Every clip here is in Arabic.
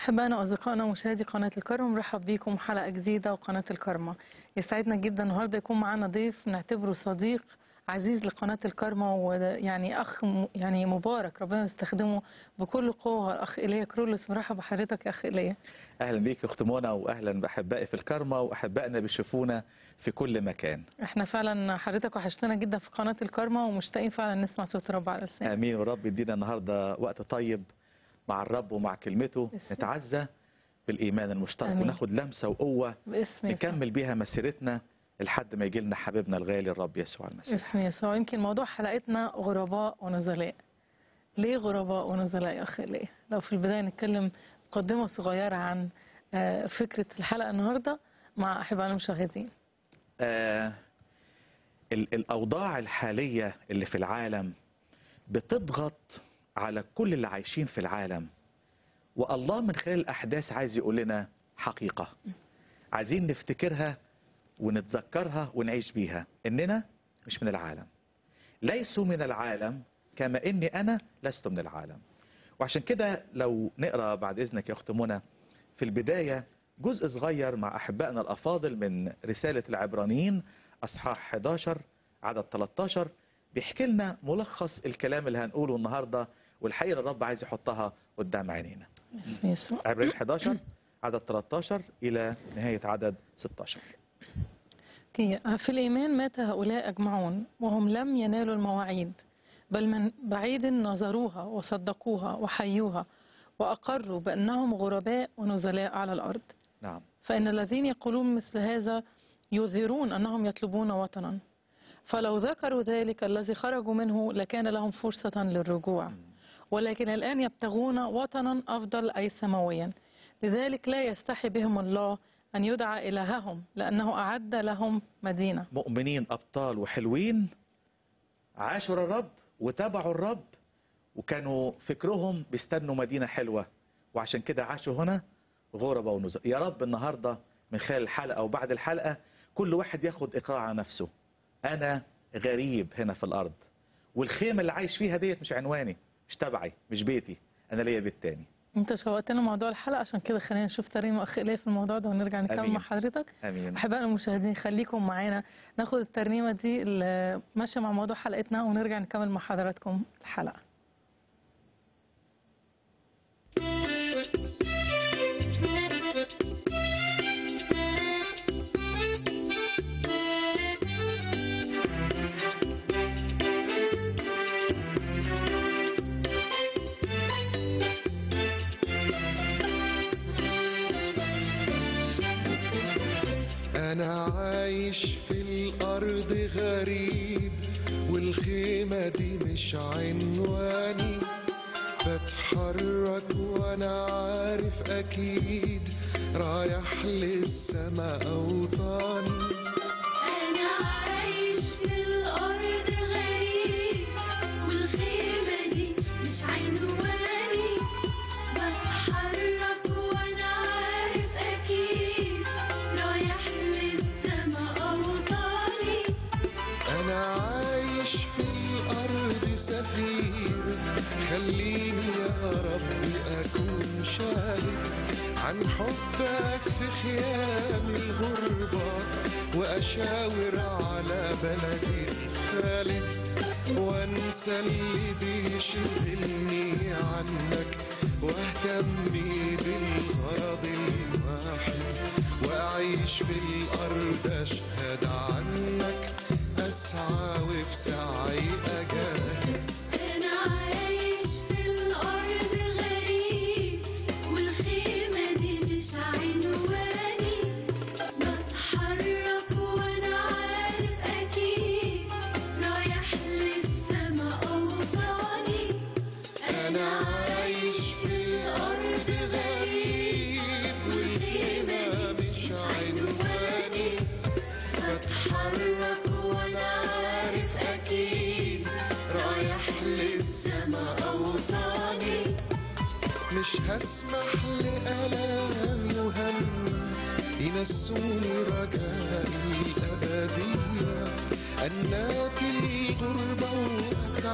أحبائنا وأصدقائنا ومشاهدي قناة الكرمة، مرحب بيكم حلقة جديدة وقناة الكرمة. يسعدنا جدا النهارده يكون معانا ضيف نعتبره صديق عزيز لقناة الكرمة، ويعني أخ يعني مبارك ربنا يستخدمه بكل قوة. الأخ إيليا كرولوس، مرحبا بحضرتك يا أخ إيليا. أهلا بيك يا أخت منى، وأهلا بأحبائي في الكرمة وأحبائنا بيشوفونا في كل مكان. احنا فعلا حضرتك وحشتنا جدا في قناة الكرمة، ومشتاقين فعلا نسمع صوت الرب على لسانك. آمين، ورب يدينا النهارده وقت طيب مع الرب ومع كلمته، نتعزى بالإيمان المشترك آمين. وناخد لمسة وقوة باسم يسوع. نكمل بيها مسيرتنا لحد ما يجي لنا حبيبنا الغالي الرب يسوع المسيح. باسم يسوع. يمكن موضوع حلقتنا غرباء ونزلاء. ليه غرباء ونزلاء يا أخي إيليا؟ لو في البداية نتكلم مقدمة صغيرة عن فكرة الحلقة النهاردة مع أحبائنا المشاهدين. الأوضاع الحالية اللي في العالم بتضغط على كل اللي عايشين في العالم، والله من خلال الأحداث عايز يقول لنا حقيقة عايزين نفتكرها ونتذكرها ونعيش بيها، إننا مش من العالم، ليسوا من العالم كما إني أنا لست من العالم. وعشان كده لو نقرأ بعد إذنك يا أخت منى في البداية جزء صغير مع أحبائنا الأفاضل من رسالة العبرانيين أصحاح 11 عدد 13 بيحكي لنا ملخص الكلام اللي هنقوله النهاردة، والحقيقة الرب عايز يحطها قدام عينينا. عبرانيين 11 عدد 13 إلى نهاية عدد 16. في الإيمان مات هؤلاء أجمعون وهم لم ينالوا المواعيد، بل من بعيد نظروها وصدقوها وحيوها وأقروا بأنهم غرباء ونزلاء على الأرض. نعم. فإن الذين يقولون مثل هذا يظهرون أنهم يطلبون وطنا، فلو ذكروا ذلك الذي خرجوا منه لكان لهم فرصة للرجوع، ولكن الآن يبتغون وطنا أفضل أي سماويا. لذلك لا يستحي بهم الله أن يدعى إلههم، لأنه أعد لهم مدينة. مؤمنين أبطال وحلوين عاشوا الرب وتابعوا الرب وكانوا فكرهم بيستنوا مدينة حلوة، وعشان كده عاشوا هنا غربة ونزلاء. يا رب النهاردة من خلال الحلقة وبعد الحلقة كل واحد ياخد إقرار على نفسه، أنا غريب هنا في الأرض، والخيمة اللي عايش فيها ديت مش عنواني، مش تبعي، مش بيتي، أنا ليا بيت تاني. انت شوقتنا موضوع الحلقه، عشان كده خلينا نشوف ترنيمه اخ إيليا في الموضوع ده ونرجع نكمل أمين. مع حضرتك. امين. احبائنا المشاهدين خليكم معانا ناخد الترنيمه دي اللي ماشيه مع موضوع حلقتنا ونرجع نكمل مع حضراتكم الحلقه. أنا عايش في الأرض غريب، والخيمة دي مش عنواني، بتحرك وأنا عارف أكيد رايح للسما أوطاني. أنا عايش في الأرض غريب، والخيمة دي مش عنواني، بتحرك وأنا عارف أكيد رايح للسما أوطاني. أنا عايش في الأرض سفير، خليني يا رب أكون شاهد عن حبك في خيام الغربة، وأشاور على بلدي الخالد، وأنسى اللي بيشغلني عنك، واهتم بالغرض الواحد، وأعيش في الأرض أشهد عنك، أسعى وفي سعي أجاهد. أنا عايش في الأرض غريب، والخيمة دي مش عنواني، بتحرك وأنا عارف أكيد رايح للسما أوطاني. أنا عايش في الأرض غريب، والخيمة مش عنواني، بتحرك وأنا عارف أكيد رايح للسما أوطاني. مش هسمح لألام وهم ينسوني رجائي الأبدية، أنات الغربة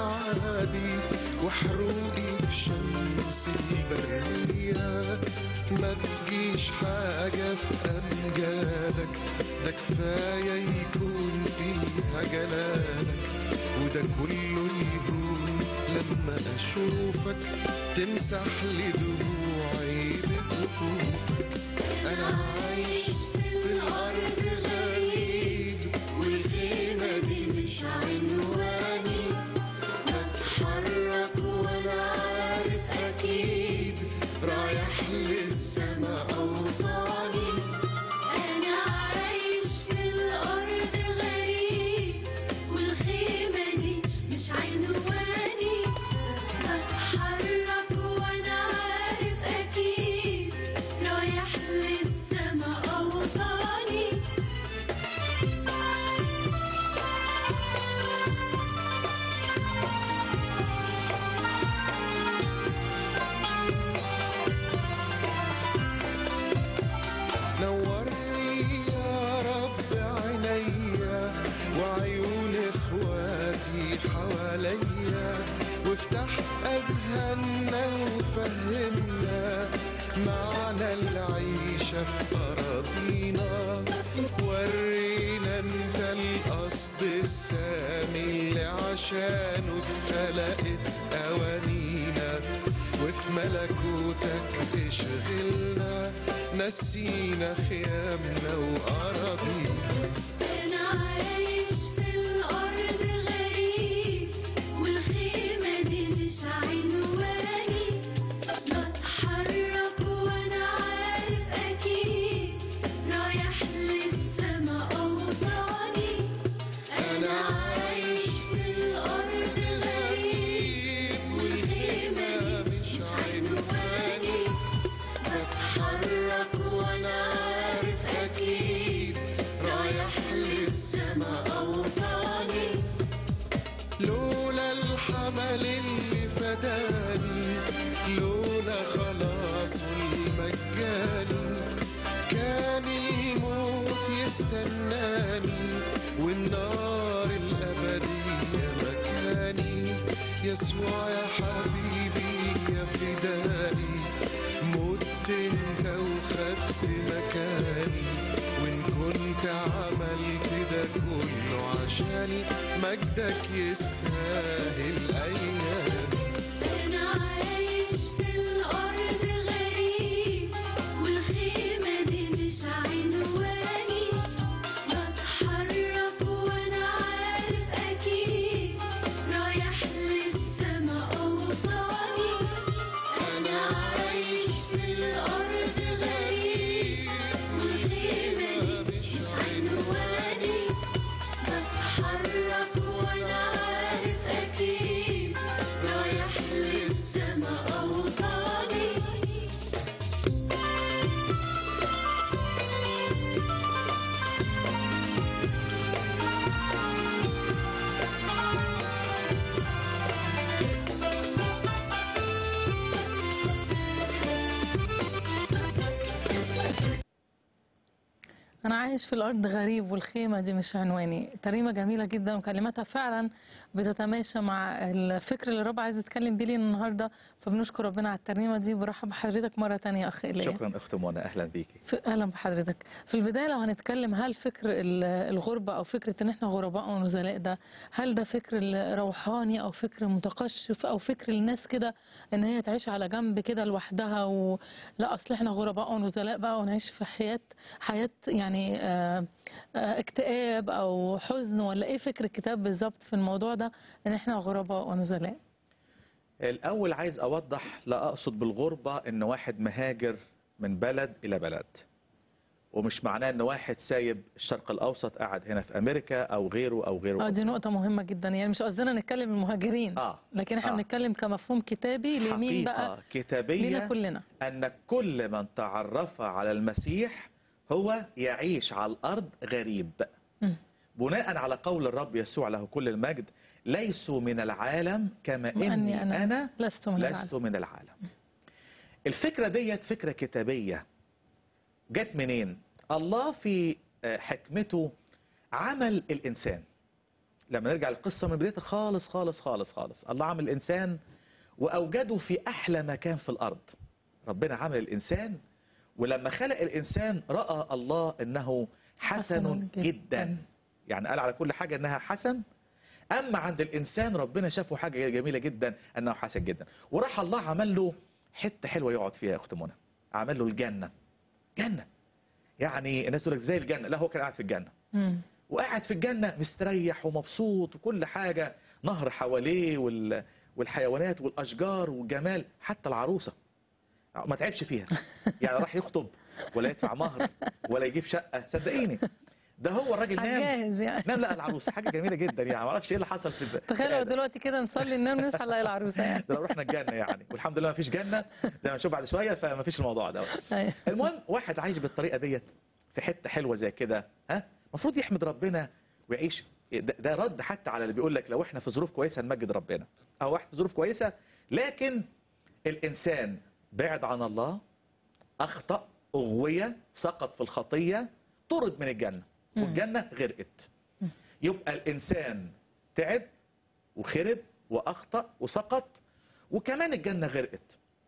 وأتعابي وحروقي في شمس البرية، مش حاجة في أمجادك، ده كفاية يكون فيها جلالك، وده كله يهون لما أشوفك تمسح لي دموعي بكفوفك. أنا عايش في الأرض غريب، والخيمة دي مش عنواني، بتحرك وأنا عارف أكيد رايح للسما أوطاني. أنا عايش في الأرض غريب، والخيمة دي مش عنواني، بتحرك وأنا عارف أكيد رايح للسما أوطاني. نورني يا رب عينيا وعيون اخواتي حواليا، وافتح اذهاننا وفهمنا معنى العيشة في أراضينا، ورينا انت القصد السامي اللي عشانه اتخلقت أوانينا، وفي ملكوتك اشغلنا نسينا خيامنا وأراضينا. أنا عايش في الأرض غريب، والخيمة دي مش عنواني، بتحرك وأنا عارف أكيد رايح للسما أوطاني. أنا عايش في الأرض غريب، والخيمة دي مش عنواني، بتحرك وأنا عارف أكيد رايح للسما أوطاني. لولا الحمل اللي فداني، لولا خلاصه المجاني، كان الموت يستناني والنار الأبدية مكاني. يسوع يا حبيبي يا فدائي، مت انت وخدت مكاني، وان كنت عملت ده كله عشاني، مجدك يستاهل ايامي. أنا عايش في الأرض غريب، والخيمة دي مش عنواني، بتحرك وأنا عارف أكيد رايح للسما أوطاني. أنا عايش في الأرض غريب، والخيمة دي مش عنواني، بتحرك وأنا عارف أكيد رايح للسما أوطاني. أنا عايش في الأرض غريب والخيمة دي مش عنواني. ترنيمة جميلة جدا وكلماتها فعلا بتتماشى مع الفكر اللي الرب عايز يتكلم بيه لينا النهارده، فبنشكر ربنا على الترنيمة دي. برحب بحضرتك مرة تانية أخ إيليا. شكرا أخت منى، أهلا بيكي. اهلا بحضرتك. في البدايه لو هنتكلم، هل فكر الغربه او فكره ان احنا غرباء ونزلاء ده، هل ده فكر روحاني او فكر متقشف او فكر الناس كده ان هي تعيش على جنب كده لوحدها لا اصل احنا غرباء ونزلاء بقى ونعيش في حياه يعني اكتئاب او حزن، ولا ايه فكر الكتاب بالظبط في الموضوع ده ان احنا غرباء ونزلاء؟ الأول عايز أوضح، لا أقصد بالغربة إن واحد مهاجر من بلد إلى بلد، ومش معناه إن واحد سايب الشرق الأوسط قاعد هنا في أمريكا أو غيره أو غيره. دي نقطة مهمة جدا، يعني مش قصدنا نتكلم المهاجرين، لكن احنا بنتكلم كمفهوم كتابي لمين بقى؟ حقيقة كتابية لينا كلنا، أن كل من تعرف على المسيح هو يعيش على الأرض غريب. بناء على قول الرب يسوع له كل المجد: ليسوا من العالم كما إني أنا لست من العالم. الفكرة ديت فكرة كتابية. جت منين؟ الله في حكمته عمل الإنسان. لما نرجع القصة من بدايتها خالص خالص خالص خالص، الله عمل الإنسان وأوجده في أحلى مكان في الأرض. ربنا عمل الإنسان ولما خلق الإنسان رأى الله أنه حسن جدا. يعني قال على كل حاجة أنها حسن. أما عند الإنسان ربنا شافه حاجة جميلة جدا أنه حسن جدا، وراح الله عمل له حتة حلوة يقعد فيها يا أخت منى. عمل له الجنة. جنة يعني الناس تقول لك زي الجنة، لا هو كان قاعد في الجنة. وقاعد في الجنة مستريح ومبسوط وكل حاجة، نهر حواليه والحيوانات والأشجار والجمال، حتى العروسة ما تعبش فيها. يعني راح يخطب ولا يدفع مهر ولا يجيب شقة، صدقيني. ده هو الراجل نام جاهز يعني. نام لقى العروسه، حاجه جميله جدا يعني. ما اعرفش ايه اللي حصل في تخيلوا دلوقتي كده نصلي ننام نصحى نلاقي العروسه يعني. ده لو رحنا الجنه يعني، والحمد لله ما فيش جنه زي ما نشوف بعد شويه، فما فيش الموضوع ده. المهم واحد عايش بالطريقه ديت في حته حلوه زي كده، ها، المفروض يحمد ربنا ويعيش. ده رد حتى على اللي بيقول لك لو احنا في ظروف كويسه هنمجد ربنا، او واحد في ظروف كويسه لكن الانسان بعد عن الله، اخطا، اغويه، سقط في الخطيه، طرد من الجنه والجنه غرقت. يبقى الانسان تعب وخرب واخطا وسقط، وكمان الجنه غرقت.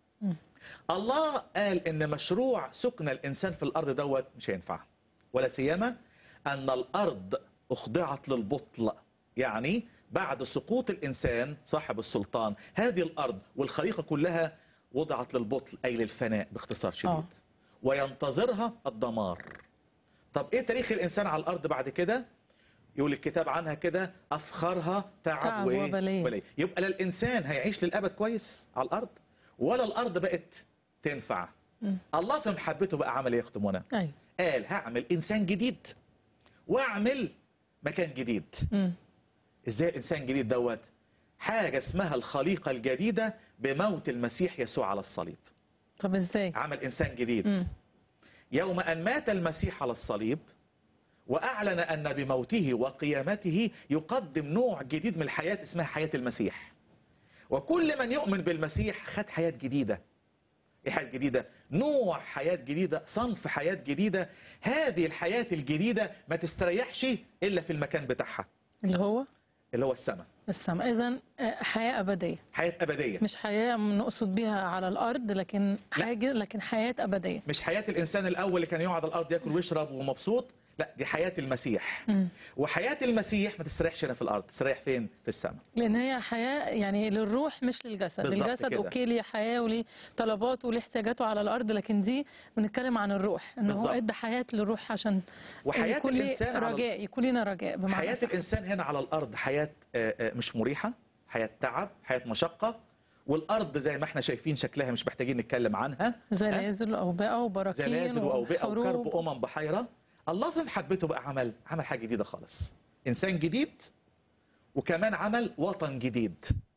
الله قال ان مشروع سكن الانسان في الارض دوت مش هينفع، ولا سيما ان الارض اخضعت للبطل. يعني بعد سقوط الانسان صاحب السلطان، هذه الارض والخليقه كلها وضعت للبطل، اي للفناء باختصار شديد. وينتظرها الدمار. طب ايه تاريخ الانسان على الارض بعد كده؟ يقول الكتاب عنها كده افخرها تعب وبليه. يبقى لا الانسان هيعيش للابد كويس على الارض، ولا الارض بقت تنفع. الله في محبته بقى عمل ايه يا اخت منى؟ قال هعمل انسان جديد واعمل مكان جديد. ازاي الانسان جديد دوت؟ حاجه اسمها الخليقه الجديده بموت المسيح يسوع على الصليب. طب ازاي عمل انسان جديد؟ يوم ان مات المسيح على الصليب وأعلن أن بموته وقيامته يقدم نوع جديد من الحياة اسمها حياة المسيح. وكل من يؤمن بالمسيح خد حياة جديدة. إيه حياة جديدة؟ نوع حياة جديدة، صنف حياة جديدة. هذه الحياة الجديدة ما تستريحش إلا في المكان بتاعها اللي هو السماء. السماء. إذن حياة أبدية. حياة أبدية، مش حياة نقصد بها على الأرض، لكن حاجة، لكن حياة أبدية. مش حياة الإنسان الأول اللي كان يقعد على الأرض يأكل ويشرب ومبسوط، لا دي حياة المسيح. وحياة المسيح ما تستريحش هنا في الأرض، تستريح فين؟ في السماء. لأن هي حياة يعني للروح مش للجسد. الجسد كده. أوكي ليه حياة وليه طلباته وليه احتياجاته على الأرض، لكن دي بنتكلم عن الروح، إنه هو ادى حياة للروح عشان وحياة يكون الإنسان رجاء، يكون لنا رجاء. بمعنى حياة الإنسان هنا على الأرض حياة مش مريحة، حياة تعب، حياة مشقة. والأرض زي ما احنا شايفين شكلها مش محتاجين نتكلم عنها، زلازل وأوبئة وبراكين زلازل وأوبئة وكرب بحيرة. الله في محبته بقى عمل حاجة جديدة خالص، إنسان جديد، وكمان عمل وطن جديد.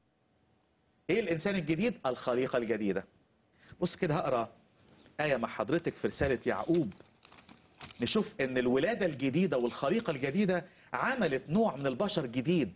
إيه الإنسان الجديد؟ الخليقة الجديدة. بص كده هقرأ آية مع حضرتك في رسالة يعقوب، نشوف إن الولادة الجديدة والخليقة الجديدة عملت نوع من البشر جديد.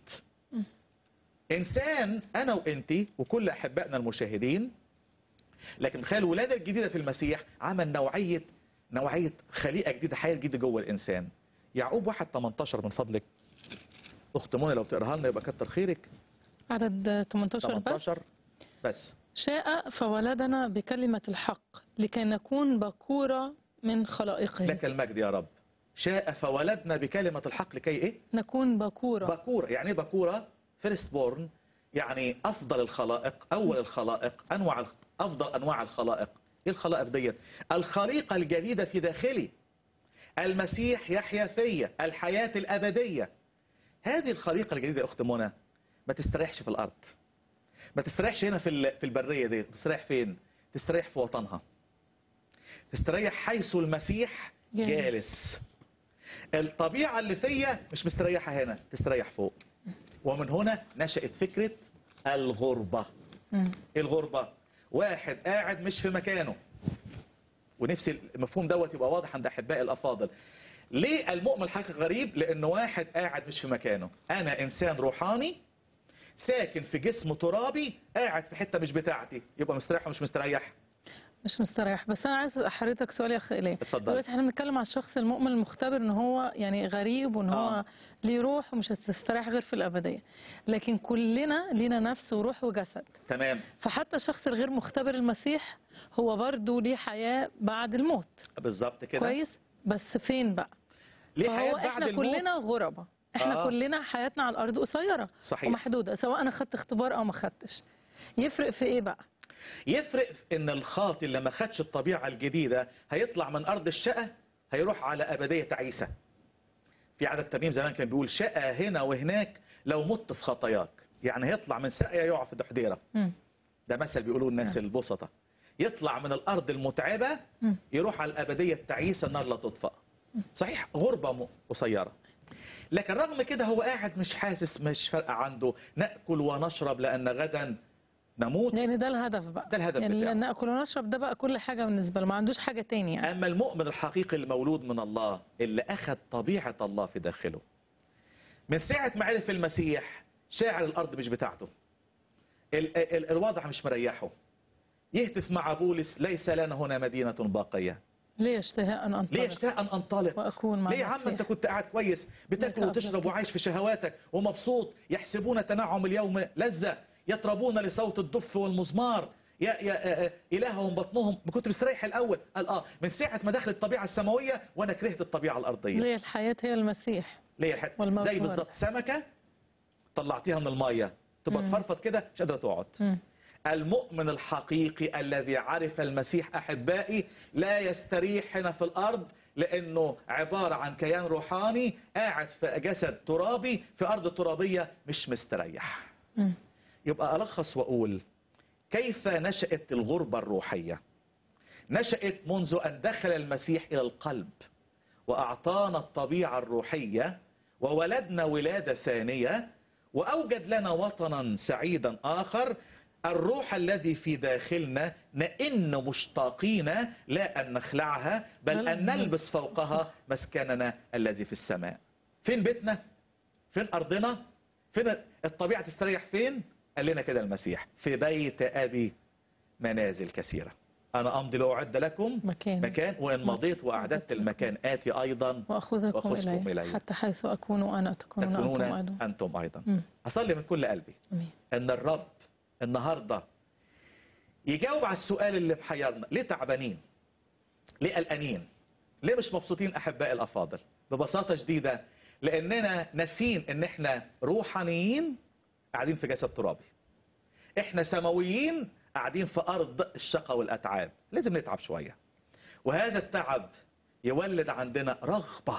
إنسان أنا وإنتي وكل أحبائنا المشاهدين، لكن تخيل الولادة الجديدة في المسيح عمل نوعية خليقة جديدة، حياة جديدة جوه الإنسان. يعقوب 1:18 من فضلك أخت منى لو تقراها لنا يبقى كتر خيرك. عدد 18 بس. شاء فولدنا بكلمة الحق لكي نكون بكورة من خلائقه. لك المجد يا رب. شاء فولدنا بكلمة الحق لكي إيه؟ نكون بكورة. بكورة يعني إيه بكورة؟ فيرست بورن، يعني أفضل الخلائق، أول الخلائق، أفضل أنواع الخلائق. ايه الخلائق ديت؟ الخليقة الجديدة في داخلي، المسيح يحيا فيا، الحياة الأبدية. هذه الخليقة الجديدة يا أخت منى ما تستريحش في الأرض، ما تستريحش هنا في البرية دي. تستريح فين؟ تستريح في وطنها، تستريح حيث المسيح جالس. الطبيعة اللي فيا مش مستريحة هنا، تستريح فوق. ومن هنا نشأت فكرة الغربة. الغربة واحد قاعد مش في مكانه، ونفس المفهوم دوت يبقى واضح عند احبائي الافاضل. ليه المؤمن الحقيقي غريب؟ لانه واحد قاعد مش في مكانه. انا انسان روحاني ساكن في جسم ترابي، قاعد في حته مش بتاعتي، يبقى مستريح ومش مستريح؟ مش مستريح. بس انا عايز حضرتك سؤال يا اخ ايليا. اتفضل. دلوقتي احنا بنتكلم على الشخص المؤمن المختبر ان هو يعني غريب وان هو ليه روح ومش هتستريح غير في الابديه. لكن كلنا لينا نفس وروح وجسد. تمام. فحتى الشخص الغير مختبر المسيح هو برضه ليه حياه بعد الموت. بالظبط كده. كويس. بس فين بقى؟ ليه حياه فهو بعد احنا الموت؟ كلنا غربة. احنا كلنا حياتنا على الارض قصيره صحيح. ومحدوده، سواء انا خدت اختبار او ما خدتش. يفرق في ايه بقى؟ يفرق في ان الخاطي اللي ما خدش الطبيعه الجديده هيطلع من ارض الشقه هيروح على ابديه تعيسه. في عدد ترنيم زمان كان بيقول شقه هنا وهناك لو مت في خطاياك. يعني هيطلع من ساقيه يقع في دحديره. ده مثل بيقولوه الناس البسطة. يطلع من الارض المتعبه يروح على الابديه التعيسه النار لا تطفأ. صحيح غربه قصيره، لكن رغم كده هو قاعد مش حاسس، مش فارقه عنده، ناكل ونشرب لان غدا نموت. يعني ده الهدف بقى. ده الهدف يعني بتاعه. ناكل ونشرب ده بقى كل حاجه بالنسبه له، ما عندوش حاجه تاني يعني. اما المؤمن الحقيقي المولود من الله اللي اخذ طبيعه الله في داخله من ساعه ما عرف المسيح شاعر الارض مش بتاعته. الوضع مش مريحه. يهتف مع بولس ليس لنا هنا مدينه باقيه. ليه اشتهاء ان انطلق؟ ليه اشتاق ان انطلق واكون مع ليه يا عم المسيح؟ انت كنت قاعد كويس بتاكل لك وتشرب أفضل. وعايش في شهواتك ومبسوط، يحسبون تنعم اليوم لذة، يطربون لصوت الدف والمزمار، يا الههم بطنهم. ما كنت مستريح الاول؟ قال من ساعه ما دخلت الطبيعه السماويه وانا كرهت الطبيعه الارضيه. ليه الحياه هي المسيح. ليه الحياه والموت زي هو بالظبط سمكه طلعتيها من الميه تبقى تفرفط كده مش قادره تقعد. المؤمن الحقيقي الذي عرف المسيح احبائي لا يستريح هنا في الارض، لانه عباره عن كيان روحاني قاعد في جسد ترابي في ارض ترابيه مش مستريح. يبقى الخص واقول كيف نشأت الغربه الروحيه؟ نشأت منذ ان دخل المسيح الى القلب واعطانا الطبيعه الروحيه وولدنا ولاده ثانيه واوجد لنا وطنا سعيدا اخر. الروح الذي في داخلنا نئن مشتاقين لا أن نخلعها بل أن نلبس فوقها مسكننا الذي في السماء. فين بيتنا؟ فين أرضنا؟ فين الطبيعة تستريح فين؟ قال لنا كده المسيح في بيت أبي منازل كثيرة، أنا أمضي لأعد لكم مكان وإن مضيت وأعددت المكان آتي أيضا وأخذكم إلي حتى حيث أكون وأنا تكونون أنتم أيضا. أصلي من كل قلبي أن الرب النهاردة يجاوب على السؤال اللي محيرنا. ليه تعبانين؟ ليه قلقانين؟ ليه مش مبسوطين أحبائي الأفاضل؟ ببساطة شديدة لأننا ناسين إن إحنا روحانيين قاعدين في جسد ترابي. إحنا سماويين قاعدين في أرض الشقى والأتعاب. لازم نتعب شوية، وهذا التعب يولد عندنا رغبة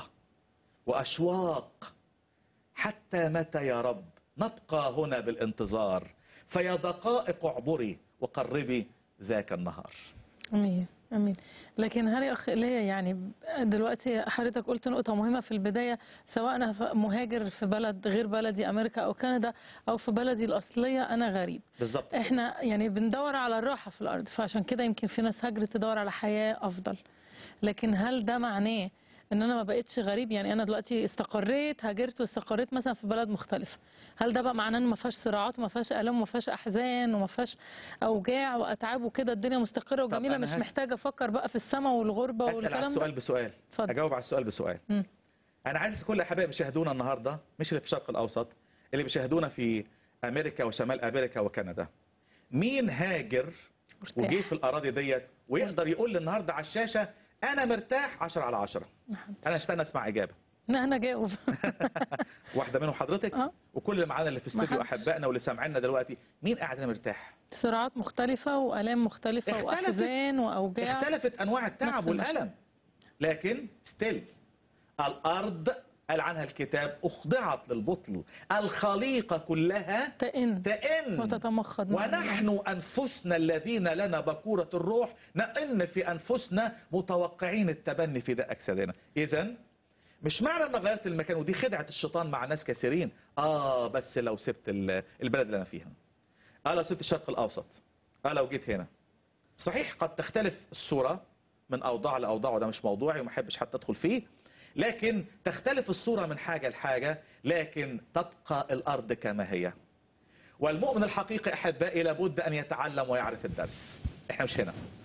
وأشواق. حتى متى يا رب نبقى هنا بالانتظار؟ فيا دقائق اعبري وقربي ذاك النهار. امين امين. لكن هل يا اخ ايليا يعني دلوقتي حضرتك قلت نقطه مهمه في البدايه، سواء انا مهاجر في بلد غير بلدي امريكا او كندا او في بلدي الاصليه انا غريب. بالظبط. احنا يعني بندور على الراحه في الارض، فعشان كده يمكن في ناس هاجرت تدور على حياه افضل. لكن هل ده معناه ان انا ما بقتش غريب؟ يعني انا دلوقتي استقريت، هاجرت واستقريت مثلا في بلد مختلفه، هل ده بقى معناه ان ما فيهاش صراعات وما فيهاش الام وما فيهاش احزان وما فيهاش اوجاع واتعاب وكده، الدنيا مستقره وجميله، مش محتاجه افكر بقى في السماء والغربه والكلام ده؟ اسال على السؤال بسؤال. اتفضل. اجاوب على السؤال بسؤال. انا عايز كل احبائي بيشاهدونا النهارده، مش اللي في الشرق الاوسط، اللي بيشاهدونا في امريكا وشمال امريكا وكندا، مين هاجر وجي في الاراضي ديت ويقدر يقول لي النهارده على الشاشه انا مرتاح 10 على 10؟ انا استنى اسمع اجابه. لا انا جاوب. واحده منهم حضرتك وكل اللي معانا اللي في الاستوديو احبائنا واللي سامعيننا دلوقتي، مين قاعد هنا مرتاح؟ صراعات مختلفه والام مختلفه واحزان واوجاع، اختلفت انواع التعب والالم، لكن ستيل الارض قال عنها الكتاب اخضعت للبطل، الخليقه كلها تئن وتتمخض، ونحن انفسنا الذين لنا بكوره الروح نئن في انفسنا متوقعين التبني في داء اجسادنا. اذا مش معنى ان غيرت المكان، ودي خدعه الشيطان مع ناس كثيرين، بس لو سبت البلد اللي انا فيها، لو سبت الشرق الاوسط، لو جيت هنا. صحيح قد تختلف الصوره من اوضاع لاوضاع، وده مش موضوعي وما احبش حتى ادخل فيه، لكن تختلف الصورة من حاجة لحاجة، لكن تبقى الأرض كما هي. والمؤمن الحقيقي أحبائي لابد أن يتعلم ويعرف الدرس. إحنا مش هنا،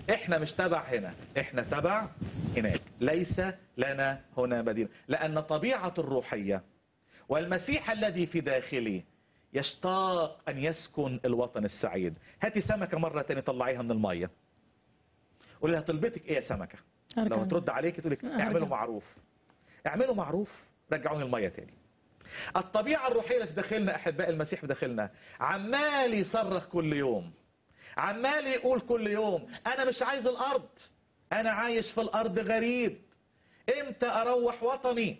احنا مش تبع هنا، احنا تبع هناك، ليس لنا هنا بديل، لأن طبيعة الروحية والمسيح الذي في داخلي يشتاق أن يسكن الوطن السعيد. هاتي سمكة مرة تاني طلعيها من المية، قول لها طلبتك ايه يا سمكة؟ أرجع لو هترد عليك تقول لك أرجع. اعملوا معروف، اعملوا معروف، رجعوني المية تاني. الطبيعة الروحية اللي في داخلنا أحباء المسيح في داخلنا عمال يصرخ كل يوم، عمال يقول كل يوم أنا مش عايز الأرض، أنا عايش في الأرض غريب، إمتى أروح وطني؟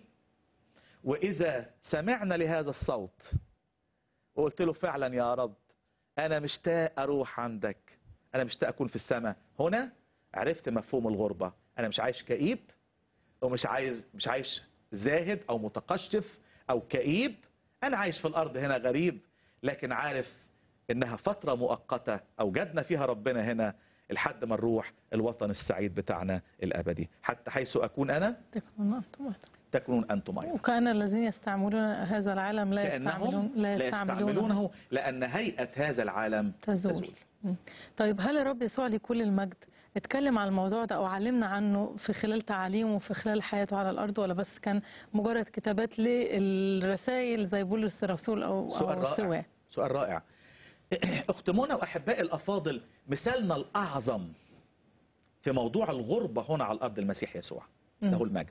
وإذا سمعنا لهذا الصوت وقلت له فعلا يا رب أنا مشتاق أروح عندك، أنا مشتاق أكون في السماء، هنا عرفت مفهوم الغربة. أنا مش عايش كئيب، ومش عايش زاهد أو متقشف أو كئيب، أنا عايش في الأرض هنا غريب، لكن عارف إنها فترة مؤقتة أوجدنا فيها ربنا هنا لحد ما نروح الوطن السعيد بتاعنا الأبدي. حتى حيث أكون أنا تكونون أنتم أيضا. تكونون أنتم أيضا. وكأن الذين يستعملون هذا العالم كأنهم لا يستعملونه لأن هيئة هذا العالم تزول. طيب هل الرب يسوع لكل المجد اتكلم عن الموضوع ده أو علمنا عنه في خلال تعاليمه وفي خلال حياته على الأرض، ولا بس كان مجرد كتابات للرسائل زي بولس الرسول أو سواه؟ سؤال رائع. أخت منى وأحبائي الأفاضل، مثالنا الأعظم في موضوع الغربة هنا على الأرض المسيح يسوع له المجد.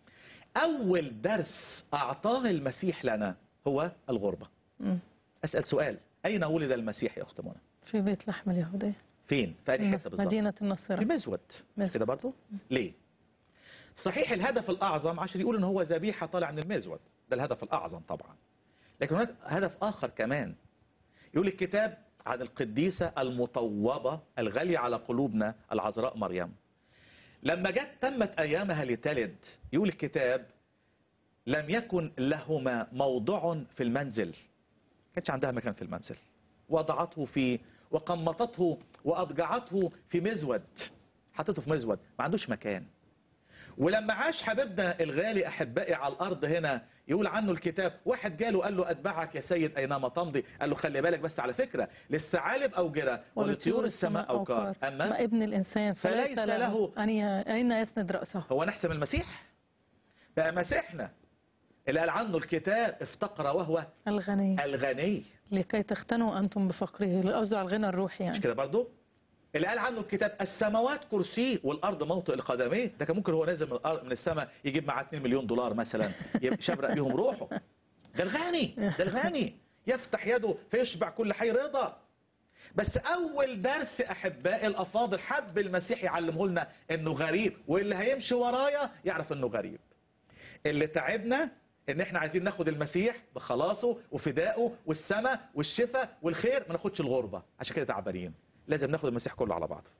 أول درس أعطاه المسيح لنا هو الغربة. أسأل سؤال، أين ولد المسيح يا أخت منى؟ في بيت لحم اليهودية. فين؟ في أي حتة بالظبط؟ مدينة النصيرة. في مزود كده برضه؟ ليه؟ صحيح الهدف الأعظم عشان يقول إن هو ذبيحة طالع من المزود، ده الهدف الأعظم طبعا، لكن هناك هدف آخر كمان. يقول الكتاب عن القديسة المطوبة الغالية على قلوبنا العذراء مريم، لما جت تمت أيامها لتلد، يقول الكتاب لم يكن لهما موضع في المنزل، ما كانش عندها مكان في المنزل، وضعته فيه وقمطته وأضجعته في مزود، حطته في مزود، ما عندوش مكان. ولما عاش حبيبنا الغالي أحبائي على الأرض هنا، يقول عنه الكتاب واحد جاله قال له أتبعك يا سيد أينما تمضي، قال له خلي بالك بس على فكرة للثعالب أوجرة ولطيور السماء أوقار، أما ابن الإنسان فليس له أين يسند رأسه. هو نحسم المسيح بقى مسيحنا اللي قال عنه الكتاب افتقر وهو الغني لكي تختنوا أنتم بفقره، قصده على الغنى الروحي يعني. مش كده برضه؟ اللي قال عنه الكتاب السماوات كرسيه والارض موطئ لقدميه، ده كان ممكن هو نازل من السماء يجيب معاه 2 مليون دولار مثلا يشبرق بيهم روحه. ده الغني، ده الغني يفتح يده فيشبع كل حي رضا. بس اول درس احبائي الافاضل حب المسيح يعلمه لنا انه غريب، واللي هيمشي ورايا يعرف انه غريب. اللي تعبنا ان احنا عايزين ناخد المسيح بخلاصه وفدائه والسماء والشفاء والخير، ما ناخدش الغربه، عشان كده تعبانين. لازم ناخد المسيح كله على بعضه.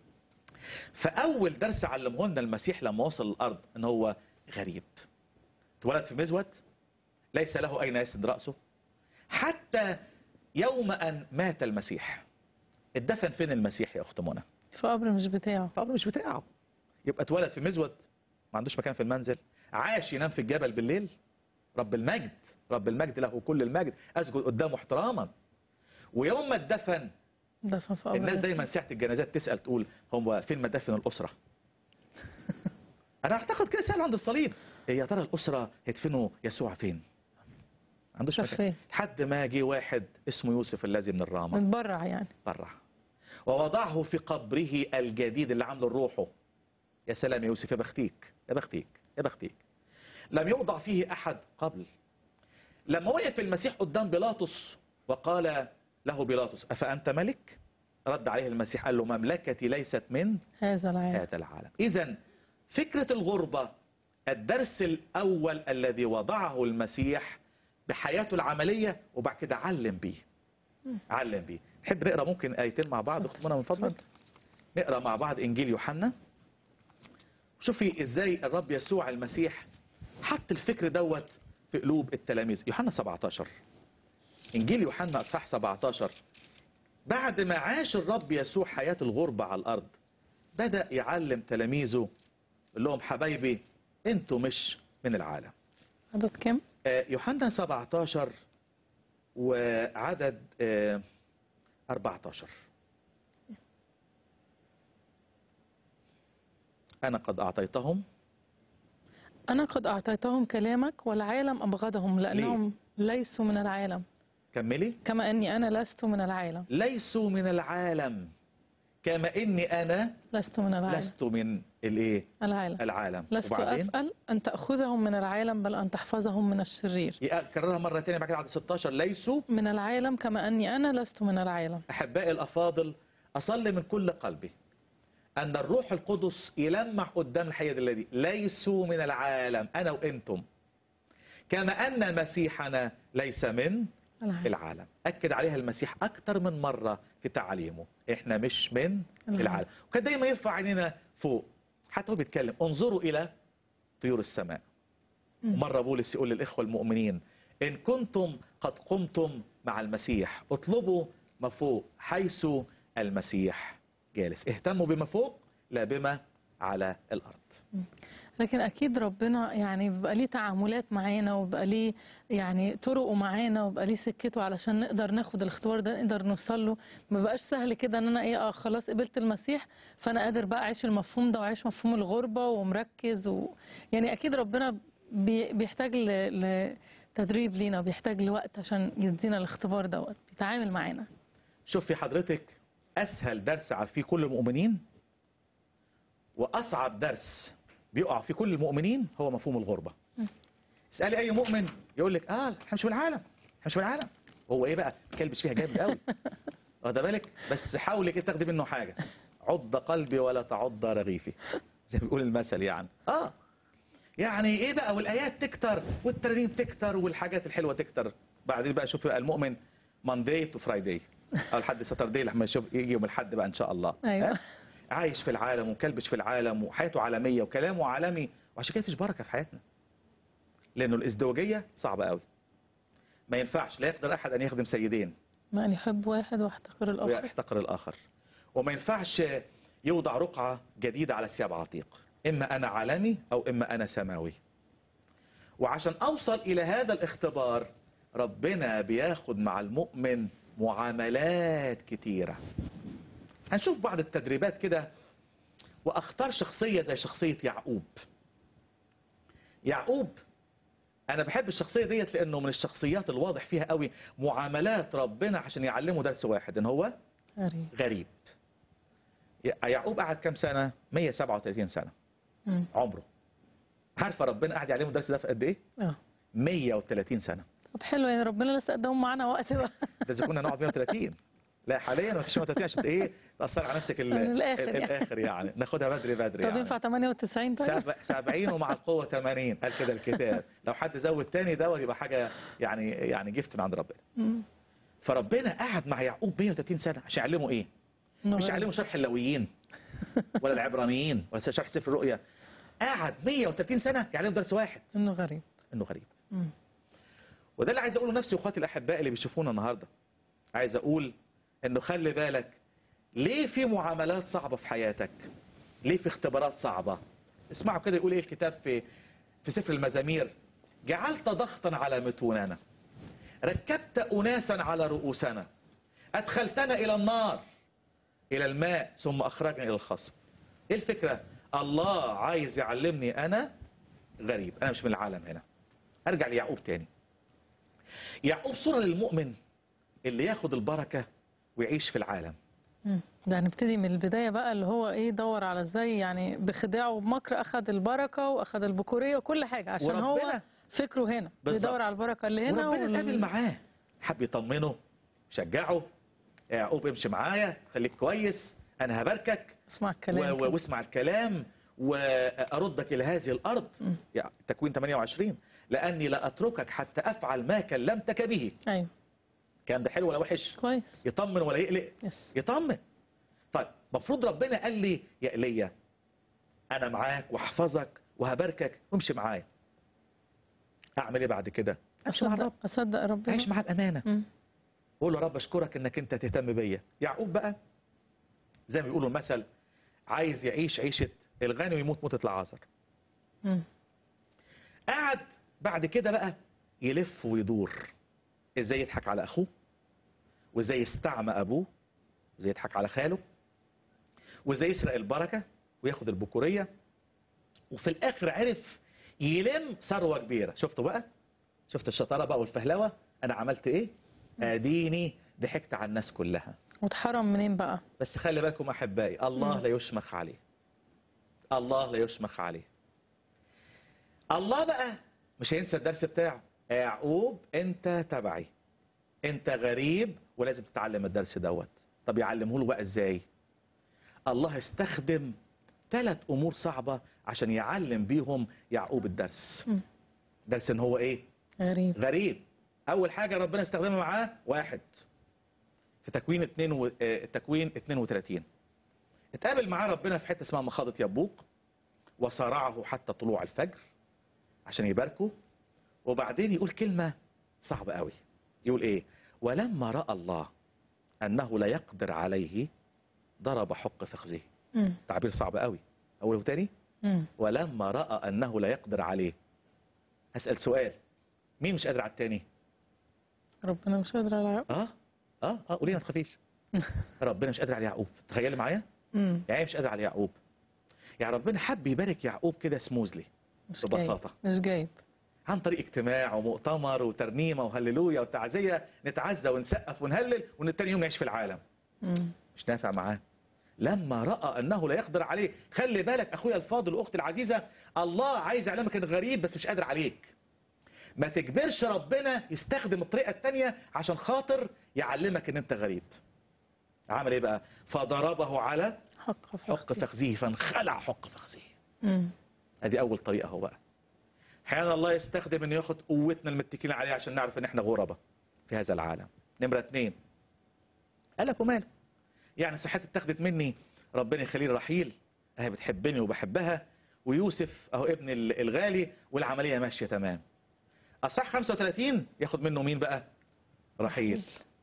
فأول درس علمه لنا المسيح لما وصل الأرض إن هو غريب. اتولد في مزود، ليس له أين يسند رأسه، حتى يوم أن مات المسيح. اتدفن فين المسيح يا أخت منى؟ في قبر مش بتاعه. في قبر مش بتاعه. يبقى اتولد في مزود، ما عندوش مكان في المنزل، عاش ينام في الجبل بالليل. رب المجد، رب المجد له كل المجد، أسجد قدامه احتراما. ويوم ما اتدفن، الناس دايما ساعة الجنازات تسأل تقول هو فين مدافن الأسرة؟ أنا أعتقد كده سألوا عند الصليب، يا ترى الأسرة هيدفنوا يسوع فين؟ ما عندوش مكان. لحد ما جه واحد اسمه يوسف الذي من الرامة، متبرع يعني، برع، ووضعه في قبره الجديد اللي عامله روحه. يا سلام يا يوسف، يا بختيك يا بختيك يا بختيك. لم يوضع فيه أحد قبل. لما وقف المسيح قدام بيلاطس وقال له بيلاطس أفأنت ملك؟ رد عليه المسيح قال له مملكتي ليست من هذا العالم. إذن فكرة الغربة الدرس الأول الذي وضعه المسيح بحياته العملية، وبعد كده علم بيه. علم بيه. نحب نقرأ ممكن آيتين مع بعض أخت منى من فضلك؟ نقرأ مع بعض إنجيل يوحنا. شوفي إزاي الرب يسوع المسيح حط الفكر دوت في قلوب التلاميذ. يوحنا 17، إنجيل يوحنا اصحاح 17. بعد ما عاش الرب يسوع حياة الغربة على الأرض، بدأ يعلم تلاميذه، يقول لهم حبايبي انتوا مش من العالم. عدد كم؟ يوحنا 17 وعدد 14. أنا قد أعطيتهم أنا قد أعطيتهم كلامك والعالم أبغضهم لأنهم ليسوا من العالم كملي كما أني أنا لست من العالم. ليسوا من العالم كما إني أنا لست من العالم. لست من الإيه؟ العالم. العالم. لست وبعدين أسأل أن تأخذهم من العالم بل أن تحفظهم من الشرير. كررها مرة تانية بعد كده عدد 16 ليسوا من العالم كما أني أنا لست من العالم. أحبائي الأفاضل، أصلي من كل قلبي أن الروح القدس يلمح قدام الحياة الذي ليسوا من العالم، أنا وإنتم، كما أن مسيحنا ليس من العالم. أكد عليها المسيح أكتر من مرة في تعاليمه، إحنا مش من العالم. وكان دايما يرفع عينينا فوق، حتى هو بيتكلم انظروا إلى طيور السماء. مرة بولس يقول للإخوة المؤمنين إن كنتم قد قمتم مع المسيح اطلبوا ما فوق حيث المسيح جالس. اهتموا بما فوق لا بما على الأرض. لكن أكيد ربنا يعني بيبقى ليه تعاملات معانا وبقى ليه يعني طرقه معانا وبقى ليه سكته علشان نقدر ناخد الاختبار ده نقدر نوصل له. ما بقاش سهل كده ان انا خلاص قبلت المسيح فانا قادر بقى اعيش المفهوم ده وعيش مفهوم الغربة ومركز يعني اكيد ربنا بيحتاج لتدريب لينا وبيحتاج لوقت عشان يدينا الاختبار دوت بيتعامل معانا. شوف في حضرتك اسهل درس فيه كل المؤمنين واصعب درس بيقع في كل المؤمنين هو مفهوم الغربة. اسألي اي مؤمن يقول لك احنا مش من العالم، احنا مش من العالم. هو ايه بقى كلبش فيها جامد قوي واخد بالك، بس حاولي كده تاخدي منه حاجة، عض قلبي ولا تعض رغيفي زي ما بيقول المثل يعني. يعني ايه بقى، والايات تكتر والترانيم تكتر والحاجات الحلوة تكتر. بعدين بقى شوف بقى المؤمن مانداي تو فرايداي او لحد ساتردي لما يشوف يجي يوم الاحد بقى ان شاء الله. ايوه عايش في العالم ومكلبش في العالم وحياته عالمية وكلامه عالمي، وعشان كده مفيش بركة في حياتنا. لأنه الازدواجية صعبة قوي. ما ينفعش، لا يقدر أحد أن يخدم سيدين. ما أن يحب واحد واحتقر الآخر. ويحتقر الآخر. وما ينفعش يوضع رقعة جديدة على ثياب عتيق. إما أنا عالمي أو إما أنا سماوي. وعشان أوصل إلى هذا الاختبار ربنا بياخد مع المؤمن معاملات كتيرة. هنشوف بعض التدريبات كده واختار شخصية زي شخصية يعقوب. يعقوب انا بحب الشخصية ديت لانه من الشخصيات الواضح فيها قوي معاملات ربنا عشان يعلمه درس واحد ان هو غريب. يعقوب قعد كام سنة؟ 137 سنة عمره. عارفة ربنا قعد يعلمه الدرس ده في قد ايه؟ 130 سنة. طب حلو، يعني ربنا لسه قدام معانا وقت بقى. ده اذا كنا نقعد 130. لا حاليا ما فيش 130 عشان ايه تأثر على نفسك الاخر يعني ناخدها بدري طب يعني. ينفع 98 طيب؟ 70 ومع القوة 80 قال كده الكتاب. لو حد زود تاني دوت يبقى حاجة يعني جفت من عند ربنا. فربنا قعد مع يعقوب 130 سنة عشان يعلمه ايه؟ مش يعلمه شرح اللاويين ولا العبرانيين ولا شرح سفر الرؤيا. قعد 130 سنة يعلمه درس واحد، انه غريب. وده اللي عايز اقوله نفسي واخواتي الاحباء اللي بيشوفونا النهارده. عايز اقول انه خلي بالك ليه في معاملات صعبة في حياتك، ليه في اختبارات صعبة. اسمعوا كده يقول ايه الكتاب في سفر المزامير: جعلت ضغطا على متوننا، ركبت أناسا على رؤوسنا، أدخلتنا إلى النار إلى الماء ثم أخرجنا إلى الخصب. ايه الفكرة؟ الله عايز يعلمني أنا غريب، أنا مش من العالم هنا. أرجع ليعقوب تاني. يعقوب صورة للمؤمن اللي ياخد البركة ويعيش في العالم. ده هنبتدي من البداية بقى اللي هو ايه دور على ازاي يعني بخداع وبمكر اخذ البركة واخذ البكورية وكل حاجة عشان هو فكره هنا بيدور على البركة اللي هنا. وربنا اتقابل معاه، حب يطمنه شجعه. يعقوب امشي معايا خليك كويس، انا هباركك، اسمع الكلام واسمع الكلام واردك الى هذه الارض. يعني تكوين 28 لاني لا اتركك حتى افعل ما كلمتك به. ايوه كان ده حلو ولا وحش؟ كويس. يطمن ولا يقلق؟ يطمن. طيب المفروض ربنا قال لي يا ايليا انا معاك وهحفظك وهباركك وامشي معايا. اعمل ايه بعد كده؟ امشي مع الرب، اصدق ربنا، اعيش معاه بامانه. قول له رب اشكرك انك انت تهتم بيا. يعقوب بقى زي ما بيقولوا المثل عايز يعيش عيشه الغني ويموت موته العازر. قعد بعد كده بقى يلف ويدور ازاي يضحك على اخوه، وازاي يستعمى ابوه، وازاي يضحك على خاله، وازاي يسرق البركه وياخد البكوريه، وفي الاخر عرف يلم ثروه كبيره. شفتوا بقى؟ شفت الشطاره بقى والفهلوه؟ انا عملت ايه؟ اديني ضحكت على الناس كلها. واتحرم منين بقى؟ بس خلي بالكم احبائي، الله لا يشمخ عليه. الله لا يشمخ عليه. الله بقى مش هينسى الدرس بتاعه. يا يعقوب انت تبعي، انت غريب ولازم تتعلم الدرس دوت. طب يعلمه له بقى ازاي؟ الله استخدم 3 امور صعبه عشان يعلم بيهم يعقوب الدرس. درس ان هو ايه؟ غريب. غريب. اول حاجه ربنا استخدمها معاه، واحد في تكوين 32 اتقابل معاه ربنا في حته اسمها مخاضة يبوق، وصارعه حتى طلوع الفجر عشان يباركه. وبعدين يقول كلمه صعبه قوي. يقول ايه؟ ولما راى الله انه لا يقدر عليه ضرب حق فخذه. تعبير صعب قوي. اقوله تاني؟ ولما راى انه لا يقدر عليه. هسال سؤال، مين مش قادر على التاني؟ ربنا مش قادر على يعقوب. قولي ما تخافيش. ربنا مش قادر على يعقوب. تخيلي معايا؟ يعني مش قادر على يعقوب. يعني ربنا حب يبارك يعقوب كده سموزلي، ببساطه، مش جايب عن طريق اجتماع ومؤتمر وترنيمه وهللويا وتعزيه، نتعزى ونسقف ونهلل ونتاني يوم نعيش في العالم. مش نافع معاه. لما راى انه لا يقدر عليه. خلي بالك اخويا الفاضل واختي العزيزه، الله عايز يعلمك انك غريب بس مش قادر عليك. ما تجبرش ربنا يستخدم الطريقه الثانيه عشان خاطر يعلمك ان انت غريب. عمل ايه بقى؟ فضربه على حق فخذه فانخلع حق فخذه. ادي اول طريقه اهو بقى. احيانا الله يستخدم انه ياخد قوتنا المتكلين عليه عشان نعرف ان احنا غرباء في هذا العالم. نمره 2، قالك وماله؟ يعني صحتي اتاخدت مني، ربنا يخليه رحيل، اهي بتحبني وبحبها، ويوسف اهو ابن الغالي، والعمليه ماشيه تمام. اصح 35 ياخد منه مين بقى؟ رحيل.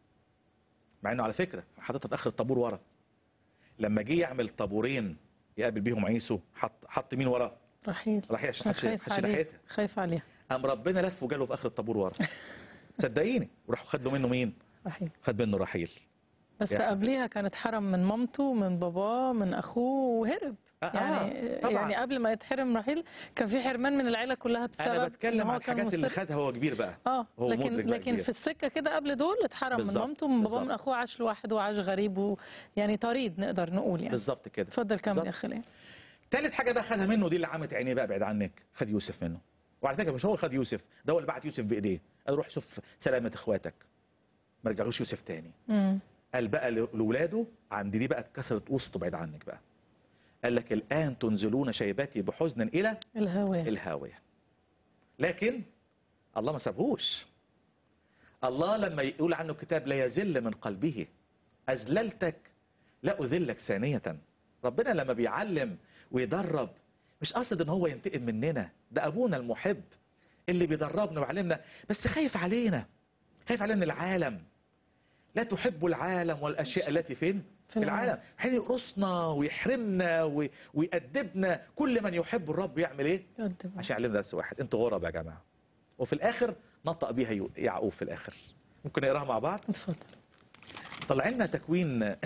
مع انه على فكره حاططها في اخر الطابور ورا. لما جه يعمل طابورين يقابل بيهم عيسو، حط مين ورا؟ رحيل عشان خايف عليها. خايف عليها. قام ربنا لف وجاله في اخر الطابور ورا. صدقيني. وراحوا خدوا منه مين؟ رحيل. خد منه رحيل. بس قبليها كان اتحرم من مامته، من باباه، من اخوه، وهرب. يعني قبل ما يتحرم رحيل كان في حرمان من العيله كلها بسبب انا بتكلم عن الحاجات اللي خدها هو كبير بقى. هو لكن كبير. في السكه كده قبل دول اتحرم من مامته، من باباه، من اخوه، عاش لوحده وعاش غريب يعني طريد نقدر نقول يعني. بالظبط كده. اتفضل كمل يا خالد. ثالث حاجه بقى خدها منه، دي اللي عمت عينيه بقى بعيد عنك، خد يوسف منه. وعلى فكره مش هو خد يوسف، ده هو اللي بعت يوسف بايديه، قال روح شوف سلامه اخواتك. ما رجعلوش يوسف تاني. قال بقى لاولاده، عند دي بقى اتكسرت وسطه بعيد عنك بقى. قال لك الان تنزلون شيبتي بحزن الى الهاويه. لكن الله ما سابهوش. الله لما يقول عنه الكتاب لا يذل من قلبه، اذللتك لا اذلك ثانيه. ربنا لما بيعلم ويدرب مش قصد ان هو ينتقم مننا، ده ابونا المحب اللي بيدربنا ويعلمنا، بس خايف علينا. خايف علينا العالم. لا تحب العالم والاشياء التي في العالم. حين يقرصنا ويحرمنا ويأدبنا. كل من يحب الرب يعمل ايه؟ عشان يعلمنا درس واحد، انتوا غرب يا جماعه. وفي الاخر نطق بيها يعقوب في الاخر. ممكن نقراها مع بعض؟ اتفضل. طلع لنا تكوين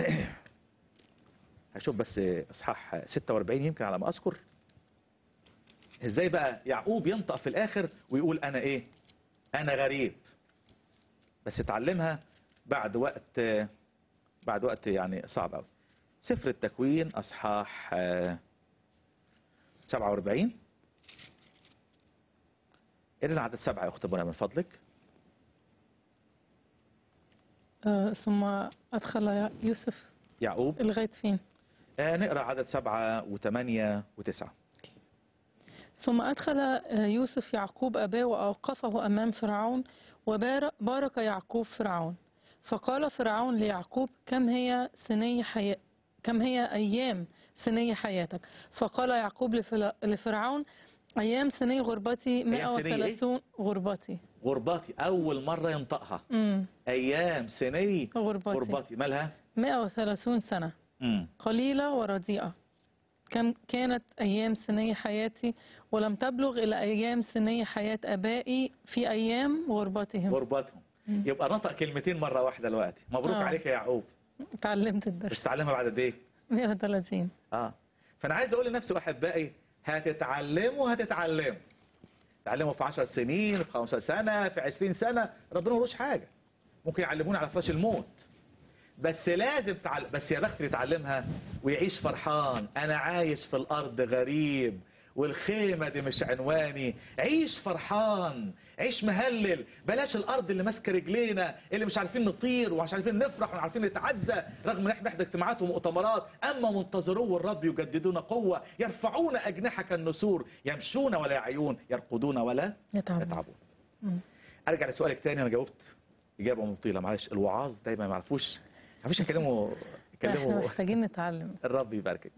هشوف بس اصحاح 46 يمكن على ما اذكر. ازاي بقى يعقوب ينطق في الاخر ويقول انا ايه؟ انا غريب. بس اتعلمها بعد وقت يعني صعب قوي. سفر التكوين اصحاح 47. قرينا عدد 7 يا اخت منى من فضلك. ثم ادخل يوسف يعقوب لغايه فين؟ نقرا عدد 7 و8 و9. ثم أدخل يوسف يعقوب أباه وأوقفه أمام فرعون، وبارك يعقوب فرعون. فقال فرعون ليعقوب كم هي أيام سني حياتك؟ فقال يعقوب لفرعون أيام سني غربتي 130 غربتي. أول مرة ينطقها. أيام سني غربتي. مالها؟ 130 سنة. قليلة ورديئة. كم كانت أيام سني حياتي ولم تبلغ إلى أيام سني حياة آبائي في أيام غربتهم. يبقى نطق كلمتين مرة واحدة دلوقتي. مبروك عليك يا يعقوب. اتعلمت الدرس. مش تعلمها بعد قد ايه؟ 130. فأنا عايز أقول لنفسي وأحبائي، هتتعلموا تعلموا في 10 سنين، في 15 سنة، في 20 سنة، ربنا ملوش حاجة. ممكن يعلمونا على فراش الموت، بس لازم بس يا بخت اللي يتعلمها ويعيش فرحان. انا عايش في الارض غريب والخيمة دي مش عنواني. عيش فرحان، عيش مهلل، بلاش الارض اللي ماسكه رجلينا، اللي مش عارفين نطير ومش عارفين نفرح ومش عارفين نتعزى رغم ان احنا بنحضر اجتماعات ومؤتمرات. اما منتظرو الرب يجددون قوة، يرفعون اجنحة كالنسور، يمشون ولا يعيون، يرقدون ولا يتعبون. ارجع لسؤالك تاني. انا جاوبت اجابه مطيله، معلش. الوعاظ دايما ما يعرفوش يكلموا احنا محتاجين نتعلم. الرب يباركك.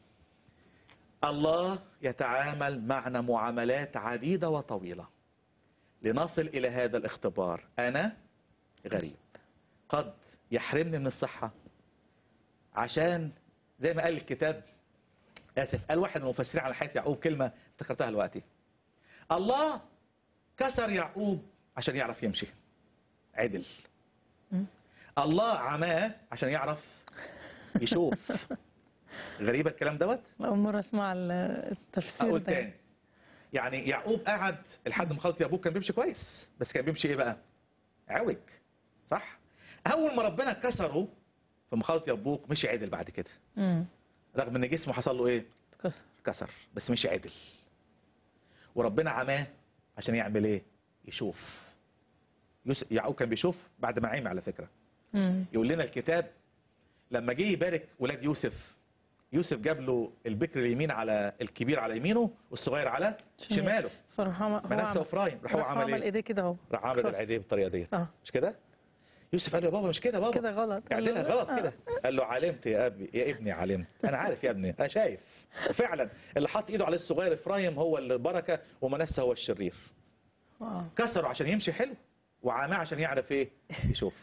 الله يتعامل معنا معاملات عديدة وطويلة لنصل إلى هذا الاختبار. أنا غريب، قد يحرمني من الصحة عشان زي ما قال الكتاب، آسف، قال واحد من المفسرين على حياة يعقوب كلمة افتكرتها دلوقتي. الله كسر يعقوب عشان يعرف يمشي عدل. الله عماه عشان يعرف يشوف. غريبة الكلام دوت. أول مرة أسمع التفسير أقول ده. تاني، يعني يعقوب قعد لحد ما خلط يابوه كان بيمشي كويس، بس كان بيمشي ايه بقى؟ عوج، صح؟ أول ما ربنا كسره في مخالط يابوك مشي عدل بعد كده. رغم ان جسمه حصل له ايه؟ اتكسر، بس مشي عدل. وربنا عماه عشان يعمل ايه؟ يشوف. يعقوب كان بيشوف بعد ما عمي على فكرة. يقول لنا الكتاب لما جه يبارك ولاد يوسف جاب له البكر اليمين على الكبير على يمينه والصغير على شماله. منسى وافرايم. راح هو عمل ايه كده اهو. راح عمل الايديه بالطريقه ديت. مش كده؟ يوسف قال له يا بابا مش كده بابا. كده غلط. اعدلها غلط كده. قال له علمت يا ابني علمت. انا عارف يا ابني، انا شايف. وفعلا اللي حط ايده على الصغير افرايم هو البركه ومنسى هو الشرير. كسره عشان يمشي حلو وعاماه عشان يعرف ايه؟ يشوف.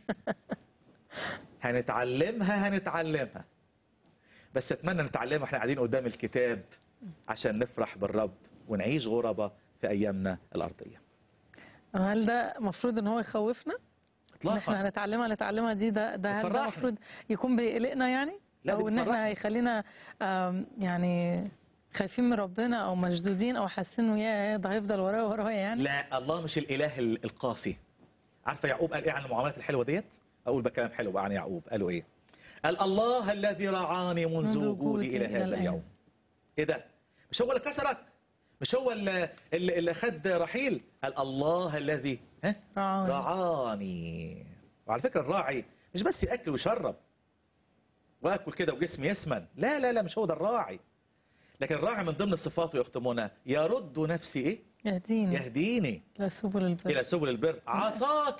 هنتعلمها بس اتمنى نتعلمها احنا قاعدين قدام الكتاب عشان نفرح بالرب ونعيش غربة في ايامنا الارضية. هل ده مفروض ان هو يخوفنا؟ اطلاقا. احنا هنتعلمها دي ده هل ده مفروض يكون بيقلقنا يعني؟ او ان احنا هيخلينا يعني خايفين من ربنا او مشدودين او حاسين انه يا ده هيفضل ورايا يعني؟ لا، الله مش الاله القاسي. عارفه يعقوب قال ايه عن المعاملات الحلوه ديت؟ اقول بكلام حلو بقى عن يعقوب. قالوا ايه؟ قال الله الذي رعاني منذ وجودي الى هذا اليوم. ايه ده؟ مش هو اللي كسرك؟ مش هو اللي خد رحيل؟ قال الله الذي رعاني. وعلى فكره الراعي مش بس ياكل ويشرب واكل كده وجسمي يسمن، لا لا لا، مش هو ده الراعي. لكن الراعي من ضمن صفاته يا اخت منى يرد نفسي ايه؟ يهديني الى سبل البر. عصاك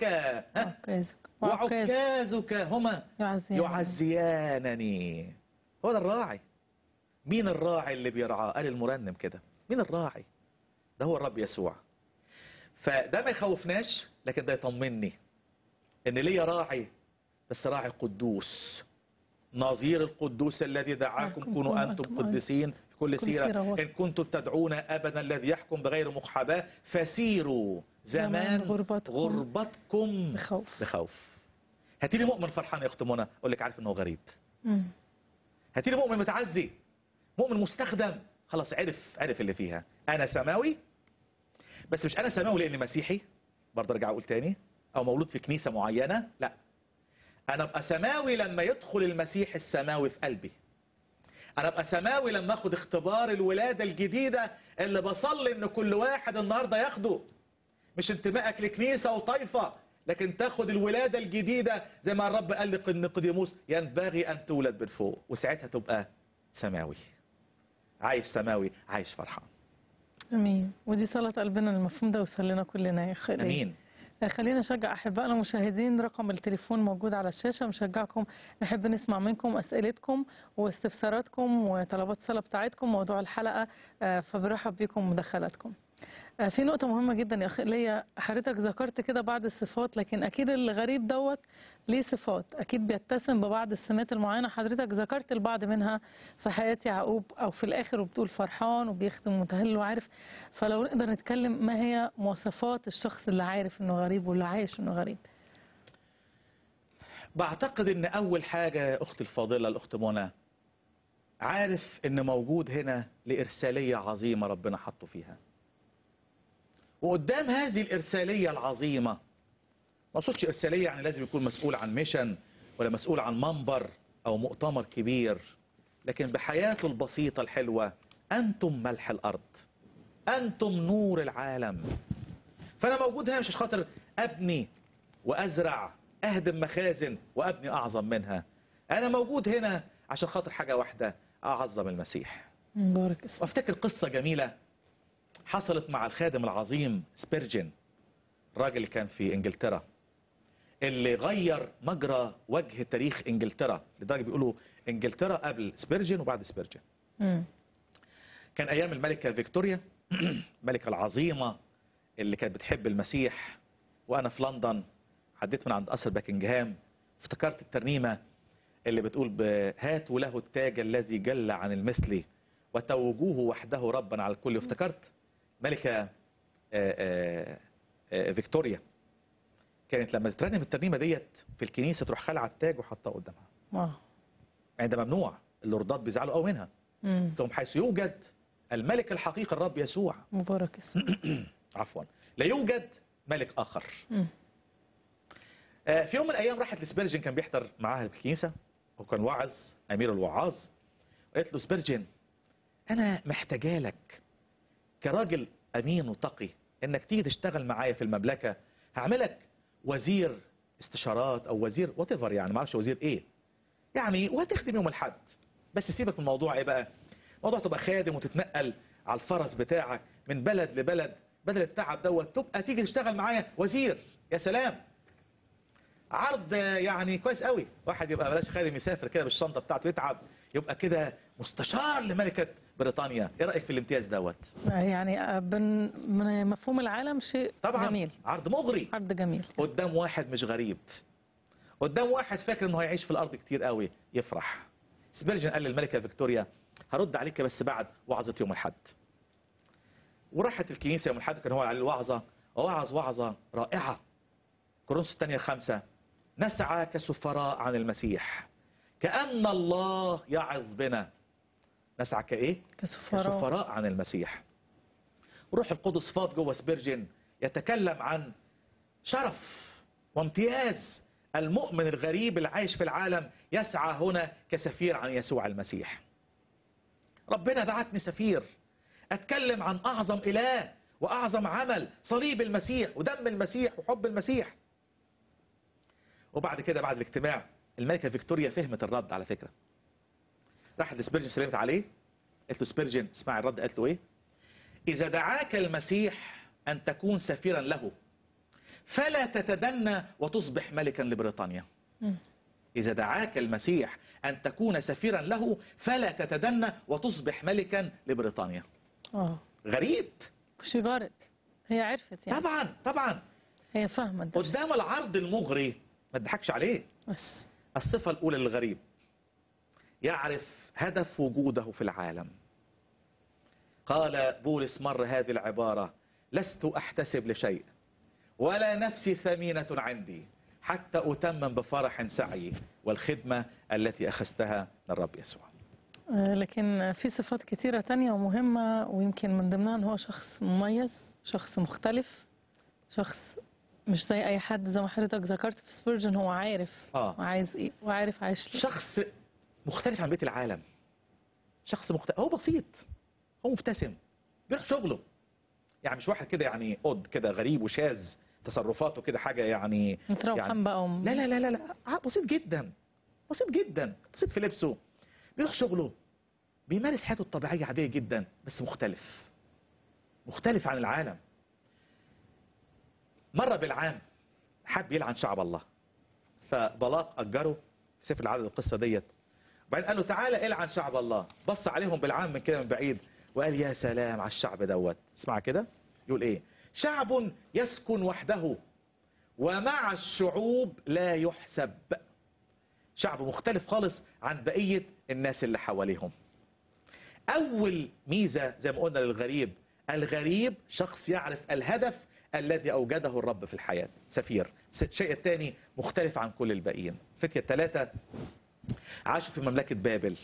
وعكازك هما يعزيانني. هو ده الراعي. مين الراعي اللي بيرعاه؟ قال المرنم كده. مين الراعي؟ ده هو الرب يسوع. فده ما يخوفناش، لكن ده يطمني ان ليا راعي، بس راعي قدوس نظير القدوس الذي دعاكم كونوا انتم قدسين في كل سيره ان كنتم تدعون ابدا الذي يحكم بغير محاباه فسيروا زمان غربتكم بخوف. هاتي لي مؤمن فرحان يا اخت منى اقول لك عارف انه غريب. هاتي لي مؤمن متعزي، مؤمن مستخدم، خلاص عرف اللي فيها. انا سماوي، بس مش انا سماوي لاني مسيحي، برضه ارجع اقول تاني، او مولود في كنيسه معينه، لا. انا ابقى سماوي لما يدخل المسيح السماوي في قلبي. انا ابقى سماوي لما اخد اختبار الولاده الجديده اللي بصلي ان كل واحد النهارده ياخده. مش انتمائك لكنيسه وطائفه، لكن تاخد الولاده الجديده زي ما الرب قال لنيقوديموس ينبغي ان تولد من فوق، وساعتها تبقى سماوي، عايش سماوي، عايش فرحان. امين. ودي صلاه قلبنا المفهوم ده وصل لنا كلنا يا اخي. امين. خلينا نشجع احبائنا المشاهدين، رقم التليفون موجود على الشاشه، نشجعكم نحب نسمع منكم اسئلتكم واستفساراتكم وطلبات الصلاه بتاعتكم موضوع الحلقه، فبرحب بكم مداخلاتكم. في نقطة مهمة جدا يا أخي ليا، حضرتك ذكرت كده بعض الصفات، لكن أكيد الغريب دوت ليه صفات، أكيد بيتسم ببعض السمات المعينة، حضرتك ذكرت البعض منها في حياة يعقوب أو في الآخر وبتقول فرحان وبيخدم متهلل وعارف. فلو نقدر نتكلم ما هي مواصفات الشخص اللي عارف إنه غريب واللي عايش إنه غريب؟ بعتقد إن أول حاجة يا أختي الفاضلة الأخت منى عارف ان موجود هنا لإرسالية عظيمة ربنا حطه فيها. وقدام هذه الإرسالية العظيمة، ما اقصدش إرسالية يعني لازم يكون مسؤول عن ميشن ولا مسؤول عن منبر أو مؤتمر كبير، لكن بحياته البسيطة الحلوة أنتم ملح الأرض، أنتم نور العالم. فأنا موجود هنا مش عشان خاطر أبني وأزرع، أهدم مخازن وأبني أعظم منها. أنا موجود هنا عشان خاطر حاجة واحدة، أعظم المسيح. مبارك اسمك. وافتكر قصة جميلة حصلت مع الخادم العظيم سبيرجن، الراجل اللي كان في انجلترا، اللي غير مجرى وجه تاريخ انجلترا، لدرجة بيقولوا انجلترا قبل سبيرجن وبعد سبيرجن. مم. كان ايام الملكة فيكتوريا الملكة العظيمة اللي كانت بتحب المسيح. وانا في لندن عديت من عند قصر باكنجهام، افتكرت الترنيمة اللي بتقول هاتوا له التاج الذي جل عن المثل وتوجوه وحده ربا على الكل. وافتكرت ملكة فيكتوريا كانت لما ترنم الترنيمة ديت في الكنيسة تروح خلع التاج وحطها قدامها. يعني ده ممنوع، اللوردات بيزعلوا قوي منها. ثم حيث يوجد الملك الحقيقي الرب يسوع، مبارك اسمك. عفوا، لا يوجد ملك آخر. في يوم من الأيام راحت لسبيرجن، كان بيحضر معاها في الكنيسة وكان واعظ أمير الوعاظ، قالت له سبيرجن أنا محتاجة لك كراجل أمين وتقي إنك تيجي تشتغل معايا في المملكة، هعملك وزير استشارات أو وزير واتيفر، يعني ما اعرفش وزير إيه يعني، وهتخدم يوم الحد. بس سيبك من الموضوع إيه بقى، موضوع تبقى خادم وتتنقل على الفرس بتاعك من بلد لبلد، بدل التعب دوت تبقى تيجي تشتغل معايا وزير. يا سلام، عرض يعني كويس قوي. واحد يبقى بلاش خادم يسافر كده بالشنطه بتاعته يتعب، يبقى كده مستشار لملكه بريطانيا. ايه رايك في الامتياز دوت؟ يعني من مفهوم العالم شيء طبعا جميل، عرض مغري، عرض جميل قدام واحد مش غريب، قدام واحد فاكر انه هيعيش في الارض كتير قوي يفرح. سبيرجن قال للملكه فيكتوريا هرد عليك بس بعد وعظه يوم الاحد. وراحت الكنيسه يوم الاحد، كان هو على الوعظه، وعظه رائعه. كورنثوس الثانيه 5 نسعى كسفراء عن المسيح كأن الله يعظ بنا. نسعى كايه؟ كسفراء عن المسيح. روح القدس فاض جوه سبيرجن يتكلم عن شرف وامتياز المؤمن الغريب اللي عايش في العالم، يسعى هنا كسفير عن يسوع المسيح. ربنا بعتني سفير اتكلم عن اعظم اله واعظم عمل، صليب المسيح ودم المسيح وحب المسيح. وبعد كده بعد الاجتماع الملكة فيكتوريا فهمت الرد على فكرة، راحت لسبيرجن سلمت عليه، قالت له سبيرجن اسمع الرد، قالت له ايه؟ اذا دعاك المسيح ان تكون سفيرا له فلا تتدنى وتصبح ملكا لبريطانيا. اذا دعاك المسيح ان تكون سفيرا له فلا تتدنى وتصبح ملكا لبريطانيا. غريب، شجارة، هي عرفت يعني. طبعا هي فاهمة الدرس. قدام العرض المغري ما تضحكش عليه. بس الصفة الأولى للغريب يعرف هدف وجوده في العالم. قال بولس مر هذه العبارة لست أحتسب لشيء ولا نفسي ثمينة عندي حتى أتمم بفرح سعي والخدمة التي أخذتها من الرب يسوع. لكن في صفات كثيرة تانية ومهمة، ويمكن من ضمنها ان هو شخص مميز، شخص مختلف، شخص مش زي اي حد. زي ما حضرتك ذكرت في سبيرجن هو عارف عايز ايه وعارف عايش ليه. شخص مختلف عن بقية العالم، شخص مختلف، هو بسيط، هو مبتسم، بيروح شغله. يعني مش واحد كده يعني قد كده غريب وشاذ تصرفاته كده حاجة يعني متروحان بقى لا لا لا لا لا، بسيط جدا، بسيط جدا، بسيط في لبسه، بيروح شغله، بيمارس حياته الطبيعية عادية جدا، بس مختلف عن العالم. مرة بالعام حب يلعن شعب الله، فبلاق أجره في سفر العدد القصة ديت، وبعدين قال له تعالى العن شعب الله. بص عليهم بالعام من كده من بعيد وقال يا سلام على الشعب دوت. اسمع كده يقول ايه؟ شعب يسكن وحده ومع الشعوب لا يحسب. شعب مختلف خالص عن بقية الناس اللي حواليهم. أول ميزة زي ما قلنا للغريب، الغريب شخص يعرف الهدف الذي أوجده الرب في الحياة، سفير. الشيء الثاني مختلف عن كل الباقيين. فتية 3 عاشوا في مملكة بابل،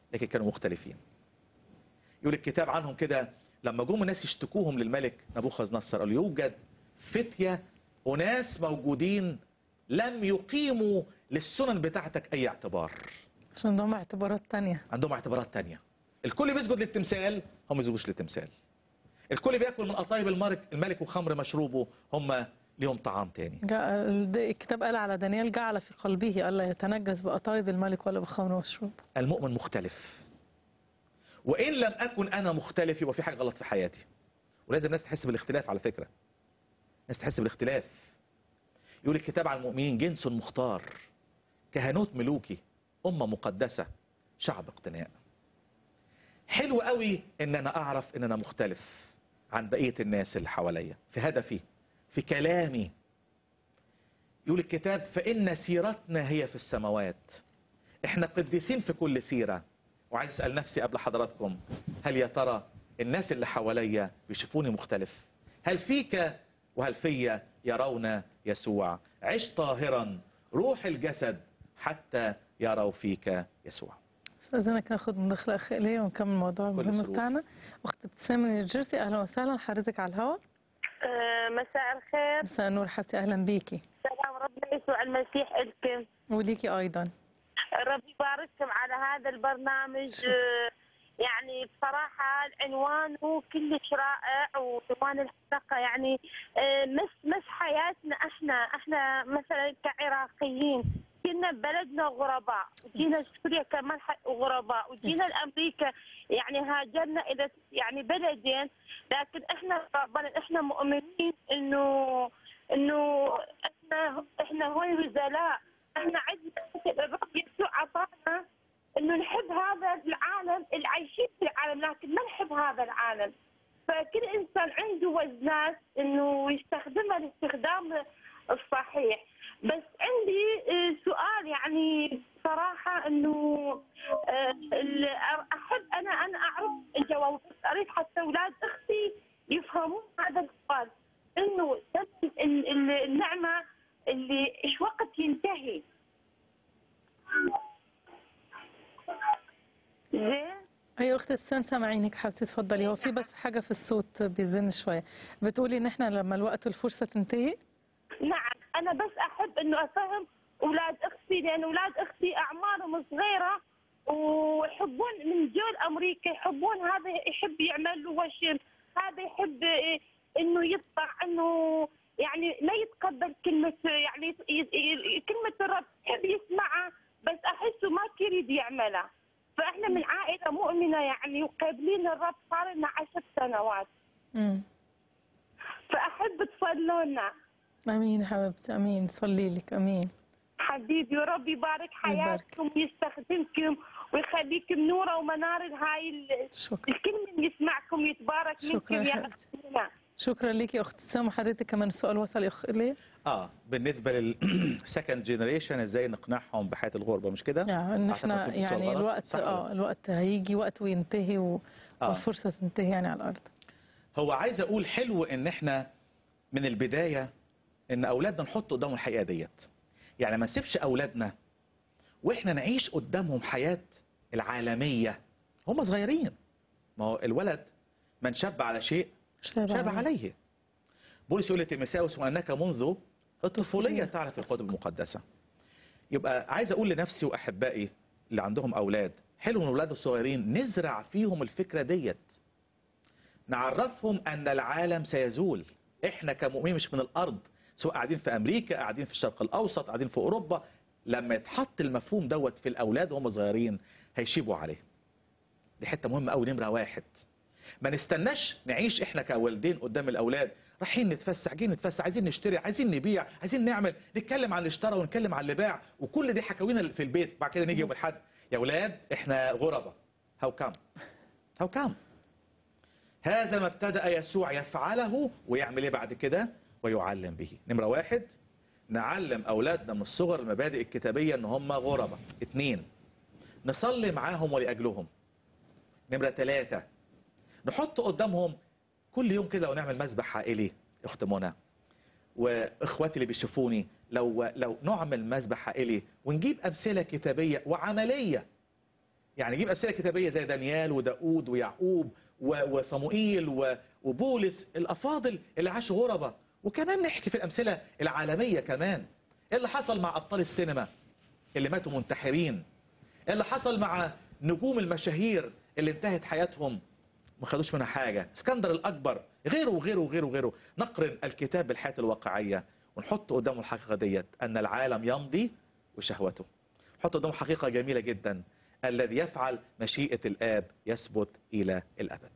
لكن كانوا مختلفين. يقول الكتاب عنهم كده لما جم الناس يشتكوهم للملك نبوخذ نصر قالوا يوجد فتية وناس موجودين لم يقيموا للسنن بتاعتك اي اعتبار. عشان عندهم اعتبارات تانية. عندهم اعتبارات تانية. الكل بيسجد للتمثال، هم ما يسجدوش للتمثال. الكل بياكل من قطايب الملك وخمر مشروبه، هم ليهم طعام تاني. الكتاب قال على دانيال جعل في قلبه الا يتنجس بقطايب الملك ولا بخمر مشروب. المؤمن مختلف. وان لم اكن انا مختلف يبقى في حاجه غلط في حياتي. ولازم الناس تحس بالاختلاف على فكره. الناس تحس بالاختلاف. يقول الكتاب عن المؤمنين جنس مختار، كهنوت ملوكي، امه مقدسه، شعب اقتناء. حلو قوي ان انا اعرف ان انا مختلف عن بقيه الناس اللي حواليا في هدفي، في كلامي. يقول الكتاب فان سيرتنا هي في السماوات. احنا قديسين في كل سيره. وعايز اسال نفسي قبل حضراتكم، هل يا ترى الناس اللي حواليا بيشوفوني مختلف؟ هل فيك وهل فيا يرون يسوع؟ عش طاهرا روح الجسد حتى يروا فيك يسوع. استاذنك ناخد مداخله اخيره ونكمل الموضوع المهم بتاعنا. اخت ابتسام من نيوجيرسي، اهلا وسهلا حضرتك على الهواء. مساء الخير. مساء النور حبيبتي، اهلا بيكي. سلام ربنا يسوع المسيح لكم. وليكي ايضا. ربي يبارككم على هذا البرنامج. يعني بصراحة عنوانه كلش رائع، وعنوان الحلقة يعني مس حياتنا احنا مثلا كعراقيين كنا ببلدنا غرباء، وجينا سوريا كمان غرباء، وجينا لامريكا يعني هاجرنا الى يعني بلدين، لكن احنا مؤمنين انه احنا هون نزلاء. احنا عندنا الرب يسوع عطانا انه نحب هذا العالم اللي عايشين في العالم، لكن ما نحب هذا العالم. فكل انسان عنده وزنات انه يستخدمها الاستخدام الصحيح. بس عندي سؤال يعني صراحه انه احب انا اعرف الجواب، بس اريد حتى اولاد اختي يفهمون هذا السؤال، انه النعمه اللي ايش وقت ينتهي؟ زين. ايوه اختي ابتسام سامعينك حبيبتي، اتفضلي. هو في بس حاجه في الصوت بيزن شويه. بتقولي ان احنا لما الوقت الفرصه تنتهي. نعم، انا بس احب انه افهم اولاد اختي، لان اولاد اختي اعمارهم صغيره ويحبون من جول امريكا، يحبون هذا يحب يعمل له وشم، هذا يحب انه يطلع، انه يعني ما يتقبل كلمه، يعني كلمه الرب يحب يسمعها بس احسه ما يريد يعملها. فاحنا من عائله مؤمنه يعني وقابلين الرب صار لنا 10 سنوات. فاحب تصلوا لنا. امين حبيبتي، امين. صلي لك. امين حبيبي، وربي يبارك حياتكم ويستخدمكم ويخليكم نوره ومنار هاي الكل من يسمعكم يتبارك منكم يا اختنا. شكرا لك يا اخت ابتسام. وحضرتك كمان السؤال وصل ليه؟ بالنسبه للسكند جينيريشن ازاي نقنعهم بحياه الغربه، مش كده؟ ان احنا يعني الوقت الوقت هيجي وقت وينتهي والفرصه تنتهي يعني على الارض. هو عايز اقول حلو ان احنا من البدايه ان اولادنا نحط قدامهم الحقيقه ديت. يعني ما نسيبش اولادنا واحنا نعيش قدامهم حياه العالميه هم صغيرين. ما هو الولد من شاب على شيء شاب عليه. بولس يقول لتيموثاوس وانك منذ الطفوليه تعرف الكتب المقدسه. يبقى عايز اقول لنفسي واحبائي اللي عندهم اولاد، حلو ان الاولاد الصغيرين نزرع فيهم الفكره ديت، نعرفهم ان العالم سيزول. احنا كمؤمنين مش من الارض، سواء قاعدين في امريكا، قاعدين في الشرق الاوسط، قاعدين في اوروبا. لما يتحط المفهوم دوت في الاولاد وهم صغيرين هيشيبوا عليه. دي حته مهمه قوي. نمره واحد، ما نستناش نعيش احنا كوالدين قدام الاولاد رايحين نتفسح، جايين نتفسح، عايزين نشتري، عايزين نبيع، عايزين نعمل، نتكلم عن اللي اشترى ونتكلم عن اللي باع، وكل دي حكاوينا في البيت. بعد كده نيجي يوم الاحد يا اولاد احنا غرباء. هاو كام هذا ما ابتدأ يسوع يفعله ويعمل ايه بعد كده؟ ويعلم به. نمرة واحد، نعلم اولادنا من الصغر المبادئ الكتابية ان هم غرباء. 2، نصلي معاهم ولأجلهم. نمرة 3، نحط قدامهم كل يوم كده ونعمل مسبح عائلي. اخت منى واخواتي اللي بيشوفوني، لو نعمل مسبح عائلي ونجيب امثله كتابيه وعمليه يعني نجيب امثله كتابيه زي دانيال وداود ويعقوب وصموئيل وبولس الافاضل اللي عاشوا غربة، وكمان نحكي في الامثله العالميه كمان. ايه اللي حصل مع ابطال السينما اللي ماتوا منتحرين؟ ايه اللي حصل مع نجوم المشاهير اللي انتهت حياتهم ما خدوش منها حاجه؟ اسكندر الاكبر، غيره وغيره وغيره وغيره. نقرن الكتاب بالحياه الواقعيه ونحط قدامه الحقيقه ديت ان العالم يمضي وشهوته. نحط قدامه حقيقه جميله جدا، الذي يفعل مشيئه الاب يثبت الى الابد.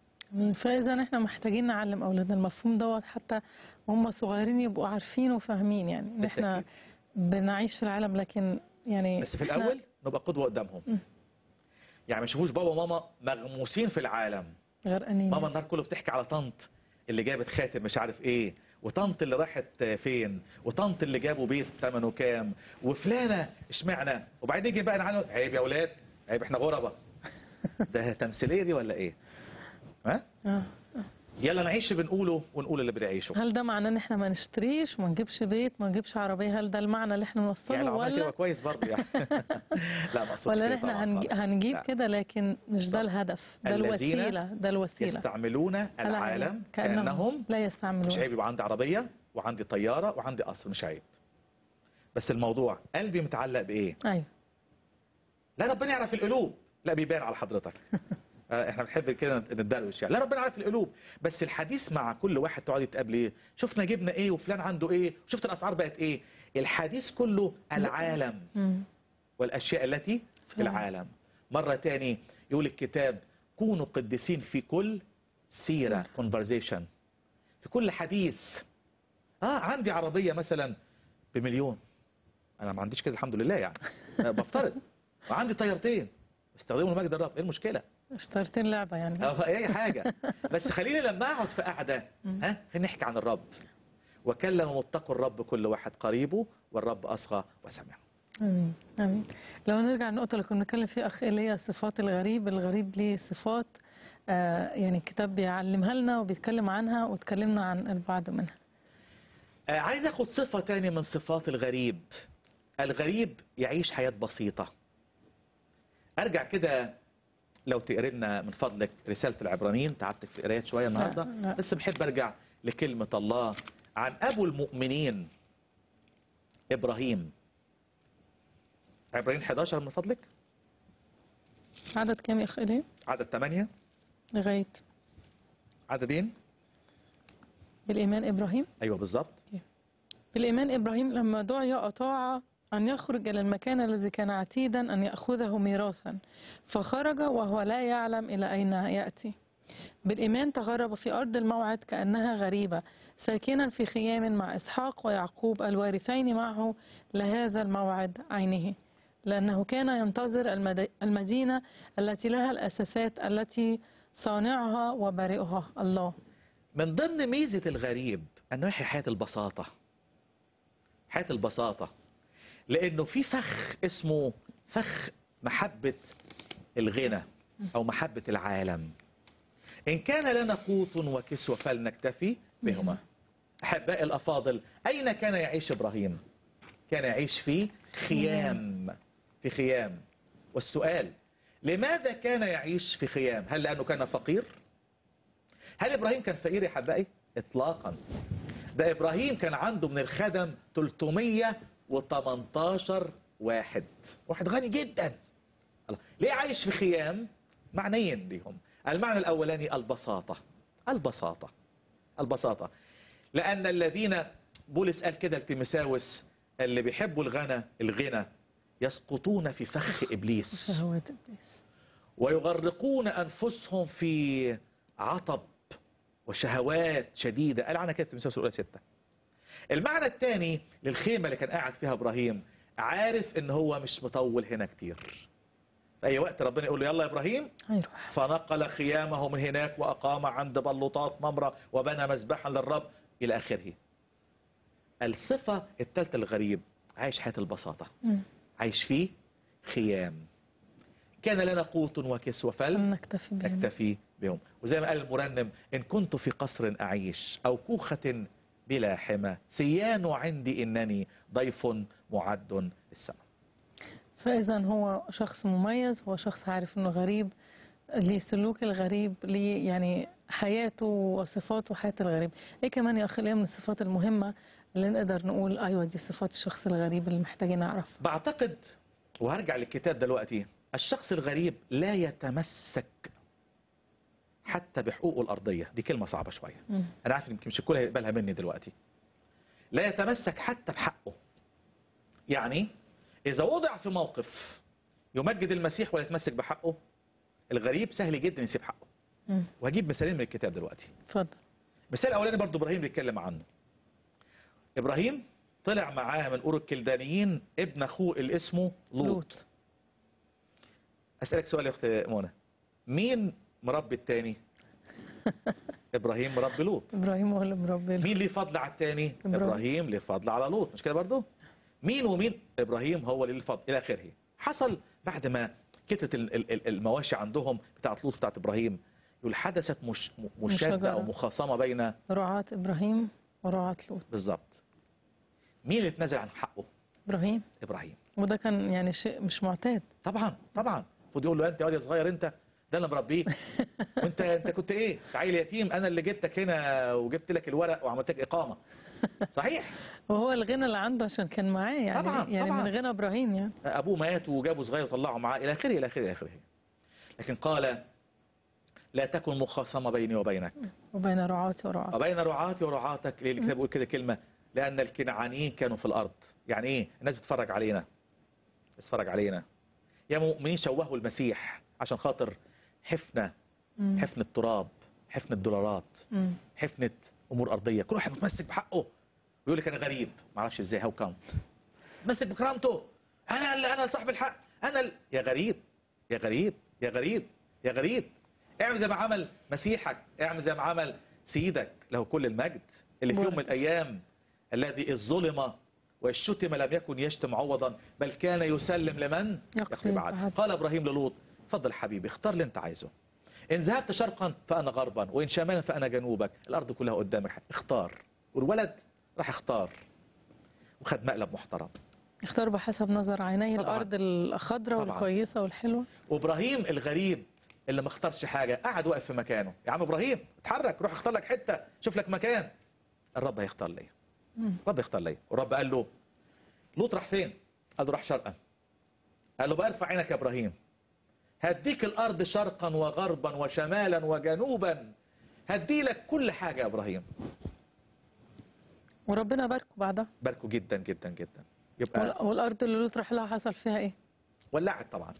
فاذا احنا محتاجين نعلم اولادنا المفهوم دوت حتى وهم صغيرين يبقوا عارفين وفاهمين، يعني ان احنا بنعيش في العالم لكن يعني بس في إحنا الاول نبقى قدوه قدامهم. يعني ما يشوفوش بابا وماما مغموسين في العالم. غرقانين. ماما النهار كله بتحكي على طنط اللي جابت خاتم مش عارف ايه، وطنط اللي راحت فين، وطنط اللي جابوا بيت ثمنه كام، وفلانه اشمعنى، وبعدين يجي بقى نعلم عيب يا اولاد، عيب احنا غربة. ده تمثيليه دي ولا ايه؟ ها؟ يلا نعيش بنقوله ونقول اللي بنعيشه. هل ده معناه ان احنا ما نشتريش وما نجيبش بيت ما نجيبش عربيه؟ هل ده المعنى اللي احنا نوصله يعني لو عملت ولا يبقى كويس برضه يعني. لا ما اقصدش ولا كده احنا طبعا خالص. هنجيب لا. كده لكن مش ده الهدف، ده الذين الوسيله، ده الوسيله. يستعملون العالم كأنهم لا يستعملون. مش عيب يبقى عندي عربية وعندي طيارة وعندي قصر، مش عيب. بس الموضوع قلبي متعلق بإيه؟ ايوه. لا ربنا يعرف القلوب، لا بيبان على حضرتك. احنا بنحب كده نتدروش يعني. لا ربنا عارف القلوب، بس الحديث مع كل واحد تقعد يتقابل ايه، شفنا جبنا ايه وفلان عنده ايه، شفت الاسعار بقت ايه. الحديث كله العالم والاشياء التي في العالم. مرة تاني يقول الكتاب كونوا قديسين في كل سيرة، conversation، في كل حديث. عندي عربية مثلا بمليون، انا ما عنديش كده الحمد لله يعني، بفترض. وعندي طيارتين استخدموا المجد الرب، ايه المشكلة؟ اشتريتين لعبة يعني. اي حاجة. بس خليني لما اقعد في قعدة خلينا نحكي عن الرب. وكلم اتقوا الرب كل واحد قريبه والرب اصغى وسمعه. امين امين. لو نرجع النقطة اللي كنا بنتكلم فيها اخ اللي هي صفات الغريب، الغريب ليه صفات يعني الكتاب بيعلمها لنا وبيتكلم عنها واتكلمنا عن البعض منها. عايز اخد صفة تاني من صفات الغريب. الغريب يعيش حياة بسيطة. ارجع كده لو تقري لنا من فضلك رسالة العبرانيين، تعبتك في قرايات شوية النهاردة. لا. بس بحب ارجع لكلمة الله عن ابو المؤمنين ابراهيم. عبرانيين 11 من فضلك. عدد كام يا اخ إليه؟ عدد 8 لغاية عددين. بالإيمان إبراهيم. ايوه بالظبط. بالإيمان إبراهيم لما دعي أطاع أن يخرج إلى المكان الذي كان عتيدا أن يأخذه ميراثا، فخرج وهو لا يعلم إلى أين يأتي. بالإيمان تغرب في أرض الموعد كأنها غريبة، ساكنا في خيام مع إسحاق ويعقوب الوارثين معه لهذا الموعد عينه، لأنه كان ينتظر المدينة التي لها الأساسات التي صانعها وبارئها الله. من ضمن ميزة الغريب انه يحيي حياة البساطة. حياة البساطة، لانه في فخ اسمه فخ محبة الغنى او محبة العالم. ان كان لنا قوت وكسوة فلنكتفي بهما. احبائي الافاضل، اين كان يعيش ابراهيم؟ كان يعيش في خيام. في خيام. والسؤال لماذا كان يعيش في خيام؟ هل لانه كان فقير؟ هل ابراهيم كان فقير يا حبائي؟ اطلاقا. ده ابراهيم كان عنده من الخدم 318 واحد غني جدا. الله. ليه عايش في خيام؟ معنيين ليهم. المعنى الاولاني البساطة. البساطة. البساطة. لان الذين بولس قال كده لتيموثاوس اللي بيحبوا الغنى يسقطون في فخ ابليس شهوات إبليس ويغرقون انفسهم في عطب وشهوات شديدة. قال عنها كده في تيموثاوس الاولى 6. المعنى الثاني للخيمة اللي كان قاعد فيها ابراهيم، عارف ان هو مش مطول هنا كتير. في اي وقت ربنا يقول له يلا يا ابراهيم هيروح. فنقل خيامه من هناك واقام عند بلوطات ممرة وبنى مذبحا للرب الى اخره. الصفة الثالثة الغريب عايش حياة البساطة. عايش فيه خيام. كان لنا قوت وكسوة فلنكتفي بهم. وزي ما قال المرنم إن كنت في قصر أعيش أو كوخة بلا حمى سيان عندي إنني ضيف معد السماء. فإذا هو شخص مميز، هو شخص عارف إنه غريب، ليه سلوك الغريب، ليه يعني حياته وصفاته حياة الغريب. إيه كمان يا أخي من الصفات المهمة اللي نقدر نقول أيوة دي صفات الشخص الغريب اللي محتاجين نعرفها؟ بعتقد، وهرجع للكتاب دلوقتي، الشخص الغريب لا يتمسك حتى بحقوقه الأرضية. دي كلمة صعبة شوية، مم. أنا عارف يمكن مش الكل هيقبلها مني دلوقتي. لا يتمسك حتى بحقه. يعني إذا وضع في موقف يمجد المسيح ولا يتمسك بحقه، الغريب سهل جدا يسيب حقه. مم. وهجيب مثالين من الكتاب دلوقتي. اتفضل. مثال الاولاني برضو ابراهيم بيتكلم عنه. ابراهيم طلع معاه من اور الكلدانيين ابن اخوه اللي اسمه لوط. اسالك سؤال يا اخت منى، مين مربي التاني؟ ابراهيم مربي لوط. إبراهيم هو اللي مربي. مين ليه فضل على التاني؟ ابراهيم ليه فضل على لوط، مش كده برضو؟ مين ومين؟ ابراهيم هو اللي ليه الفضل الى اخره. حصل بعد ما كترت المواشي عندهم بتاعت لوط بتاعت ابراهيم، يقول حدثت مشادة او مخاصمه بين رعاة إبراهيم ورعاة لوط. بالظبط. مين اللي اتنازل عن حقه؟ إبراهيم. ابراهيم. وده كان يعني شيء مش معتاد. طبعا طبعا. المفروض يقول له انت يا صغير، انت ده انا مربيك، وانت كنت ايه؟ عيل يتيم، انا اللي جبتك هنا وجبت لك الورق وعملت لك اقامه. صحيح. وهو الغنى اللي عنده عشان كان معاه يعني. طبعاً، يعني طبعاً. من غنى إبراهيم يعني. ابوه مات وجابه صغير وطلعه معاه الى اخره الى اخره الى اخره. لكن قال لا تكن مخاصمه بيني وبينك وبين رعاتي ورعاتك. وبين رعاتي ورعاتك. ليه الكتاب بيقول كده كلمه؟ لان الكنعانيين كانوا في الارض. يعني ايه؟ الناس بتتفرج علينا، بتتفرج علينا. يا مؤمنين شوهوا المسيح عشان خاطر حفنه، مم. حفنه تراب، حفنه دولارات، مم. حفنه امور ارضيه. كل واحد متمسك بحقه ويقول لك انا غريب، ما اعرفش ازاي، هاو كام متمسك بكرامته. انا صاحب الحق، يا غريب يا غريب يا غريب يا غريب. اعمل زي ما عمل مسيحك، اعمل زي ما عمل سيدك له كل المجد، اللي في يوم من الايام الذي الظلم والشتم لم يكن يشتم عوضا، بل كان يسلم لمن يقضي بعد. قال ابراهيم للوط اتفضل حبيبي، اختار اللي انت عايزه. ان ذهبت شرقا فانا غربا، وان شمالا فانا جنوبك، الارض كلها قدامك، اختار. والولد راح اختار وخد مقلب محترم. اختار بحسب نظر عينيه طبعاً. الارض الخضراء طبعاً. والكويسه والحلوه. وابراهيم الغريب اللي ما اختارش حاجه قعد واقف في مكانه. يا عم ابراهيم اتحرك، روح اختار لك حته، شوف لك مكان. الرب هيختار لي، الرب يختار لي. والرب قال له لوط راح فين؟ قال له راح شرقا. قال له بقى ارفع عينك يا ابراهيم، هديك الارض شرقا وغربا وشمالا وجنوبا، هدي لك كل حاجه يا ابراهيم. وربنا باركه بعدها. باركه جدا جدا جدا. يبقى والارض اللي لوط راح لها حصل فيها ايه؟ ولعت طبعا.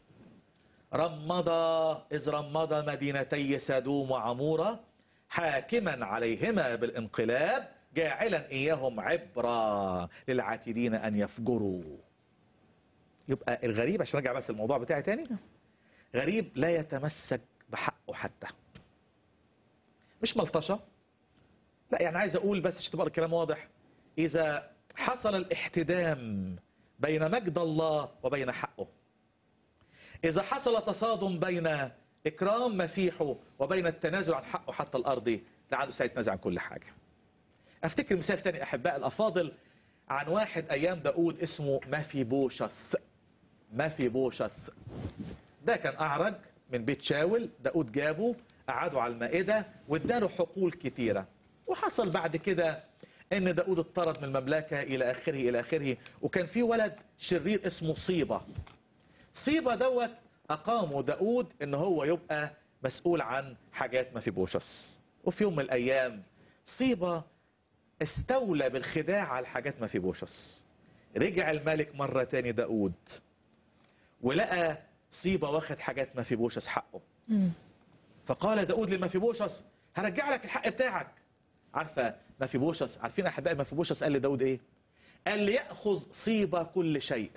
إذ رمض مدينتي سدوم وعمورة حاكما عليهما بالانقلاب، جاعلا إياهم عبرة للعاتدين أن يفجروا. يبقى الغريب، عشان ارجع بس الموضوع بتاعي تاني، غريب لا يتمسك بحقه حتى. مش ملطشة، لا، يعني عايز أقول بس عشان تبقى الكلام واضح، إذا حصل الاحتدام بين مجد الله وبين حقه، إذا حصل تصادم بين إكرام مسيحه وبين التنازل عن حقه حتى الأرضي، لا عنده سيتنازل عن كل حاجة. أفتكر مثال تاني أحباء الأفاضل عن واحد أيام داود اسمه مفيبوشث. مفيبوشث ده كان أعرج من بيت شاول، داود جابه قعدوا على المائدة واداله حقول كتيرة. وحصل بعد كده ان داود اتطرد من المملكة الى اخره الى اخره. وكان في ولد شرير اسمه صيبة. صيبة دوت اقاموا داود ان هو يبقى مسؤول عن حاجات مفيبوشث. وفي يوم من الايام صيبة استولى بالخداع على حاجات مفيبوشث. رجع الملك مرة تاني داود ولقى صيبة واخد حاجات مفيبوشث حقه. فقال داود لمفيبوشث هرجع لك الحق بتاعك. عارفة مفيبوشث، عارفين احبائي مفيبوشث قال لداود ايه؟ قال لي يأخذ صيبة كل شيء،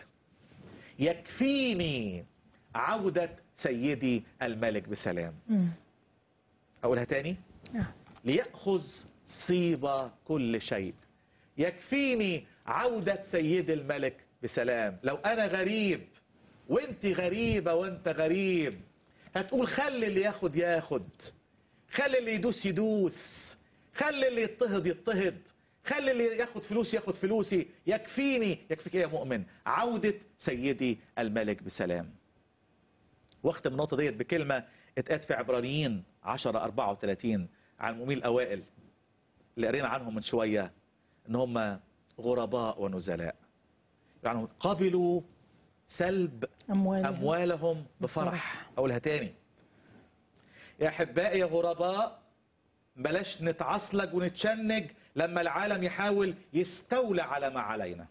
يكفيني عودة سيدي الملك بسلام. اقولها تاني، ليأخذ صيبة كل شيء، يكفيني عودة سيدي الملك بسلام. لو انا غريب وانت غريبة وانت غريب، هتقول خلي اللي ياخد ياخد، خلي اللي يدوس يدوس، خلي اللي يضطهد يضطهد، خلي اللي ياخد فلوس ياخد فلوسي، يكفيني. يكفيك ايه يا مؤمن؟ عودة سيدي الملك بسلام. واختم النقطة ديت بكلمة اتقالت في عبرانيين 10:34 عن المؤمنين الأوائل اللي قرينا عنهم من شوية، ان هم غرباء ونزلاء، يعني قبلوا سلب أموالهم بفرح. أقولها تاني، يا أحبائي يا غرباء، بلاش نتعصلج ونتشنج لما العالم يحاول يستولى على ما علينا.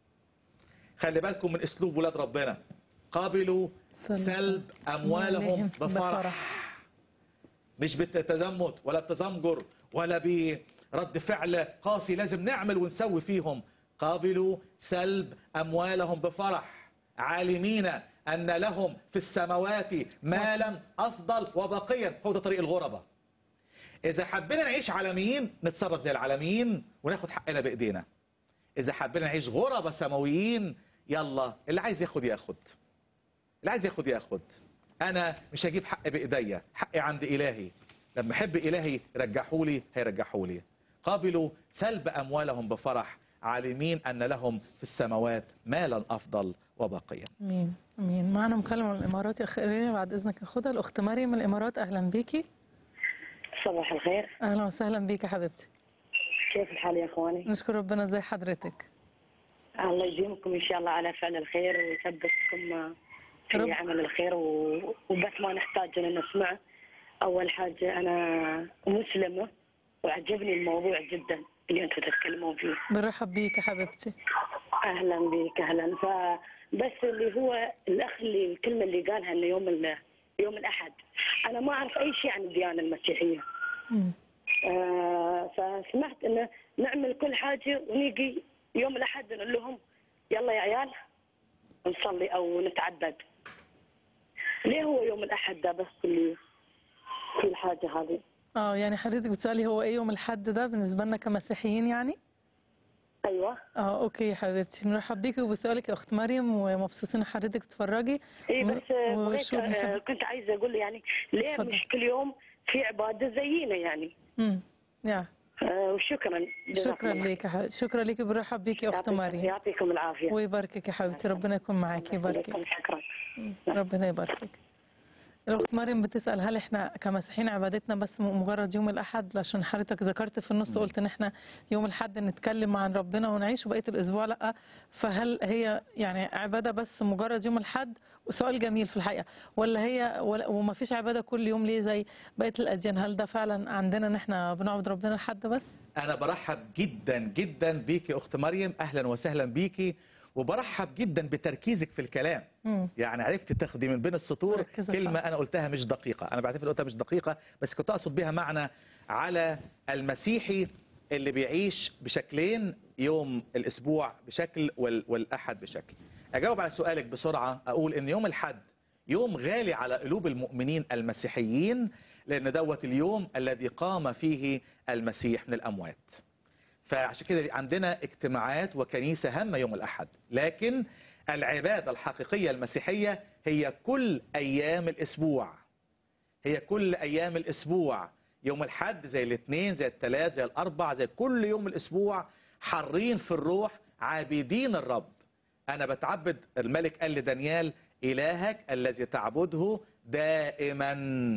خلي بالكم من أسلوب ولاد ربنا، قبلوا سلب أموالهم بفرح، مش بالتزمت ولا بتزمجر ولا برد فعل قاسي لازم نعمل ونسوي فيهم. قابلوا سلب أموالهم بفرح، عالمين أن لهم في السماوات مالا أفضل وبقيا. هو ده طريق الغربة. إذا حبينا نعيش عالميين نتصرف زي العالميين وناخد حقنا بإيدينا. إذا حبينا نعيش غربة سماويين، يلا اللي عايز ياخد ياخد، اللي عايز ياخد ياخد. أنا مش هجيب حق بإيديا، حقي عند إلهي. لما أحب إلهي رجحولي هيرجحولي. قابلوا سلب أموالهم بفرح، عالمين أن لهم في السماوات مالا أفضل وبقيا. امين امين. معنا مكالمة من الإمارات يا أخ إيرينيا، بعد إذنك ناخدها. الأخت مريم من الإمارات، أهلا بيكي. صباح الخير. أهلا وسهلا بيكي حبيبتي. كيف الحال يا اخواني؟ نشكر ربنا. ازي حضرتك؟ الله يديمكم ان شاء الله على فعل الخير ويثبتكم في رب. عمل الخير وبس ما نحتاج ان نسمع. اول حاجه انا مسلمه وعجبني الموضوع جدا اللي انتم تتكلمون فيه. بنرحب بيك يا حبيبتي. اهلا بك اهلا. فبس اللي هو الاخ اللي الكلمه اللي قالها انه يوم الاحد، انا ما اعرف اي شيء عن الديانه المسيحيه. مم. فسمعت انه نعمل كل حاجه ونيجي يوم الاحد نقول لهم يلا يا عيال نصلي او نتعبد. ليه هو يوم الاحد ده بس اللي في الحاجه هذه؟ يعني حضرتك بتسألي هو ايه يوم الحد ده بالنسبة لنا كمسيحيين يعني؟ ايوه. اوكي يا حبيبتي، بنرحب بيكي وبسؤالك يا اخت مريم، ومبسوطين حضرتك تتفرجي. اي بس بغيت كنت عايزه اقول يعني ليه اتفضل. مش كل يوم في عباده زينا يعني. يا وشكرا. شكرا ليك يا حبيبتي، شكرا ليك. بنرحب بيكي يا اخت مريم. يعطيكم العافيه ويباركك يا حبيبتي، ربنا يكون معاكي يباركك. شكرا. ربنا يباركك. الأخت مريم بتسأل هل احنا كمسيحيين عبادتنا بس مجرد يوم الأحد؟ عشان حضرتك ذكرت في النص قلت ان احنا يوم الأحد نتكلم عن ربنا ونعيش وبقية الأسبوع لأ. فهل هي يعني عبادة بس مجرد يوم الأحد؟ وسؤال جميل في الحقيقة. ولا هي وما فيش عبادة كل يوم ليه زي بقية الأديان؟ هل ده فعلا عندنا ان احنا بنعبد ربنا الحد بس؟ أنا برحب جدا جدا بيكي يا أخت مريم، أهلا وسهلا بيكي، وبرحب جدا بتركيزك في الكلام. يعني عرفت تاخدي من بين السطور كلمة أنا قلتها مش دقيقة. أنا بعتبر قلتها مش دقيقة، بس كنت أقصد بها معنى على المسيحي اللي بيعيش بشكلين، يوم الأسبوع بشكل والأحد بشكل. أجاوب على سؤالك بسرعة، أقول إن يوم الحد يوم غالي على قلوب المؤمنين المسيحيين، لأن دوت اليوم الذي قام فيه المسيح من الأموات. فعشان كده عندنا اجتماعات وكنيسة هامة يوم الأحد، لكن العبادة الحقيقية المسيحية هي كل أيام الأسبوع. هي كل أيام الأسبوع. يوم الحد زي الاثنين زي الثلاث زي الأربع زي كل يوم الأسبوع، حرين في الروح عابدين الرب. أنا بتعبد، الملك قال لدانيال إلهك الذي تعبده دائما.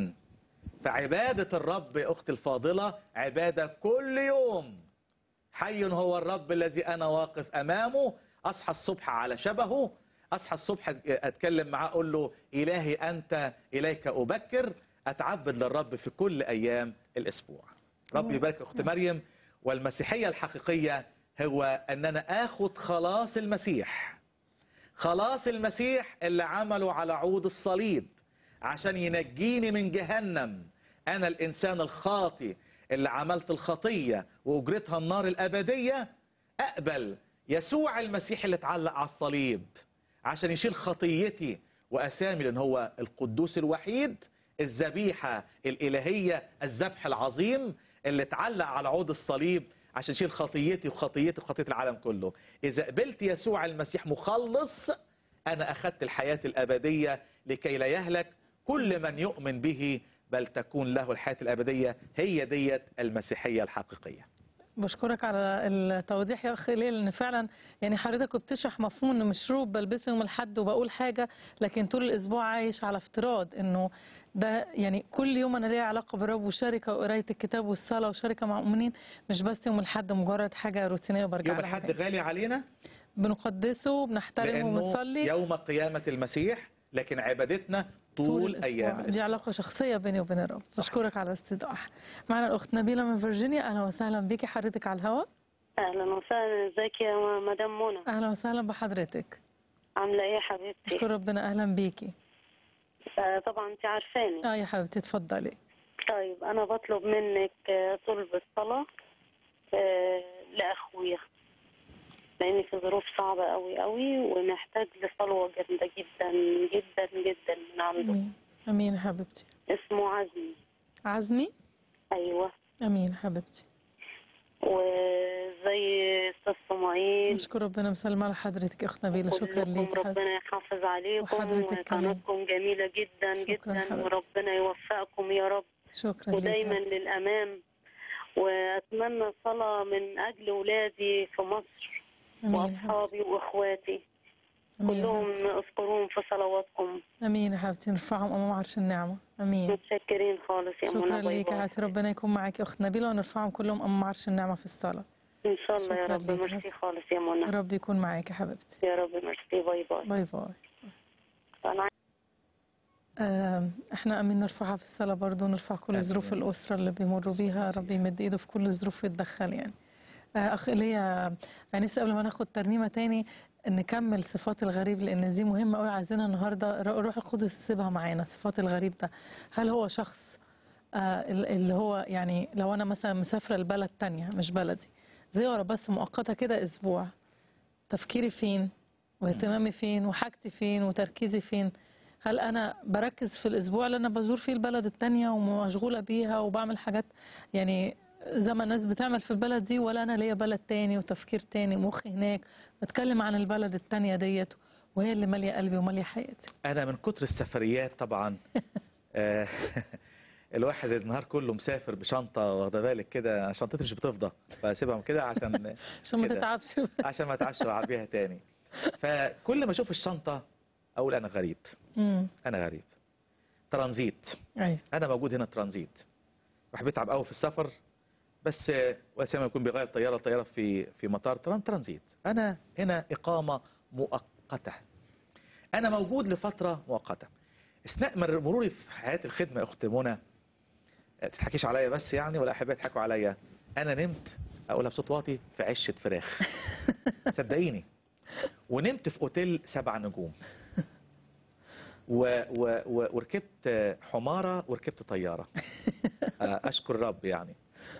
فعبادة الرب يا أختي الفاضلة عبادة كل يوم. حي هو الرب الذي أنا واقف أمامه. أصحى الصبح على شبهه، أصحى الصبح أتكلم معاه أقول له إلهي أنت إليك أبكر. أتعبد للرب في كل أيام الأسبوع. رب يبارك أخت مريم. والمسيحية الحقيقية هو أننا آخذ خلاص المسيح. خلاص المسيح اللي عمله على عود الصليب عشان ينجيني من جهنم. أنا الإنسان الخاطئ اللي عملت الخطية وأجرتها النار الأبدية، أقبل يسوع المسيح اللي اتعلق على الصليب عشان يشيل خطيتي وأسامي، لأن هو القدوس الوحيد، الذبيحة الإلهية، الذبح العظيم اللي اتعلق على عود الصليب عشان يشيل خطيتي وخطيتي وخطية العالم كله. إذا قبلت يسوع المسيح مخلص، أنا أخذت الحياة الأبدية لكي لا يهلك كل من يؤمن به، بل تكون له الحياة الأبدية. هي ديت المسيحية الحقيقية. بشكرك على التوضيح يا اخ ليل، ان فعلا يعني حضرتك بتشرح مفهوم ان مش روب بلبسه يوم الاحد وبقول حاجه، لكن طول الاسبوع عايش على افتراض انه ده يعني كل يوم انا ليا علاقه بالرب وشركه وقرايه الكتاب والصلاه وشركه مع المؤمنين، مش بس يوم الاحد مجرد حاجه روتينيه وبرجع يوم لها الحد تاني. غالي علينا بنقدسه وبنحترمه لأنه وبنصلي يوم قيامة المسيح، لكن عبادتنا طول أيام الاسبوع. دي الأسبوع. علاقه شخصيه بيني وبين الرب. صحيح. بشكرك على الاستضافه. معنا الاخت نبيله من فيرجينيا، اهلا وسهلا بيكي حضرتك على الهواء. اهلا وسهلا، ازيك يا مدام منى؟ اهلا وسهلا بحضرتك. عامله ايه يا حبيبتي؟ اشكر ربنا. اهلا بيكي. طبعا انت عارفاني. يا حبيبتي اتفضلي. طيب انا بطلب منك طلب الصلاه لاخويا، لاني في ظروف صعبه قوي قوي ومحتاج لصلوه جامده جدا جدا جدا من عنده. امين امين يا حبيبتي. اسمه عزمي. عزمي. ايوه. امين يا حبيبتي. وزي استاذ صمعين. نشكر ربنا. مسلمة على حضرتك يا اخت نبيله. شكرا كلكم ليكي ربنا حبيبتي. يحافظ عليكم، وحضرتك كمان. وقناتكم جميله جدا شكرا جدا، حبيبتي. وربنا يوفقكم يا رب شكرا ليكي ودايما حبيبتي. للامام. واتمنى صلاه من اجل ولادي في مصر امين يا حبيبتي. واصحابي واخواتي امين يا كلهم، حبيبتي. اذكروهم في صلواتكم. امين يا حبيبتي. نرفعهم امام عرش النعمه. امين. متشكرين خالص يا شكرا منى. باي ليكي يا باي. حبيبتي. ربنا يكون معاكي يا اخت نبيله، ونرفعهم كلهم امام عرش النعمه في الصلاه. ان شاء الله يا شكرا رب. ليكي. ميرسي خالص يا منى. رب يكون معاكي يا حبيبتي. يا رب ميرسي. باي باي. باي باي. انا احنا امين نرفعها في الصلاه برضه، ونرفع كل آمين. ظروف الاسره اللي بيمروا بيها. رب يمد ايده في كل الظروف ويتدخل يعني. اخ ايليا، نفسي قبل ما ناخد ترنيمه تاني نكمل صفات الغريب، لان دي مهمه قوي عايزينها النهارده. روح القدس يسيبها معانا. صفات الغريب ده، هل هو شخص اللي هو يعني لو انا مثلا مسافره لبلد تانية مش بلدي، زياره بس مؤقته كده اسبوع، تفكيري فين واهتمامي فين وحاجتي فين وتركيزي فين؟ هل انا بركز في الاسبوع اللي انا بزور فيه البلد التانية ومشغوله بيها وبعمل حاجات يعني زي ما الناس بتعمل في البلد دي، ولا انا ليا بلد تاني وتفكير تاني مخي هناك بتكلم عن البلد التانية ديت وهي اللي ماليه قلبي وماليه حياتي؟ أنا من كتر السفريات طبعا آه، الواحد النهار كله مسافر بشنطة، واخده بالك كده، شنطتي مش بتفضى فاسيبها كده عشان عشان ما كده. تتعبش. عشان ما اتعشى واعبيها تاني. فكل ما اشوف الشنطة اقول انا غريب، انا غريب. ترانزيت. ايوه. انا موجود هنا ترانزيت. الواحد بيتعب قوي في السفر، بس وسام يكون بيغير طياره في مطار ترانزيت. انا هنا اقامه مؤقته. انا موجود لفتره مؤقته. اثناء مروري في حياه الخدمه يا اخت منى، ما تضحكيش عليا بس يعني، ولا احبائي يضحكوا عليا، انا نمت اقولها بصوت واطي في عشه فراخ. صدقيني. ونمت في اوتيل 7 نجوم. وركبت حماره وركبت طياره. اشكر الرب يعني.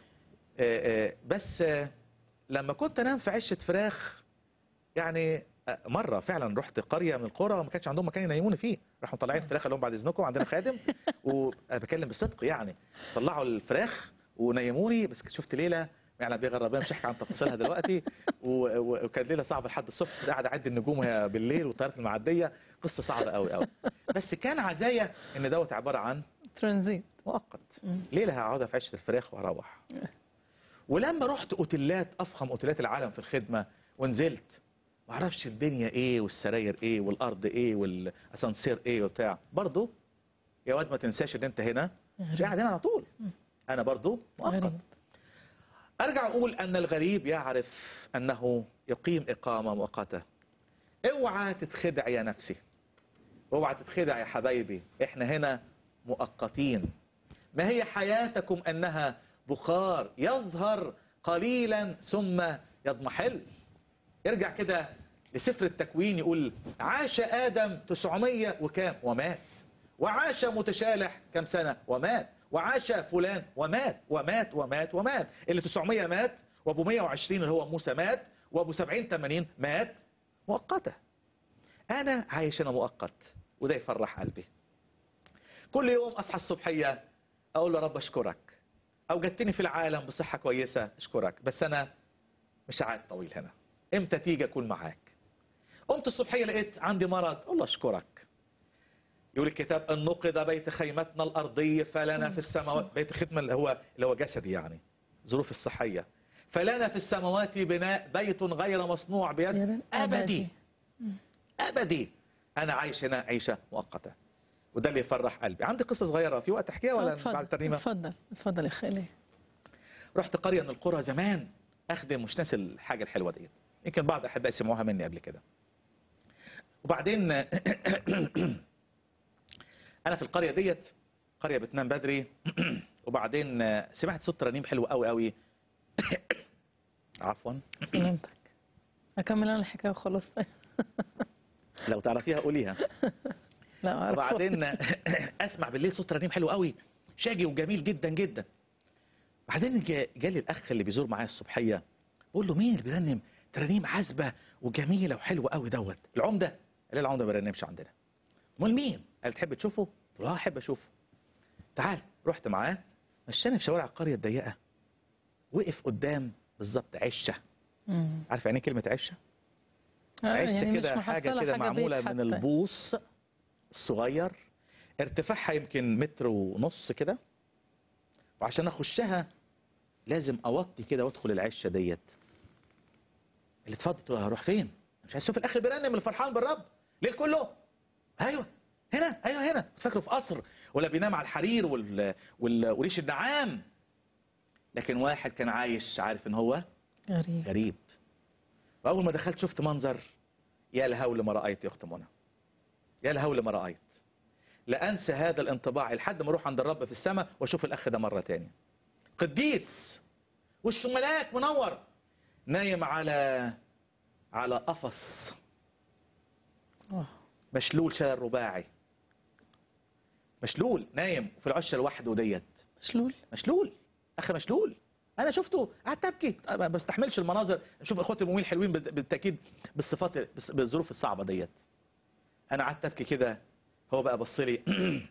بس لما كنت انام في عشه فراخ يعني، مره فعلا رحت قريه من القرى وما كانش عندهم مكان ينيموني فيه، راحوا مطلعين الفراخ قال لهم بعد اذنكم عندنا خادم، وبكلم بالصدق يعني، طلعوا الفراخ ونيموني. بس شفت ليله يعني بيغير ربنا، مش هحكي عن تفاصيلها دلوقتي. وكانت ليله صعبه لحد الصبح، قاعد اعد النجوم وهي بالليل والطيارات المعديه، قصه صعبه قوي قوي. بس كان عزايا ان دوت عباره عن ترانزيت مؤقت. ليله هقعدها في عشه الفراخ وهروح. ولما رحت اوتيلات افخم اوتيلات العالم في الخدمه ونزلت، ما اعرفش الدنيا ايه والسراير ايه والارض ايه والاسانسير ايه وبتاع، برضه يا واد ما تنساش ان انت هنا مش قاعد هنا على طول. انا برضه مؤقت. غريب. ارجع اقول ان الغريب يعرف انه يقيم اقامه مؤقته. اوعى تتخدع يا نفسي، اوعى تتخدع يا حبايبي، احنا هنا مؤقتين. ما هي حياتكم انها بخار يظهر قليلا ثم يضمحل. ارجع كده لسفر التكوين، يقول عاش آدم 900 وكام ومات، وعاش متشالح كم سنة ومات، وعاش فلان ومات ومات ومات ومات. اللي 900 مات، وابو 120 اللي هو موسى مات، وابو 70 80 مات. مؤقتة. انا عايش هنا مؤقت، وده يفرح قلبي. كل يوم اصحى الصبحية اقول له رب اشكرك، اوجدتني في العالم بصحة كويسة اشكرك، بس انا مش قاعد طويل هنا، امتى تيجي اكون معاك؟ قمت الصبحية لقيت عندي مرض، اقول له اشكرك. يقول الكتاب ان نقض بيت خيمتنا الارضي فلنا في السماوات. بيت الخدمة اللي هو جسدي يعني، ظروف الصحية. فلنا في السماوات بناء بيت غير مصنوع بيد أبدي. أبدي. أنا عايش هنا عيشة مؤقتة، وده اللي يفرح قلبي. عندي قصة صغيرة، في وقت أحكيها ولا بعد الترنيمة؟ اتفضل يا خالي. رحت قرية من القرى زمان أخدم، مش ناسي الحاجة الحلوة ديت، يمكن بعض أحبائي سمعوها مني قبل كده. وبعدين أنا في القرية ديت، قرية بتنام بدري وبعدين سمعت صوت ترانيم حلو قوي قوي. عفوا. سلامتك. أكمل أنا الحكاية وخلاص. لو تعرفيها قوليها. لا أعرف. وبعدين اسمع بالليل صوت ترانيم حلو قوي شاجي وجميل جدا جدا. بعدين جالي الاخ اللي بيزور معايا الصبحيه، بقول له مين اللي بيرنم ترانيم عذبه وجميله وحلوه قوي دوت؟ العمده. قال لي العمده ما بيرنمش عندنا. امال مين؟ قال تحب تشوفه؟ قلت له اه احب اشوفه. تعال. رحت معاه، مشاني في شوارع القريه الضيقه، وقف قدام بالظبط عشه. عارف يعني ايه كلمه عشه؟ عشه يعني كده، حاجه كده معموله من البوص الصغير، ارتفاعها يمكن 1.5 متر كده، وعشان اخشها لازم اوطي كده وادخل العشه ديت. اللي اتفضل هروح فين؟ مش عايز اشوف الاخر بيرنم الفرحان بالرب ليل كله. ايوه هنا، ايوه هنا. كنت فاكره في قصر ولا بينام على الحرير وريش النعام، لكن واحد كان عايش عارف ان هو غريب. واول ما دخلت شفت منظر يا لهول ما رايت يا اخت منى، يا لهول ما رايت. لا انسى هذا الانطباع لحد ما اروح عند الرب في السماء واشوف الاخ ده مره تاني. قديس وشه ملاك منور، نايم على قفص مشلول، شلل رباعي، مشلول نايم في العشه لوحده ديت. مشلول اخ مشلول. انا شفته قعدت ابكي، ما بستحملش المناظر. شوف اخواتي المؤمنين حلوين بالتاكيد بالصفات بالظروف الصعبه ديت. انا قعدت ابكي كده. هو بقى بص لي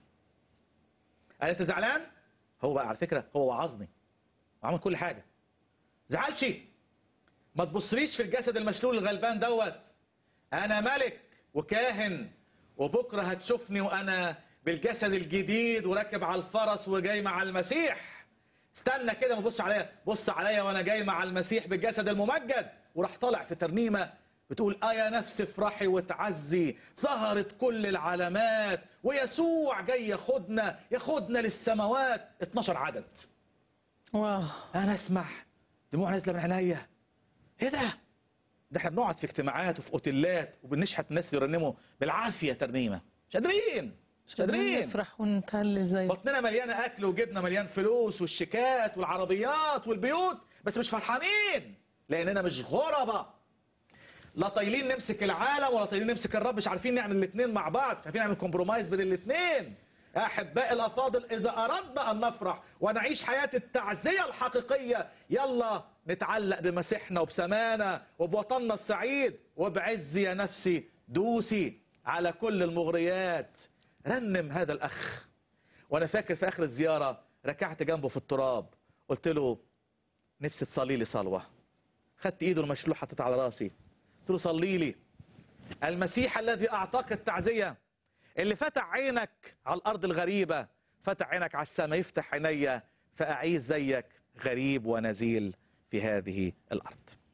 قال انت زعلان؟ هو بقى على فكره هو وعظني وعمل كل حاجه. زعلش، ما تبصليش في الجسد المشلول الغلبان دوت. انا ملك وكاهن، وبكره هتشوفني وانا بالجسد الجديد وراكب على الفرس وجاي مع المسيح. استنى كده ما تبصش عليا، بص عليا وانا جاي مع المسيح بالجسد الممجد. وراح طالع في ترنيمه بتقول يا نفس افرحي وتعزي، ظهرت كل العلامات ويسوع جاي ياخدنا للسماوات. 12 عدد. واو. انا اسمع دموع نازله من عينيا. ايه ده احنا بنقعد في اجتماعات وفي اوتيلات وبنشحت الناس يرنموا بالعافيه ترنيمه، مش قادرين نفرح ونتهلل زي بطننا مليانه اكل وجبنا مليان فلوس والشيكات والعربيات والبيوت، بس مش فرحانين لاننا مش غربة. لا طايلين نمسك العالم ولا طايلين نمسك الرب، مش عارفين نعمل الاثنين مع بعض، مش عارفين نعمل كومبرومايز بين الاثنين. يا احبائي الافاضل، اذا اردنا ان نفرح ونعيش حياه التعزيه الحقيقيه، يلا نتعلق بمسيحنا وبسمانا وبوطننا السعيد، وبعز يا نفسي دوسي على كل المغريات. رنم هذا الاخ. وانا فاكر في اخر الزياره ركعت جنبه في التراب، قلت له نفسي تصلي لي صلوه. خدت ايده المشلوح حطيتها على راسي، قلت له صلي لي. المسيح الذي اعطاك التعزيه، اللي فتح عينك على الارض الغريبه، فتح عينك على السماء، يفتح عينيا فاعيش زيك غريب ونزيل في هذه الارض.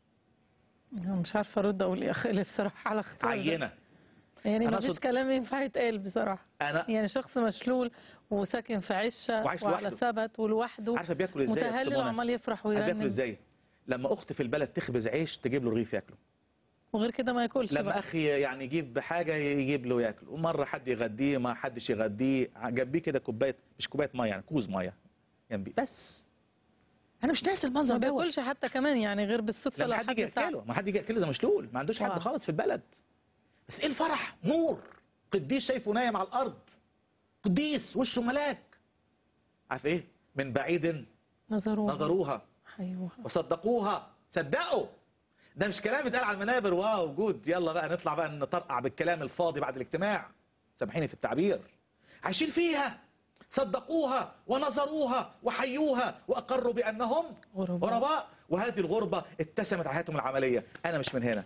مش عارفه ارد اقول ايه يا خالي بصراحه على اختار عينه. يعني ما فيش كلام ينفع يتقال بصراحه. يعني شخص مشلول وساكن في عشه وعلى سبت ولوحده، عارفه بياكل ازاي؟ متهلل وعمال يفرح ويرنم. بياكل ازاي؟ لما اخت في البلد تخبز عيش تجيب له رغيف ياكله، وغير كده ما ياكلش. لما بقى اخي يعني يجيب حاجه يجيب له ياكل، ومره حد يغديه ما حدش يغديه، جنبيه كده كوبايه، مش كوبايه ميه يعني كوز ميه جنبيه بس. انا مش ناسي المنظر ما بياكلش حتى كمان يعني غير بالصدفه لو حد ياكله. ما حد يجي ياكله، ده مشلول ما عندوش حد خالص في البلد. بس ايه الفرح؟ نور قديس شايفه نايم على الارض، قديس وشه ملاك. عارف ايه؟ من بعيد نظروها وصدقوها. صدقوا. ده مش كلام اتقال على المنابر واو جود يلا بقى نطلع بقى نطرقع بالكلام الفاضي بعد الاجتماع، سامحيني في التعبير. عايشين فيها، صدقوها ونظروها وحيوها واقروا بانهم غرباء. وهذه الغربه اتسمت على حياتهم العمليه. انا مش من هنا،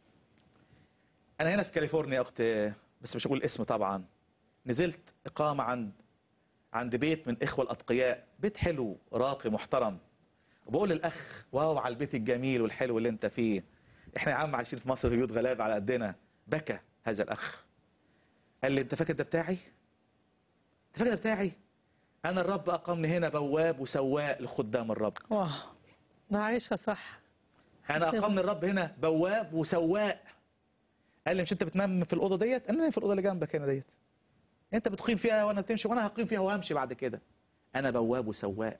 انا هنا في كاليفورنيا يا اخت، بس مش هقول اسم طبعا. نزلت اقامه عند بيت من اخوه الاتقياء، بيت حلو راقي محترم. وبقول للاخ واو على البيت الجميل والحلو اللي انت فيه، احنا يا عم عايشين في مصر في بيوت غلابه على قدنا. بكى هذا الاخ، قال لي انت فاكر ده بتاعي؟ انت فاكر ده بتاعي؟ انا الرب اقامني هنا بواب وسواق لخدام الرب. واو، ده عايشة صح. انا اقامني الرب هنا بواب وسواق. قال لي مش انت بتنام في الاوضه ديت؟ انا نايم في الاوضه اللي جنبك هنا ديت. انت بتقيم فيها وانا بتمشي، وانا هقيم فيها وهمشي بعد كده. انا بواب وسواق.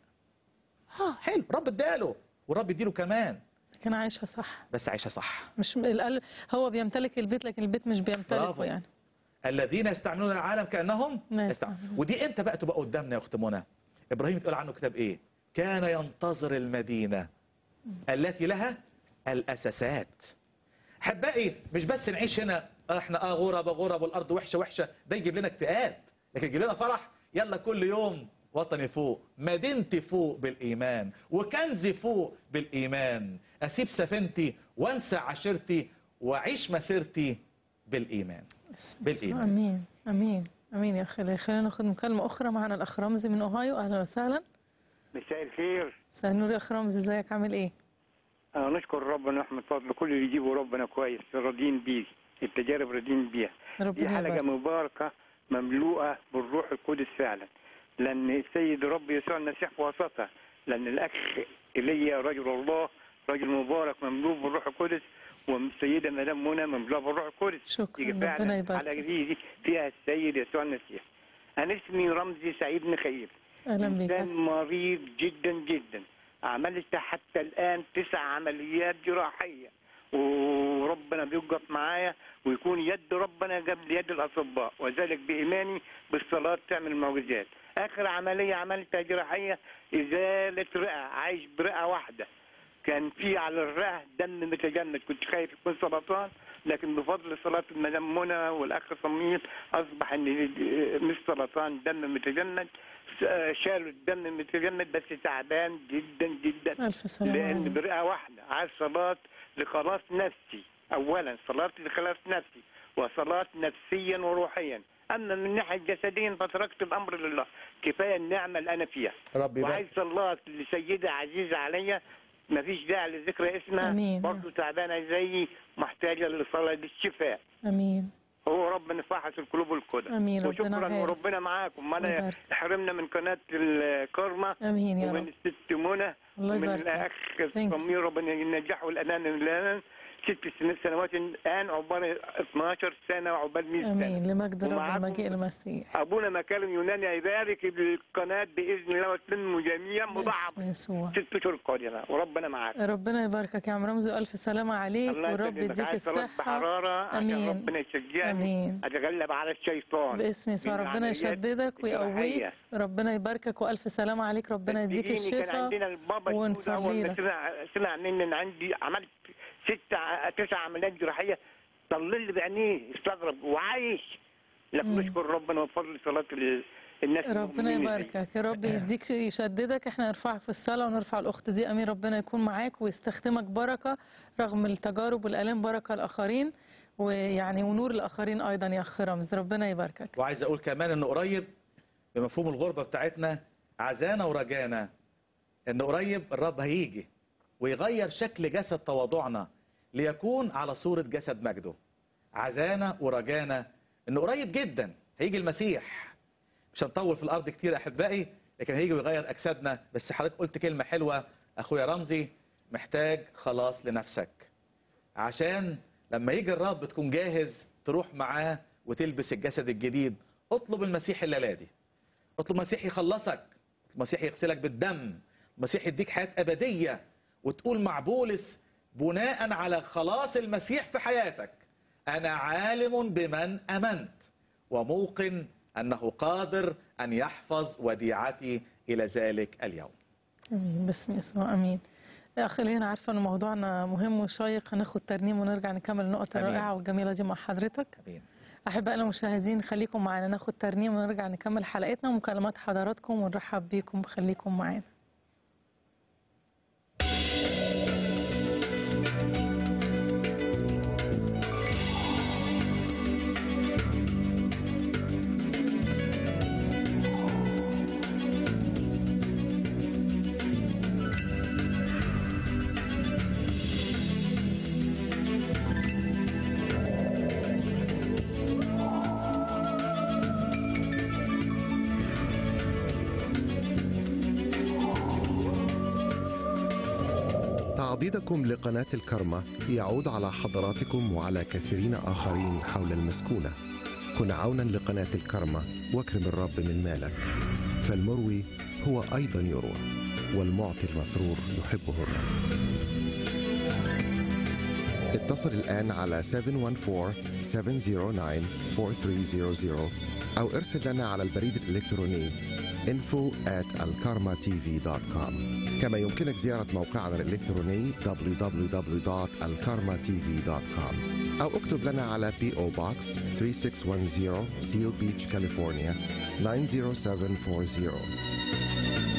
حلو، رب اداله والرب يديله كمان، كان عايشة صح. بس عايشه صح. مش هو بيمتلك البيت لكن البيت مش برافو. بيمتلكه يعني. الذين يستعملون العالم كانهم ناس. ودي امتى بقى تبقى قدامنا يا اخت منى؟ ابراهيم تقول عنه كتاب ايه؟ كان ينتظر المدينه التي لها الاساسات. احبائي مش بس نعيش هنا احنا غرب والارض وحشه، ده يجيب لنا اكتئاب، لكن يجيب لنا فرح. يلا كل يوم وطني فوق، مدينتي فوق بالايمان، وكنزي فوق بالايمان، اسيب سفينتي وانسى عشيرتي واعيش مسيرتي بالايمان. بالايمان. امين امين امين. يا خلينا ناخد مكالمة اخرى. معنا الاخ رمزي من اوهايو. اهلا وسهلا. مساء الخير. مساء النور يا اخ رمزي، ازيك عامل ايه؟ نشكر ربنا ونحمد فضله، كل اللي يجيبه ربنا كويس، راضيين بيه، التجارب راضيين بيها. دي ربنا حلقة يبارك. مباركة مملوءة بالروح القدس فعلا، لأن السيد الرب يسوع المسيح في وسطها، لأن الأخ إيليا رجل الله رجل مبارك مملوء بالروح القدس، والسيدة مدام منى مملوءة بالروح القدس. شكرا، يجي ربنا فعلا يبارك. على دي فيها السيد يسوع المسيح. أنا اسمي رمزي سعيد ميخائيل. اهلا بيك. إنسان مريض جدا جدا، عملت حتى الآن 9 عمليات جراحية، وربنا بيوقف معايا ويكون يد ربنا قبل يد الأطباء، وذلك بإيماني بالصلاة تعمل معجزات. آخر عملية عملتها جراحية إزالة رئة، عايش برئة واحدة، كان في على الرئة دم متجمد، كنت خايف يكون سرطان، لكن بفضل صلاة المدام منى والأخ صميم أصبح إن مش سرطان، دم متجمد. شالوا الدم المتجمد، بس تعبان جدا جدا، الف سلامة لأن عليك. برئة واحدة. عايز صلاة لخلاص نفسي، أولا صلاة لخلاص نفسي، وصلاة نفسيا وروحيا. أما من الناحية الجسدية فتركت الأمر لله، كفاية النعمة اللي أنا فيها. ربي يبارك. وعايز صلاة لسيدة عزيزة عليا، ما فيش داعي لذكر اسمها، أمين. برضه تعبانة زيي، محتاجة لصلاة للشفاء. امين هو ربنا فاحص القلوب والقدم. امين. ربنا وشكرا عارف. وربنا معاكم. ما انا يبارك. حرمنا من قناة الكرمة امين يا ومن رب. الست منى الله ومن يبارك. الاخ Thank you. سمير، ربنا ينجحه الان 6 سنوات الان، عقبال 12 سنه وعقبال 100 سنه. امين لمجد رب ومعاكم المجيء المسيح. ابونا مكارم يوناني يبارك القناه باذن الله وتنمو جميعا مضاعف باسم يسوع. 6 اشهر قادمه، وربنا معاك. ربنا يباركك يا عم رمزي، والف سلامة عليك، الله والرب يسلمك. يديك عايز صلاة الصحة. بحراره عشان امين ربنا يشجعني امين. اتغلب على الشيطان باسم يسوع، من ربنا العمليات يشددك ويقويك. الجراحية. ربنا يباركك والف سلامة عليك، ربنا يديك صدقيني كان الشفاء. عندنا البابا ونصلي اول ما لك. سمع مني ان عندي عملت 9 عمليات جراحيه، ضل لي بعينيه استغرب وعايش. لكن مم. نشكر ربنا وبفضل صلاه الناس ربنا المؤمنين دي. يباركك يا رب، يديك يشددك. احنا نرفعك في الصلاة ونرفع الأخت دي. أمين. ربنا يكون معاك ويستخدمك بركة رغم التجارب والآلام، بركة الآخرين ويعني ونور الآخرين أيضا يا أخ رمز. ربنا يباركك. وعايز اقول كمان انه قريب بمفهوم الغربة بتاعتنا عزانا ورجانا، ان قريب الرب هيجي ويغير شكل جسد تواضعنا ليكون على صورة جسد مجده. عزانا ورجانا انه قريب جدا هيجي المسيح. مش هنطول في الارض كتير احبائي، لكن هيجي ويغير اجسادنا. بس حضرتك قلت كلمة حلوة اخويا رمزي، محتاج خلاص لنفسك، عشان لما يجي الرب تكون جاهز تروح معاه وتلبس الجسد الجديد. اطلب المسيح الليلة دي، اطلب المسيح يخلصك، المسيح يغسلك بالدم، المسيح يديك حياة أبدية، وتقول مع بولس بناء على خلاص المسيح في حياتك: أنا عالم بمن أمنت وموقن أنه قادر أن يحفظ وديعتي إلى ذلك اليوم. امين باسم يسوع. امين. يا اخي لينا، عارفه ان موضوعنا مهم وشيق. هناخد ترنيم ونرجع نكمل النقط أمين. الرائعه والجميله دي مع حضرتك. أمين. احبائنا المشاهدين، خليكم معانا، ناخد ترنيم ونرجع نكمل حلقتنا ومكالمات حضراتكم ونرحب بيكم. خليكم معانا. صديدكم لقناة الكرمة يعود على حضراتكم وعلى كثيرين آخرين حول المسكونة. كن عونا لقناة الكرمة واكرم الرب من مالك، فالمروي هو أيضا يروى، والمعطي المسرور يحبه الرب. اتصل الآن على 714-709-4300 أو ارسل لنا على البريد الإلكتروني info@alkarmatv.com. كما يمكنك زيارة موقعنا الإلكتروني www.alkarmatv.com أو اكتب لنا على P.O. Box 3610 Seal Beach, California 90740.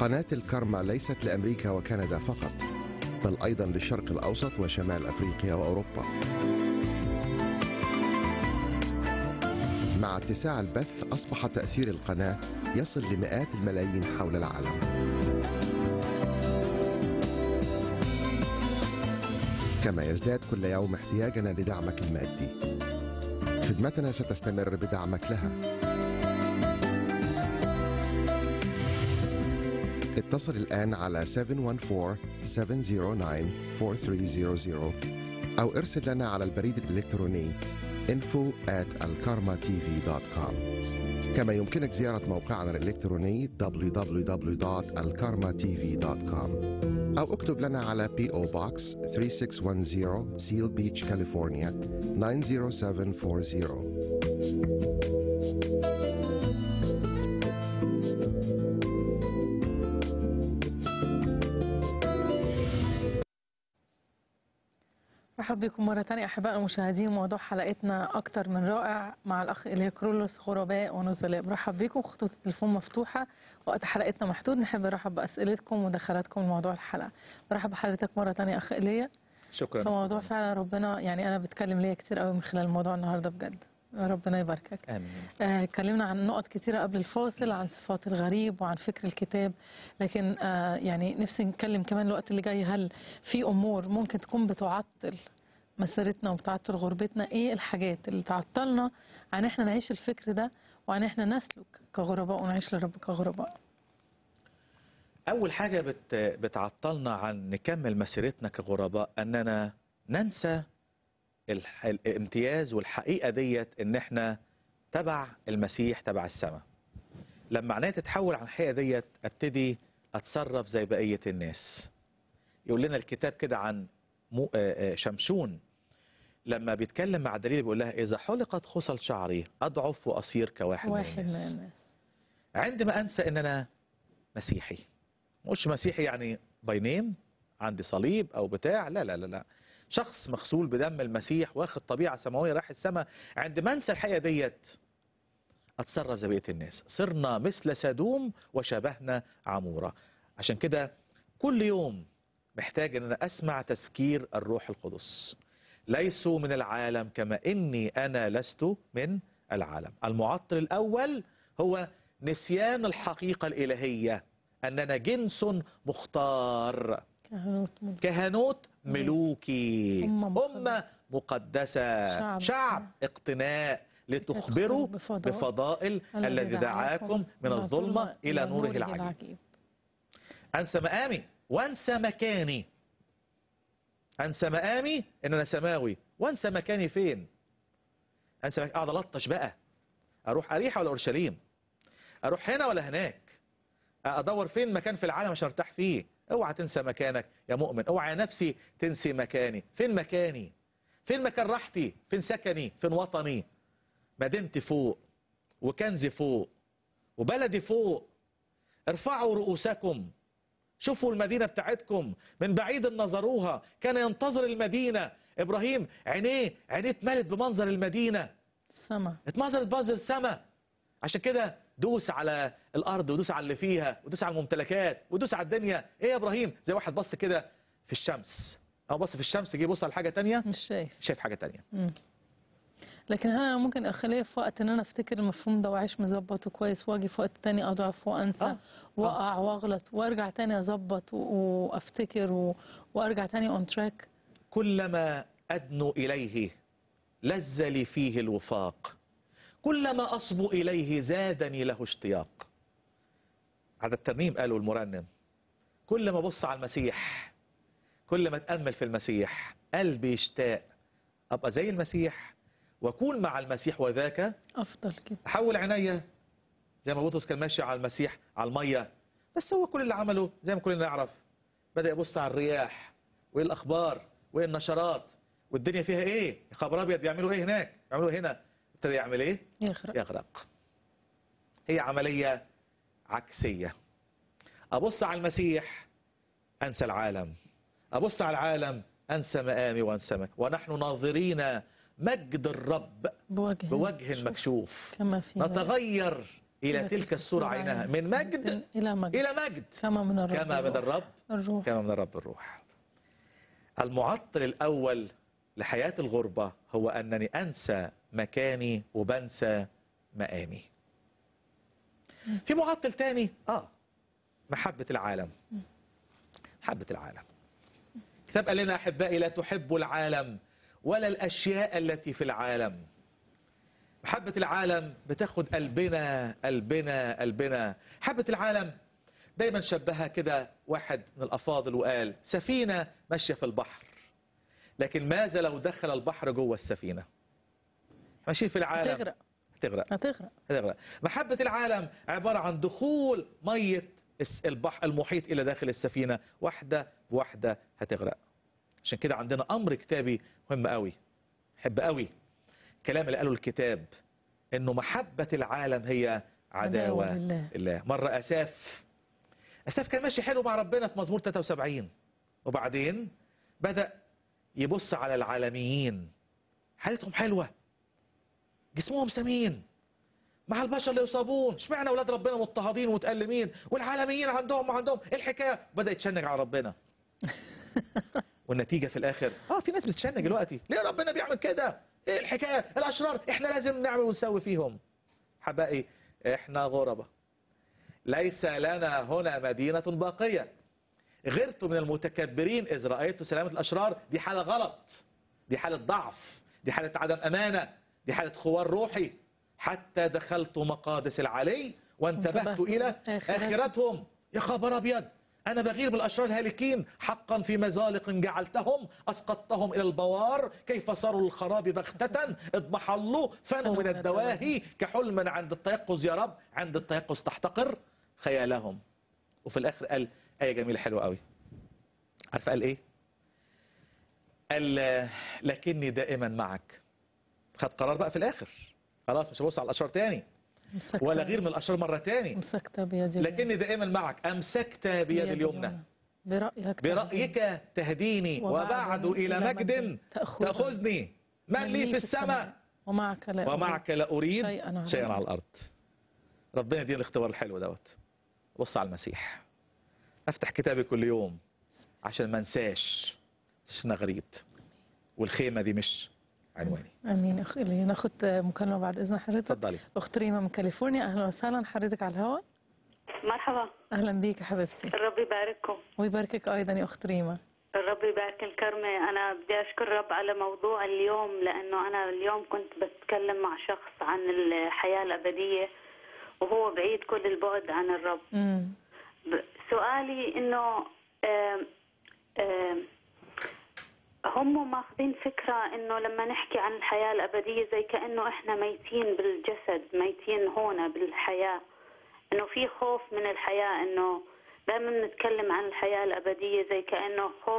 قناة الكرمة ليست لأمريكا وكندا فقط، بل أيضا للشرق الأوسط وشمال أفريقيا وأوروبا. مع اتساع البث أصبح تأثير القناة يصل لمئات الملايين حول العالم. كما يزداد كل يوم احتياجنا لدعمك المادي. خدمتنا ستستمر بدعمك لها. اتصل الآن على 714-709-4300 أو ارسل لنا على البريد الإلكتروني info@alkarmatv.com. كما يمكنك زيارة موقعنا الإلكتروني www.alkarmatv.com أو اكتب لنا على P.O. Box 3610 Seal Beach, California 90740. مرحبا بكم مرة تانية أحباء المشاهدين. موضوع حلقتنا أكتر من رائع مع الأخ إليا كرولوس، غرباء ونزلاء. مرحبا بكم، خطوط التليفون مفتوحة، وقت حلقتنا محدود، نحب نرحب بأسئلتكم ومداخلاتكم لموضوع الحلقة. مرحبا بحضرتك مرة تانية أخ إليا. شكرا. فموضوع فعلا ربنا يعني أنا بتكلم ليا كتير قوي من خلال الموضوع النهاردة بجد. ربنا يباركك. آمين. اتكلمنا عن نقط كتيرة قبل الفاصل، عن صفات الغريب وعن فكر الكتاب، لكن يعني نفسي نتكلم كمان الوقت اللي جاي، هل في أمور ممكن تكون بتعطل مسيرتنا وبتعطل غربتنا؟ ايه الحاجات اللي تعطلنا عن احنا نعيش الفكر ده وعن احنا نسلك كغرباء ونعيش لرب كغرباء؟ أول حاجة بتعطلنا عن نكمل مسيرتنا كغرباء أننا ننسى الامتياز والحقيقة ديت إن احنا تبع المسيح، تبع السماء. لما عينيا تتحول عن الحقيقة ديت ابتدي أتصرف زي بقية الناس. يقول لنا الكتاب كده عن شمشون لما بيتكلم مع دليل بيقول لها إذا حلقت خصل شعري أضعف وأصير كواحد من الناس. عندما أنسى إن أنا مسيحي، مش مسيحي يعني باي نيم عندي صليب أو بتاع، لا لا لا لا، شخص مغسول بدم المسيح واخد طبيعة سماوية رايح السماء. عندما أنسى الحقيقة ديت أتصرف زي بقية الناس. صرنا مثل سدوم وشبهنا عمورة. عشان كده كل يوم محتاج ان انا اسمع تذكير الروح القدس. ليسوا من العالم كما اني انا لست من العالم. المعطل الاول هو نسيان الحقيقة الالهية اننا جنس مختار، كهنوت ملوكي، أمة مقدسة، شعب اقتناء، لتخبروا بفضائل الذي دعاكم من الظلمة إلى نوره العجيب. أنسى مقامي وانسى مكاني. انسى مقامي ان انا سماوي، وانسى مكاني فين. انسى مكاني. اقعد الطش بقى، اروح اريحه ولا اورشليم، اروح هنا ولا هناك، ادور فين مكان في العالم عشان ارتاح فيه. اوعى تنسى مكانك يا مؤمن، اوعى يا نفسي تنسي مكاني. فين مكاني؟ فين مكان راحتي؟ فين سكني؟ فين وطني؟ مدينتي فوق، وكنزي فوق، وبلدي فوق. ارفعوا رؤوسكم، شوفوا المدينة بتاعتكم من بعيد نظروها. كان ينتظر المدينة. إبراهيم عينيه اتملت بمنظر المدينة، اتمنظرت بمنظر السماء. عشان كده دوس على الأرض ودوس على اللي فيها ودوس على الممتلكات ودوس على الدنيا. إيه يا إبراهيم؟ زي واحد بص كده في الشمس، أو بص في الشمس يجي يبص على حاجة تانية، مش شايف حاجة تانية. لكن هل انا ممكن اخليه في وقت ان انا افتكر المفهوم ده واعيش مظبط وكويس، واجي في وقت تاني اضعف وانسى واقع واغلط وارجع تاني اظبط وافتكر وارجع تاني اون تراك؟ كلما ادنو اليه لذ لي فيه الوفاق، كلما اصبو اليه زادني له اشتياق. هذا الترنيم قاله المرنم. كل ما ابص على المسيح، كل ما اتامل في المسيح، قلبي يشتاق ابقى زي المسيح واكون مع المسيح، وذاك افضل كده. احول عينيا زي ما بطرس كان ماشي على المسيح على الميه، بس هو كل اللي عمله زي ما كلنا نعرف، بدا يبص على الرياح وايه الاخبار وايه النشرات والدنيا فيها ايه، يا خبر ابيض بيعملوا ايه هناك، بيعملوا هنا. ابتدى يعمل ايه؟ يغرق. هي عمليه عكسيه. ابص على المسيح انسى العالم، ابص على العالم انسى مقامي وانسى مكاني. ونحن ناظرين مجد الرب بوجه مكشوف، كما في نتغير إلى تلك الصورة عينها، من مجد إلى مجد إلى مجد، كما من الرب كما من الرب الروح. كما من الرب الروح. المعطل الأول لحياة الغربة هو أنني أنسى مكاني وبنسى مقامي. في معطل تاني محبة العالم. محبة العالم. الكتاب قال لنا أحبائي لا تحبوا العالم ولا الأشياء التي في العالم. محبة العالم بتاخد قلبنا قلبنا قلبنا. محبة العالم دايما شبهها كده واحد من الأفاضل وقال سفينة ماشية في البحر، لكن ماذا لو دخل البحر جوه السفينة؟ ماشيين في العالم هتغرق. محبة العالم عبارة عن دخول مية البحر المحيط إلى داخل السفينة، واحدة بواحدة هتغرق. عشان كده عندنا أمر كتابي مهم قوي، حب قوي الكلام اللي قاله الكتاب، إنه محبة العالم هي عداوة لله. مرة أساف كان ماشي حلو مع ربنا في مزمور 73، وبعدين بدأ يبص على العالميين، حالتهم حلوة، جسمهم سمين، مع البشر اللي يصابون، اشمعنى اولاد ربنا مضطهدين ومتألمين والعالميين عندهم ايه الحكايه؟ بدأ يتشنج على ربنا. والنتيجه في الاخر في ناس بتتشنج دلوقتي، ليه ربنا بيعمل كده؟ ايه الحكايه؟ الاشرار احنا لازم نعمل ونسوي فيهم. حبائي احنا غربة، ليس لنا هنا مدينة باقية. غرت من المتكبرين إذ رأيت سلامة الأشرار. دي حالة غلط، دي حالة ضعف، دي حالة عدم أمانة، دي حالة خوار روحي. حتى دخلت مقادس العلي وانتبهت إلى آخرتهم. يا خبر أبيض، أنا بغير بالأشرار الهالكين، حقا في مزالق جعلتهم، أسقطتهم إلى البوار، كيف صاروا للخراب بغتة، اضمحلوا فنوا من الدواهي، كحلم عند التيقظ يا رب، عند التيقظ تحتقر خيالهم. وفي الآخر قال آية جميلة حلوة قوي. عارف قال إيه؟ قال لكني دائما معك. خد قرار بقى في الآخر، خلاص مش هبص على الأشرار تاني ولا غير من الأشرار مرة تاني. أمسكت بيدي، لكني دائما معك. أمسكت بيد اليمنى، برأيك تهديني، وبعد إلى مجد تأخذني. من لي في السماء ومعك لا أريد شيئا على الأرض. ربنا يدينا الاختبار الحلو دوت. بص على المسيح، أفتح كتابي كل يوم عشان ما انساش أنا غريب، والخيمة دي مش عنواني. امين. اخ الي ناخد مكالمه بعد اذن حضرتك. اتفضلي. اخت ريما من كاليفورنيا، اهلا وسهلا، حضرتك على الهواء. مرحبا. اهلا بيك يا حبيبتي. الرب يبارككم. ويباركك ايضا يا اخت ريما. الرب يبارك الكرمة. أنا بدي أشكر الرب على موضوع اليوم، لأنه أنا اليوم كنت بتكلم مع شخص عن الحياة الأبدية وهو بعيد كل البعد عن الرب. سؤالي إنه هم ماخذين فكرة إنه لما نحكي عن الحياة الأبدية زي كأنه إحنا ميتين بالجسد، ميتين هون بالحياة، إنه في خوف من الحياة، إنه دائما نتكلم عن الحياة الأبدية زي كأنه خوف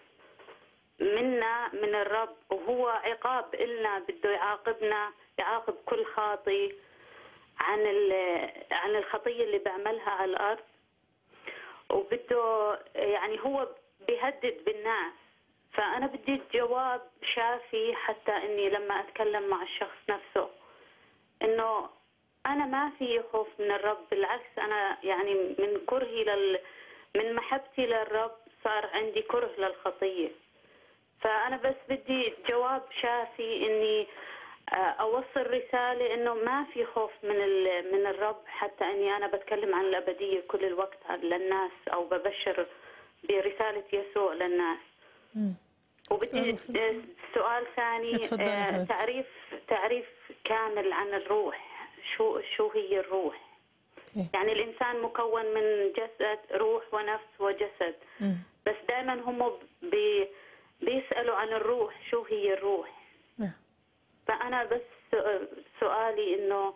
منا من الرب، وهو عقاب إلنا، بده يعاقبنا، يعاقب كل خاطي عن الخطية اللي بعملها على الأرض، وبده يعني هو بيهدد بالناس. فأنا بدي جواب شافي حتى إني لما أتكلم مع الشخص نفسه إنه أنا ما في خوف من الرب، بالعكس أنا يعني من كرهي من محبتي للرب صار عندي كره للخطية. فأنا بس بدي جواب شافي إني أوصل رسالة إنه ما في خوف من الرب، حتى إني أنا بتكلم عن الأبدية كل الوقت للناس، أو ببشر برسالة يسوع للناس. وبدي سؤال ثاني، تعريف كامل عن الروح. شو هي الروح؟ يعني الإنسان مكون من جسد، روح ونفس وجسد، بس دائما هم بيسألوا عن الروح، شو هي الروح؟ فأنا بس سؤالي إنه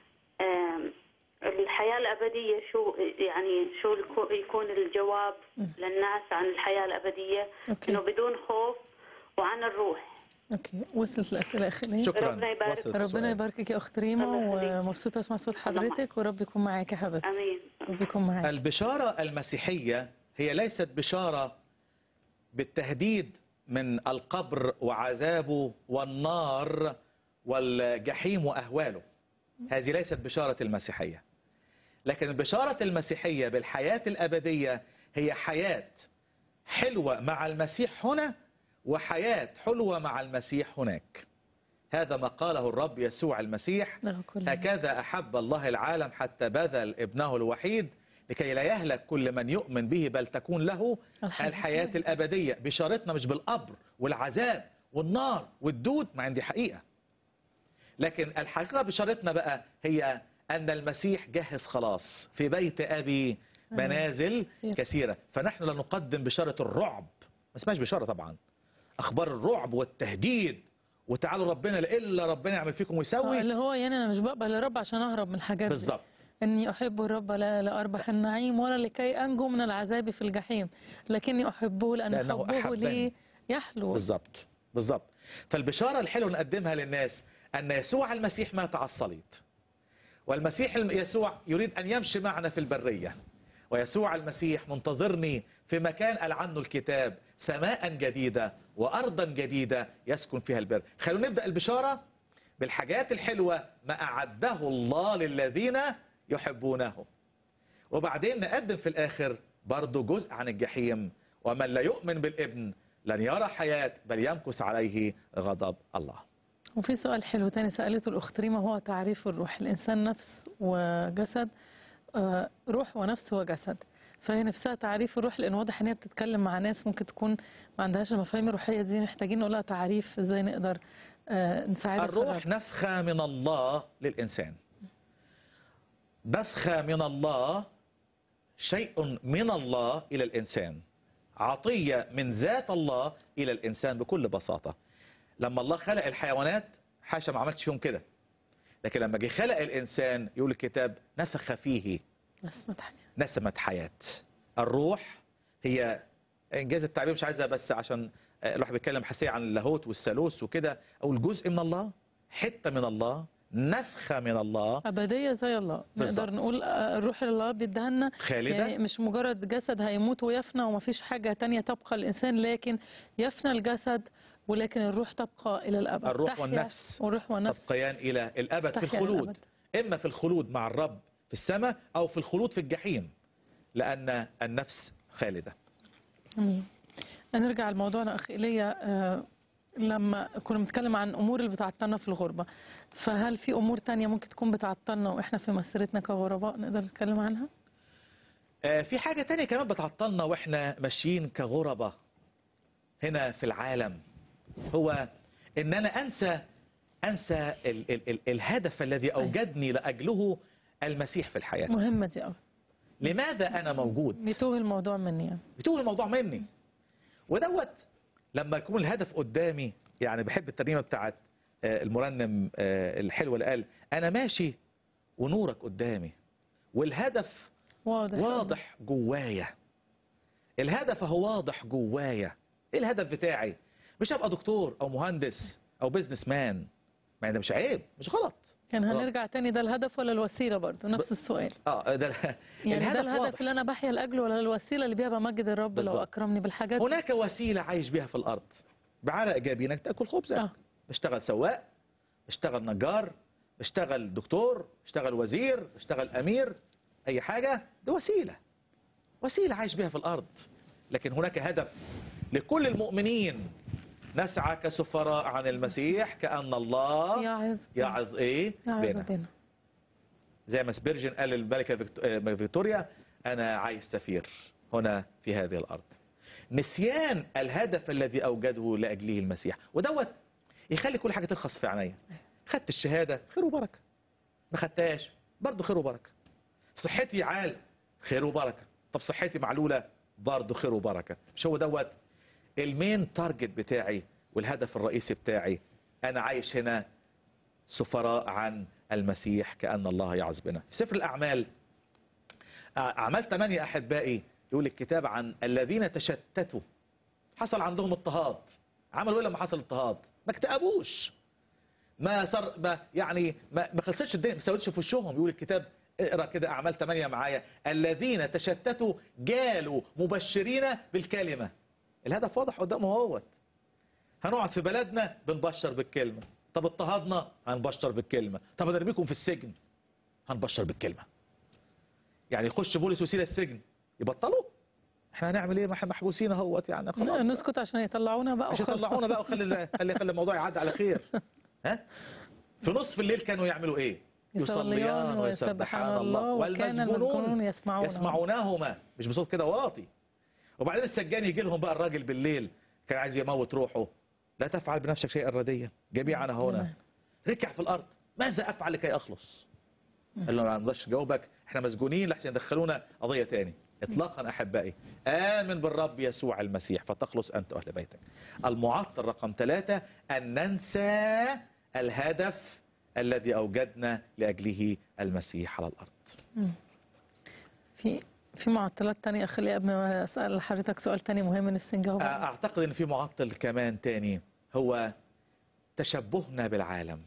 الحياة الأبدية شو يكون الجواب للناس عن الحياة الأبدية، إنه بدون خوف وعن الروح. اوكي، وصلت الأسئلة أخي. شكرا. ربنا يباركك يا أخت ريما، ومبسوطة أسمع صوت حضرتك، ورب يكون معاك يا حبيبتي. آمين. رب يكون معاك. البشارة المسيحية هي ليست بشارة بالتهديد من القبر وعذابه والنار والجحيم وأهواله. هذه ليست بشارة المسيحية. لكن البشارة المسيحية بالحياة الأبدية هي حياة حلوة مع المسيح هنا وحياة حلوة مع المسيح هناك. هذا ما قاله الرب يسوع المسيح: له كل هكذا أحب الله العالم حتى بذل ابنه الوحيد لكي لا يهلك كل من يؤمن به بل تكون له الحياة الأبدية. بشارتنا مش بالقبر والعذاب والنار والدود، ما عندي حقيقة، لكن الحقيقة بشارتنا بقى هي أن المسيح جهز خلاص في بيت أبي منازل كثيرة. فنحن لا نقدم بشارة الرعب، ما اسمهاش بشارة طبعا، أخبار الرعب والتهديد وتعالوا ربنا إلا ربنا يعمل فيكم ويسوي. اللي هو يعني انا مش بقبل الرب عشان اهرب من الحاجات دي. بالظبط. اني احب الرب لا لاربح النعيم ولا لكي انجو من العذاب في الجحيم، لكني احبه لان لأنه حبه أحبني. لي يحلو. بالظبط بالظبط. فالبشارة الحلوة نقدمها للناس أن يسوع المسيح مات على الصليب، والمسيح يسوع يريد أن يمشي معنا في البرية، ويسوع المسيح منتظرني في مكان قال عنه الكتاب: سماء جديدة وأرضا جديدة يسكن فيها البر. خلونا نبدأ البشارة بالحاجات الحلوة ما أعده الله للذين يحبونه، وبعدين نقدم في الآخر برضو جزء عن الجحيم: ومن لا يؤمن بالابن لن يرى حياة بل يمكث عليه غضب الله. وفي سؤال حلو تاني سألته الأخت ريما، هو تعريف الروح. الإنسان نفس وجسد، روح ونفس وجسد، فهي نفسها تعريف الروح، لأن واضح إن هي بتتكلم مع ناس ممكن تكون ما عندهاش المفاهيم الروحية دي، محتاجين نقول لها تعريف إزاي نقدر نساعدها. الروح نفخة من الله للإنسان، نفخة من الله، شيء من الله إلى الإنسان، عطية من ذات الله إلى الإنسان بكل بساطة. لما الله خلق الحيوانات حاشا ما عملتش فيهم كده، لكن لما جه خلق الإنسان يقول الكتاب نفخ فيه نسمة حياة. الروح هي إنجاز التعبير، مش عايزها بس عشان الواحد بيتكلم حساسية عن اللاهوت والثالوث وكده، أو الجزء من الله، حتة من الله، نفخة من الله، أبدية زي الله. نقدر نقول الروح اللي الله بيديها لنا خالدة، يعني مش مجرد جسد هيموت ويفنى ومفيش حاجة تانية تبقى الإنسان، لكن يفنى الجسد ولكن الروح تبقى إلى الأبد. الروح والنفس تبقيان إلى الأبد في الخلود، إما في الخلود مع الرب في السماء أو في الخلود في الجحيم، لأن النفس خالدة. نرجع لموضوعنا أخي إيليا. لما كنا بنتكلم عن أمور اللي بتعطلنا في الغربة، فهل في أمور تانية ممكن تكون بتعطلنا وإحنا في مسيرتنا كغرباء نقدر نتكلم عنها؟ في حاجة تانية كمان بتعطلنا وإحنا ماشيين كغرباء هنا في العالم، هو إن أنا أنسى الهدف الذي أوجدني لأجله المسيح في الحياة. مهمة دي أوي. لماذا أنا موجود؟ بيتوه الموضوع مني يعني. بيتوه الموضوع مني، ودوت لما يكون الهدف قدامي. يعني بحب الترنيمة بتاعت المرنم الحلوة اللي قال: أنا ماشي ونورك قدامي والهدف واضح جوايا. الهدف هو واضح جوايا. إيه الهدف بتاعي؟ مش هبقى دكتور أو مهندس أو بيزنس مان، ما ده مش عيب، مش غلط. كان هنرجع تاني، ده الهدف ولا الوسيلة؟ برضه نفس السؤال. ده يعني ده الهدف اللي أنا بحيا لأجله ولا الوسيلة اللي بيها بمجد الرب لو أكرمني بالحاجات؟ هناك وسيلة عايش بيها في الأرض، بعرق جبينك تأكل خبزك. بشتغل سواق، بشتغل نجار، بشتغل دكتور، بشتغل وزير، بشتغل أمير، أي حاجة، ده وسيلة عايش بيها في الأرض. لكن هناك هدف لكل المؤمنين، نسعى كسفراء عن المسيح كأن الله يعظ بنا. زي ما سبيرجن قال للملكة فيكتوريا: أنا عايز سفير هنا في هذه الأرض. نسيان الهدف الذي أوجده لأجله المسيح، ودوت يخلي كل حاجة ترخص في عينيا. خدت الشهادة خير وبركة، ما خدتهاش برضه خير وبركة. صحتي عال خير وبركة، طب صحتي معلولة برضه خير وبركة. مش هو دوت المين تارجت بتاعي والهدف الرئيسي بتاعي؟ أنا عايش هنا سفراء عن المسيح كأن الله يعظ بنا. في سفر الأعمال أعمال 8 أحبائي يقول الكتاب عن الذين تشتتوا، حصل عندهم اضطهاد. عملوا ايه لما حصل اضطهاد؟ ما اكتئبوش، ما صار ما خلصتش الدنيا، ما سودتش في وشهم. يقول الكتاب، اقرا كده أعمال 8 معايا: الذين تشتتوا جالوا مبشرين بالكلمة. الهدف واضح قدامه اهوت. هنقعد في بلدنا بنبشر بالكلمة، طب اضطهدنا هنبشر بالكلمة، طب هنرميكم في السجن هنبشر بالكلمة. يعني يخش بولس وسيلة السجن يبطلوا؟ احنا هنعمل ايه؟ ما احنا محبوسين اهوت يعني خلاص نسكت عشان يطلعونا بقى مش يطلعونا بقى وخلي الموضوع يعدي على خير. ها؟ في نصف الليل كانوا يعملوا ايه؟ يصليان ويسبحان الله وكان المسجونون يسمعونهما، مش بصوت كده واطي. وبعدين السجان يجي لهم بقى الراجل بالليل كان عايز يموت روحه، لا تفعل بنفسك شيئا رديا جميعا هنا، ركع في الارض، ماذا افعل لكي اخلص؟ قال له ما نقدرش نجاوبك، احنا مسجونين لحسن يدخلونا قضيه تاني. اطلاقا احبائي، امن بالرب يسوع المسيح فتخلص انت واهل بيتك. المعطل رقم 3 ان ننسى الهدف الذي اوجدنا لاجله المسيح على الارض. في معطلات تانية خلي قبل ما اسال حضرتك سؤال تاني مهم نفسي نجاوبه. اعتقد ان في معطل كمان تاني، هو تشبهنا بالعالم.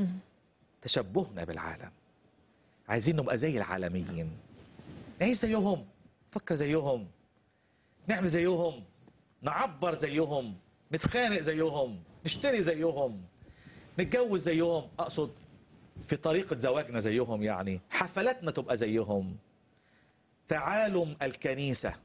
تشبهنا بالعالم، عايزين نبقى زي العالميين، نعيش زيهم، نفكر زيهم، نعمل زيهم، نعبر زيهم، نتخانق زيهم، نشتري زيهم، نتجوز زيهم، اقصد في طريقة زواجنا زيهم، يعني حفلاتنا تبقى زيهم. تعالم الكنيسة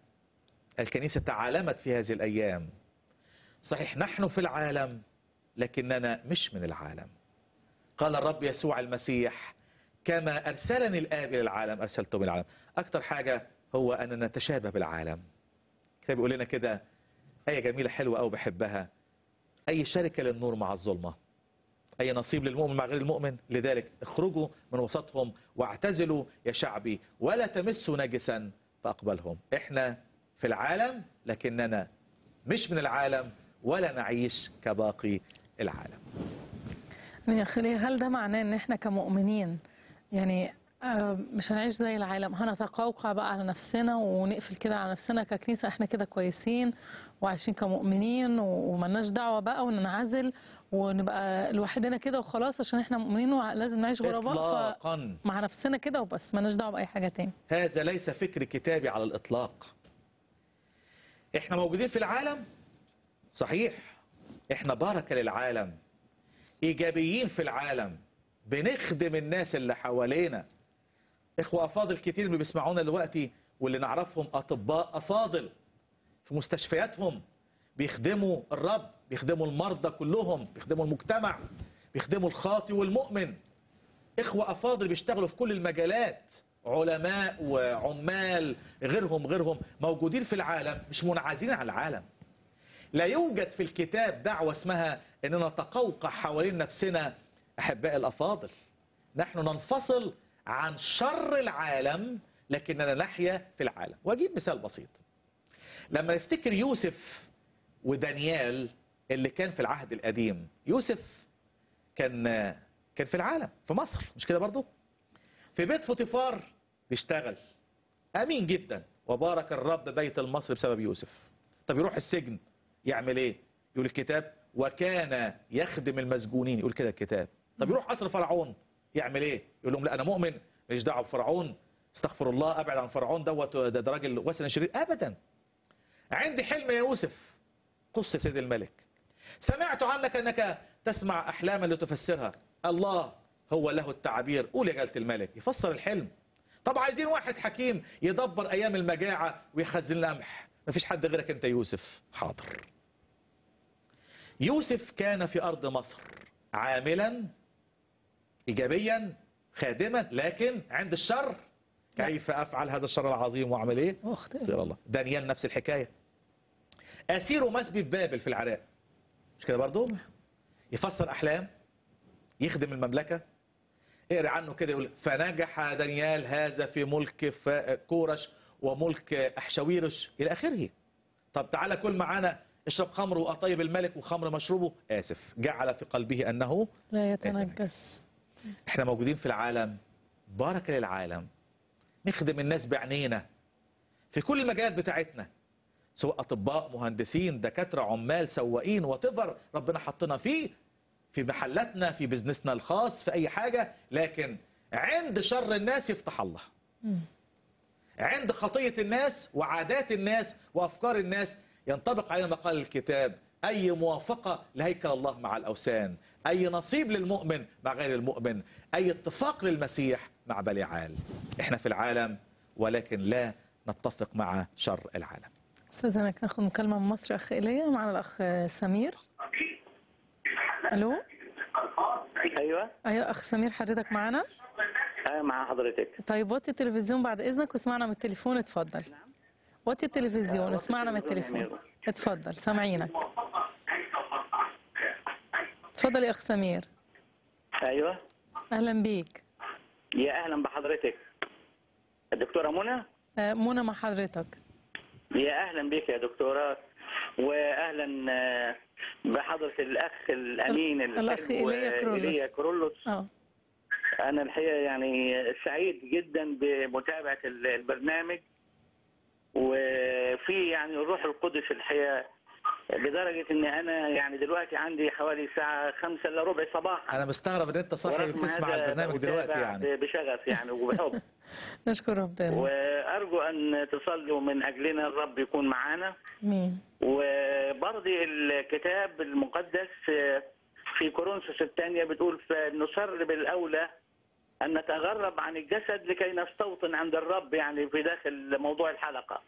تعالمت في هذه الأيام. صحيح نحن في العالم لكننا مش من العالم. قال الرب يسوع المسيح كما أرسلني الآب إلى العالم أرسلتم إلى العالم. أكتر حاجة هو أن نتشابه بالعالم. الكتاب يقول لنا كده آية جميلة حلوة أو بحبها: أي شركة للنور مع الظلمة، أي نصيب للمؤمن مع غير المؤمن، لذلك اخرجوا من وسطهم واعتزلوا يا شعبي ولا تمسوا نجسا فأقبلهم. احنا في العالم لكننا مش من العالم ولا نعيش كباقي العالم. يا أخي هل ده معناه ان احنا كمؤمنين يعني مش هنعيش زي العالم، هنتقوقع بقى على نفسنا ونقفل كده على نفسنا ككنيسة احنا كده كويسين وعايشين كمؤمنين وملناش دعوة بقى وننعزل ونبقى لوحدنا كده وخلاص عشان احنا مؤمنين ولازم نعيش غرباء إطلاقاً. مع نفسنا كده وبس، ملناش دعوة بأي حاجة تاني؟ هذا ليس فكر كتابي على الإطلاق. احنا موجودين في العالم صحيح، احنا بركة للعالم، إيجابيين في العالم، بنخدم الناس اللي حوالينا. إخوة أفاضل كتير اللي بيسمعونا دلوقتي واللي نعرفهم أطباء أفاضل في مستشفياتهم بيخدموا الرب، بيخدموا المرضى كلهم، بيخدموا المجتمع، بيخدموا الخاطي والمؤمن. إخوة أفاضل بيشتغلوا في كل المجالات، علماء وعمال غيرهم موجودين في العالم، مش منعزلين عن العالم. لا يوجد في الكتاب دعوة اسمها أننا نتقوقع حوالين نفسنا. أحباء الأفاضل، نحن ننفصل عن شر العالم لكننا نحيا في العالم. وأجيب مثال بسيط. لما نفتكر يوسف ودانيال اللي كان في العهد القديم، يوسف كان في العالم في مصر، مش كده برضو؟ في بيت فوتيفار بيشتغل أمين جدا، وبارك الرب بيت المصري بسبب يوسف. طب يروح السجن يعمل ايه؟ يقول الكتاب وكان يخدم المسجونين، يقول كده الكتاب. طب يروح قصر فرعون يعمل ايه؟ يقول لهم لا انا مؤمن ماليش دعوه بفرعون، استغفر الله ابعد عن فرعون دوت، ده راجل وثني شرير. ابدا. عندي حلم يا يوسف. قص يا سيد الملك، سمعت عنك انك تسمع احلاما لتفسرها، الله هو له التعبير، قول يا جلاله الملك. يفسر الحلم. طب عايزين واحد حكيم يدبر ايام المجاعه ويخزن القمح، مفيش حد غيرك انت يوسف. حاضر. يوسف كان في أرض مصر عاملا إيجابيا خادما، لكن عند الشر كيف أفعل هذا الشر العظيم وأعمل إيه؟ غير الله. دانيال نفس الحكاية، أسير مسبي في بابل في العراق، مش كده برضو؟ يفسر أحلام، يخدم المملكة. اقرأ عنه كده يقول فنجح دانيال هذا في ملك كورش وملك أحشويرش إلى آخره. طب تعالى كل معانا اشرب خمر وأطيب الملك وخمر مشروبه، آسف جعل في قلبه أنه لا يتنجس. احنا موجودين في العالم، بركة للعالم، نخدم الناس بعينينا في كل المجالات بتاعتنا، سواء أطباء، مهندسين، دكاترة، عمال، سواقين، وتفر ربنا حطنا فيه، في محلاتنا، في بزنسنا الخاص، في أي حاجة. لكن عند شر الناس يفتح الله، عند خطية الناس وعادات الناس وأفكار الناس ينطبق علينا ما قال الكتاب: أي موافقة لهيكل الله مع الأوثان، أي نصيب للمؤمن مع غير المؤمن، أي اتفاق للمسيح مع بليعال. احنا في العالم ولكن لا نتفق مع شر العالم. استاذنك ناخد مكالمه من مصر. اخ ايليا معنا الاخ سمير. الو. ايوه ايوه اخ سمير، حضرتك معانا؟ ايوه مع حضرتك. طيب وطي التلفزيون بعد اذنك واسمعنا من التليفون، اتفضل. وطي التلفزيون وطي اسمعنا من التلفزيون يا التليفون، اتفضل سامعينك. اتفضل يا اخ سمير. ايوه اهلا بيك. يا اهلا بحضرتك الدكتوره منى. منى مع حضرتك. يا اهلا بك يا دكتوره، واهلا بحضره الاخ الامين الاخ الحلو ايليا كرولوس. اه انا الحقيقه يعني سعيد جدا بمتابعه البرنامج، وفي يعني الروح القدس الحقيقه لدرجه ان انا يعني دلوقتي عندي حوالي الساعه 5 الا ربع صباحا. انا مستغرب ان انت صاحي ورغم بتسمع هذا البرنامج دلوقتي بتابع يعني. بشغف يعني وبحب. نشكر ربنا. وارجو ان تصلوا من اجلنا الرب يكون معانا. امين. وبرضه الكتاب المقدس في كورنثوس الثانيه بتقول فنسر بالاولى ان نتغرب عن الجسد لكي نستوطن عند الرب، يعني في داخل موضوع الحلقه.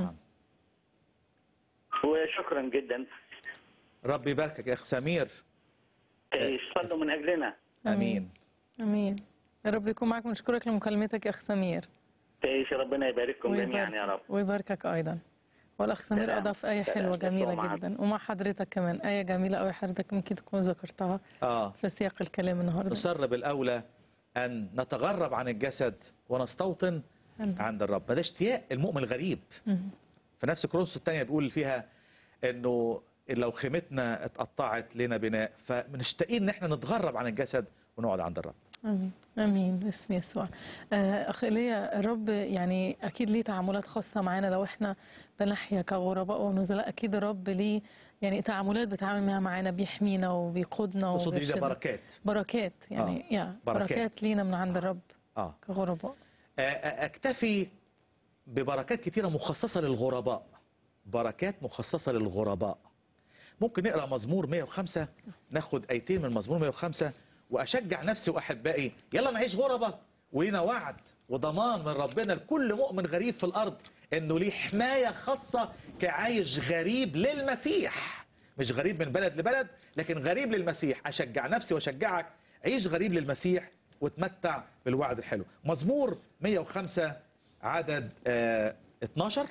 وشكرا جدا. ربي يباركك يا اخ سمير. صلوا من اجلنا. امين. امين. يا رب يكون معك، ونشكرك لمكالمتك يا اخ سمير. تعيش، ربنا يبارككم جميعا يا رب. ويباركك ايضا. والاخ سمير اضاف ايه حلوه جميله جدا، ومع حضرتك كمان ايه جميله قوي حضرتك ممكن تكون ذكرتها في سياق الكلام النهارده. نسر بالاولى ان نتغرب عن الجسد ونستوطن عند الرب. ده اشتياق المؤمن الغريب. في نفس كورنثوس الثانيه بيقول فيها انه لو خيمتنا اتقطعت لنا بناء، فمنشتاقين ان احنا نتغرب عن الجسد ونقعد عند الرب. امين امين باسم يسوع. اخ ايليا، الرب يعني اكيد ليه تعاملات خاصه معانا لو احنا بنحيا كغرباء ونزلاء. اكيد الرب ليه يعني تعاملات بيتعامل معانا، بيحمينا وبيقودنا وبيرشدنا. بركات بركات يعني بركات لينا من عند الرب كغرباء. اكتفي ببركات كتيره مخصصه للغرباء. بركات مخصصه للغرباء. ممكن نقرا مزمور 105، ناخد ايتين من مزمور 105 واشجع نفسي واحبائي يلا نعيش غربة، ولينا وعد وضمان من ربنا لكل مؤمن غريب في الارض انه ليه حماية خاصة كعايش غريب للمسيح. مش غريب من بلد لبلد، لكن غريب للمسيح. اشجع نفسي واشجعك، عيش غريب للمسيح وتمتع بالوعد الحلو. مزمور 105 عدد 12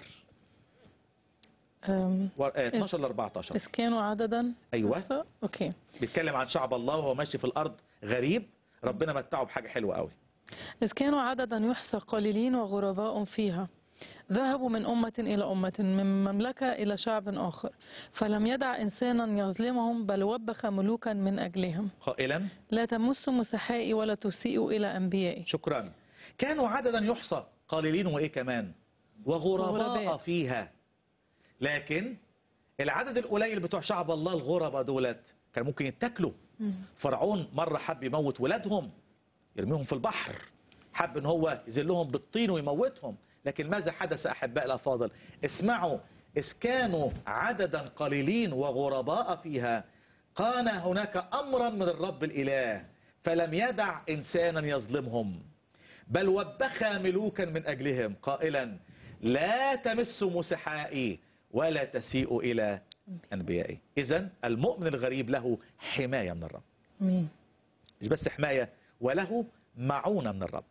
12 ل 14. إذ كانوا عددا. ايوه اوكي. بيتكلم عن شعب الله وهو ماشي في الارض غريب، ربنا متعه بحاجه حلوه قوي. إذ كانوا عددا يحصى قليلين وغرباء فيها، ذهبوا من أمة إلى أمة، من مملكة إلى شعب آخر، فلم يدع إنسانا يظلمهم، بل وبخ ملوكا من أجلهم، قائلا لا تمسوا مسحائي ولا تسيئوا إلى أنبيائي. شكرا. كانوا عددا يحصى قليلين وإيه كمان وغرباء فيها. لكن العدد القليل بتوع شعب الله الغرباء دولت كان ممكن يتاكلوا. فرعون مرة حب يموت ولادهم، يرميهم في البحر، حب ان هو يذلهم بالطين ويموتهم. لكن ماذا حدث أحباء الأفاضل؟ اسمعوا، إذ كانوا عددا قليلين وغرباء فيها، كان هناك أمرا من الرب الإله، فلم يدع إنسانا يظلمهم، بل وبخ ملوكا من أجلهم، قائلا لا تمسوا مسحائي ولا تسيئوا إلى أنبيائي. إذن المؤمن الغريب له حماية من الرب. مش بس حماية، وله معونة من الرب،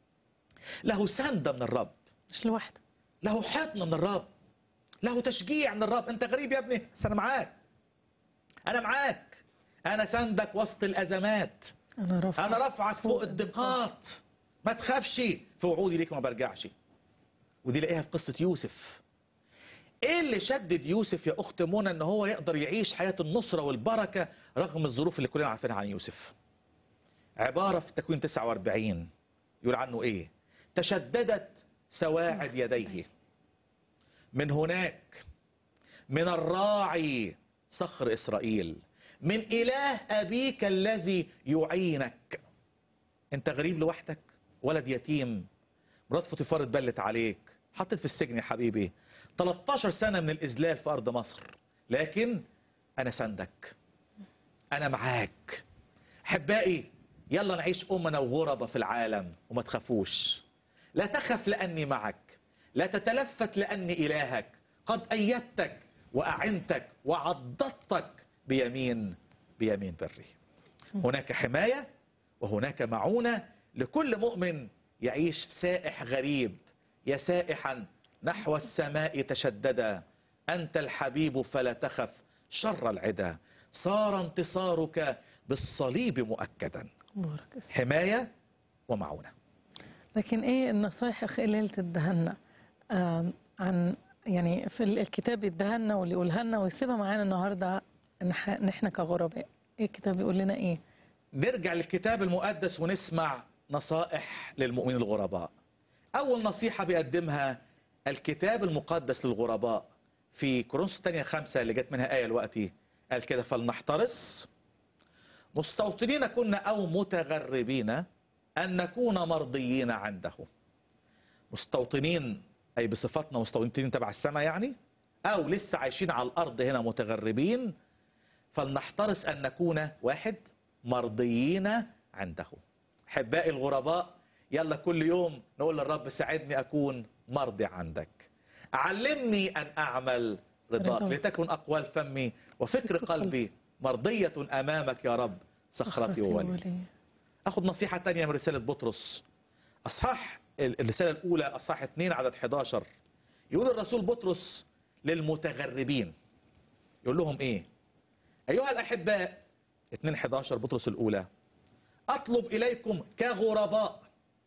له سندة من الرب، مش لوحده، له حضن من الرب، له تشجيع من الرب. انت غريب يا ابني، بس انا معاك، انا معاك، انا سندك وسط الازمات، انا رفعك فوق الضيقات، ما تخافش، في وعودي ليك ما برجعش. ودي لاقيها في قصة يوسف. ايه اللي شدد يوسف يا اخت منى ان هو يقدر يعيش حياة النصرة والبركة رغم الظروف اللي كلنا عارفينها عن يوسف؟ عبارة في تكوين 49 يقول عنه ايه؟ تشددت سواعد يديه من هناك، من الراعي صخر إسرائيل، من إله أبيك الذي يعينك. أنت غريب لوحدك، ولد يتيم، مرات فوطيفار اتبلت عليك، حطيت في السجن يا حبيبي، 13 سنة من الإذلال في أرض مصر، لكن أنا سندك، أنا معاك. أحبائي يلا نعيش أمنا وغربة في العالم وما تخافوش. لا تخف لأني معك، لا تتلفت لأني إلهك قد أيدتك وأعنتك وعضدتك بيمين بري. هناك حماية وهناك معونة لكل مؤمن يعيش سائح غريب. يا سائحا نحو السماء تشددا، أنت الحبيب فلا تخف شر العدا، صار انتصارك بالصليب مؤكدا. بارك اسمك. حماية ومعونة. لكن ايه النصايح اخي اللي تدهنا عن يعني في الكتاب يدهنا واللي يقولها لنا ويسيبها معانا النهارده نحن كغرباء؟ ايه الكتاب يقول لنا ايه؟ نرجع للكتاب المقدس ونسمع نصائح للمؤمنين الغرباء. أول نصيحة بيقدمها الكتاب المقدس للغرباء في كورنثوس الثانية 5 اللي جت منها آية دلوقتي، قال كده: فلنحترس مستوطنين كنا أو متغربين أن نكون مرضيين عنده. مستوطنين أي بصفتنا مستوطنين تبع السماء يعني، أو لسه عايشين على الأرض هنا متغربين. فلنحترس أن نكون واحد مرضيين عنده. أحبائي الغرباء، يلا كل يوم نقول للرب: ساعدني أكون مرضي عندك، علمني أن أعمل رضاك، لتكن أقوال فمي وفكر قلبي مرضية أمامك يا رب صخرتي وولي. أخذ نصيحة تانية من رسالة بطرس، أصحاح الرسالة الأولى أصحاح 2 عدد 11. يقول الرسول بطرس للمتغربين، يقول لهم إيه؟ أيها الأحباء، 2:11 بطرس الأولى: أطلب إليكم كغرباء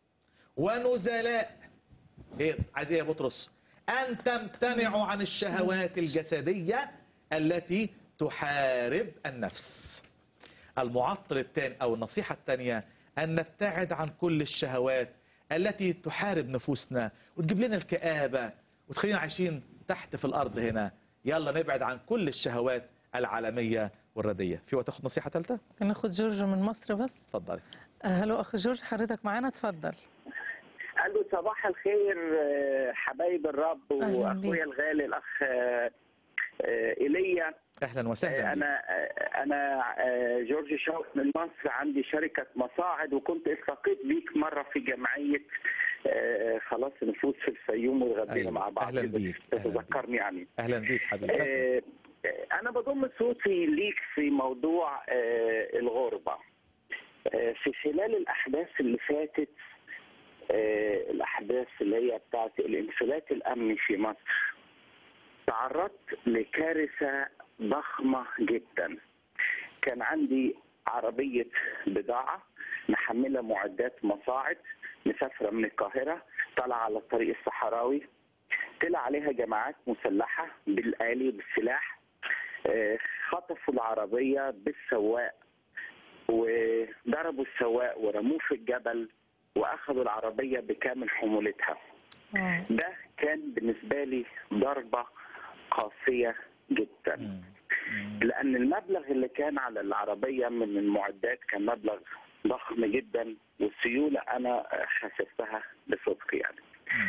ونزلاء. إيه عايز إيه يا بطرس؟ أن تمتنعوا عن الشهوات الجسدية التي تحارب النفس. المعطل الثاني أو النصيحة الثانية أن نبتعد عن كل الشهوات التي تحارب نفوسنا وتجيب لنا الكآبة وتخلينا عايشين تحت في الأرض هنا. يلا نبعد عن كل الشهوات العالمية والردية. في وقت تاخد نصيحة ثالثة؟ ناخد جورج من مصر بس. اتفضلي. هلو أخ جورج، حضرتك معانا، اتفضل. الو، صباح الخير حبايب الرب واخويا الغالي الاخ ايليا. اهلا وسهلا. انا جورج شوقي من مصر، عندي شركه مصاعد، وكنت التقيت بيك مره في جمعيه خلاص نفوس في الفيوم وغدينا أيوة. مع بعض. اهلا بيك. تتذكرني يعني. اهلا بيك حبيبي. انا بضم صوتي ليك في موضوع الغربه. في خلال الاحداث اللي فاتت، الأحداث اللي هي بتاعت الانفلات الأمني في مصر، تعرضت لكارثة ضخمة جدا. كان عندي عربية بضاعة محملة معدات مصاعد مسافرة من القاهرة، طالعة على الطريق الصحراوي، طلع عليها جماعات مسلحة بالآلي بالسلاح، خطفوا العربية بالسواق وضربوا السواق ورموه في الجبل واخذوا العربيه بكامل حمولتها. ده كان بالنسبه لي ضربه قاسيه جدا، لان المبلغ اللي كان على العربيه من المعدات كان مبلغ ضخم جدا، والسيوله انا خسرتها بصدق يعني.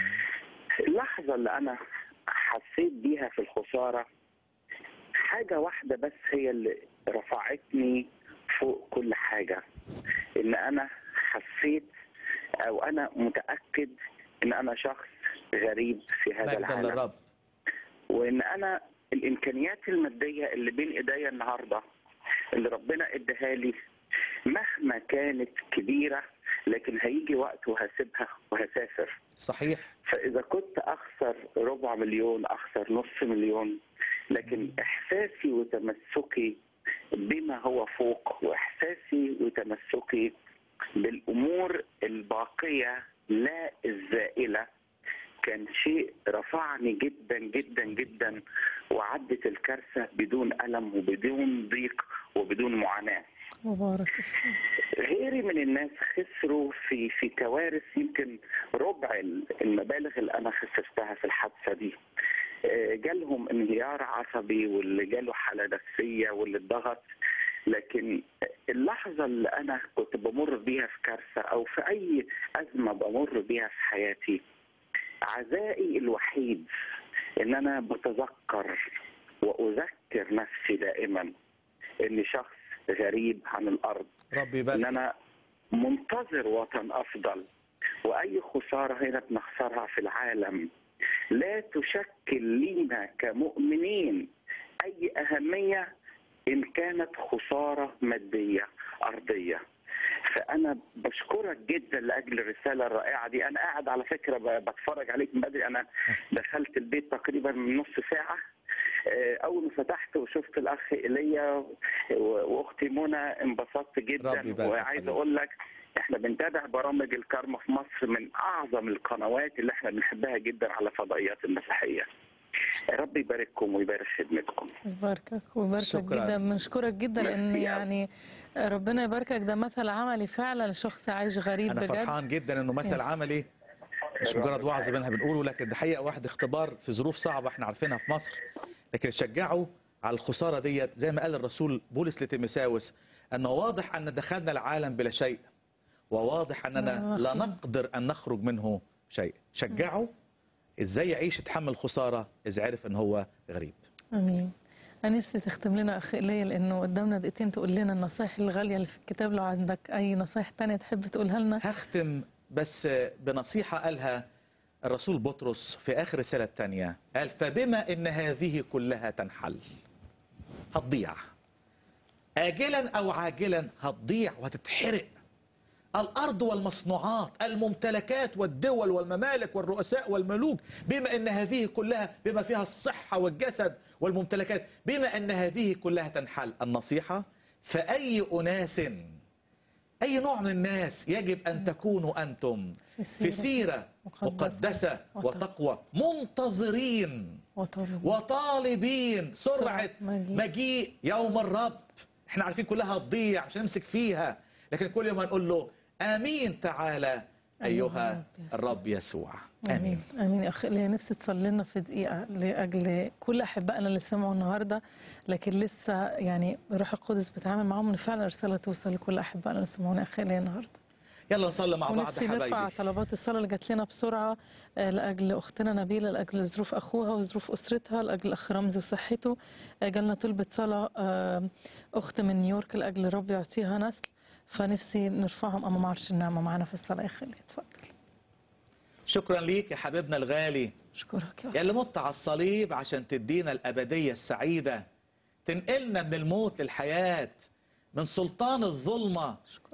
اللحظه اللي انا حسيت بيها في الخساره حاجه واحده بس هي اللي رفعتني فوق كل حاجه، ان انا حسيت او انا متاكد ان انا شخص غريب في هذا العالم للرب. وان انا الامكانيات الماديه اللي بين ايديا النهارده اللي ربنا اداها لي مهما كانت كبيره، لكن هيجي وقت وهسيبها وهسافر. صحيح. فاذا كنت اخسر 250,000 اخسر 500,000، لكن احساسي وتمسكي بما هو فوق، واحساسي وتمسكي بالامور الباقيه لا الزائله، كان شيء رفعني جدا جدا جدا، وعدت الكارثه بدون الم وبدون ضيق وبدون معاناه. مبارك. غيري من الناس خسروا في كوارث يمكن ربع المبالغ اللي انا خسرتها في الحادثه دي. جالهم انهيار عصبي، واللي جاله حاله نفسيه، واللي اتضغط. لكن اللحظه اللي انا كنت بمر بيها في كارثه او في اي ازمه بمر بيها في حياتي، عزائي الوحيد ان انا بتذكر واذكر نفسي دائما اني شخص غريب عن الارض، ربي يبارك، ان انا منتظر وطن افضل، واي خساره هنا بنخسرها في العالم لا تشكل لينا كمؤمنين أي أهمية إن كانت خسارة مادية أرضية. فأنا بشكرك جدا لأجل الرسالة الرائعة دي. أنا قاعد على فكرة بتفرج عليك من بدري. أنا دخلت البيت تقريبا من نص ساعة. أول ما فتحت وشفت الأخ إيليا وأختي منى انبسطت جدا. وعايز أقول لك احنا بنتابع برامج الكارما في مصر، من أعظم القنوات اللي احنا بنحبها جدا على فضائيات المسيحية. رب يبارككم ويبارك خدمتكم. يباركك ويباركك جدا. بنشكرك جدا لان يعني ربنا يباركك. ده مثل عملي فعلا لشخص عايش غريب بجد. انا فرحان جدا انه مثل عملي، مش مجرد وعظ منها بنقوله، لكن ده حقيقه واحد اختبار في ظروف صعبه احنا عارفينها في مصر، لكن شجعوا على الخساره ديت. زي ما قال الرسول بولس لتيموثاوس انه واضح ان دخلنا العالم بلا شيء، وواضح اننا لا نقدر ان نخرج منه شيء. شجعوا ازاي يعيش يتحمل خساره اذا عرف ان هو غريب. امين. انا نفسي تختم لنا اخ إيليا لانه قدامنا دقيقتين تقول لنا النصائح الغاليه اللي في الكتاب. لو عندك اي نصائح تانية تحب تقولها لنا. هختم بس بنصيحه قالها الرسول بطرس في اخر الرساله الثانيه، قال فبما ان هذه كلها تنحل، هتضيع آجلا أو عاجلا، هتضيع وهتتحرق. الأرض والمصنوعات، الممتلكات والدول والممالك والرؤساء والملوك، بما أن هذه كلها، بما فيها الصحة والجسد والممتلكات، بما أن هذه كلها تنحل. النصيحة فأي أناس، أي نوع من الناس يجب أن تكونوا أنتم في سيرة مقدسة وتقوى، منتظرين وطالبين سرعة مجيء يوم الرب. احنا عارفين كلها هتضيع، مش هنمسك فيها، لكن كل يوم هنقول له آمين تعالى أيها الرب يسوع. آمين. آمين. يا أخي إيليا نفسي تصلي لنا في دقيقة لأجل كل أحبائنا اللي سمعوا النهاردة، لكن لسه يعني الروح القدس بيتعامل معاهم إن فعلا الرسالة توصل لكل أحبائنا اللي سمعونا. أخي إيليا النهاردة يلا نصلي مع بعض يا حبايبي. نرفع طلبات الصلاة اللي جات لنا بسرعة لأجل أختنا نبيلة، لأجل ظروف أخوها وظروف أسرتها، لأجل أخ رمزي وصحته. جالنا طلبة صلاة أخت من نيويورك لأجل رب يعطيها نسل، فنفسي نرفعهم أمام عرش النعمة معنا في الصلاة. يا أخي اتفضل. شكرا ليك يا حبيبنا الغالي. أشكرك يا اللي مت على الصليب عشان تدينا الأبدية السعيدة، تنقلنا من الموت للحياة، من سلطان الظلمة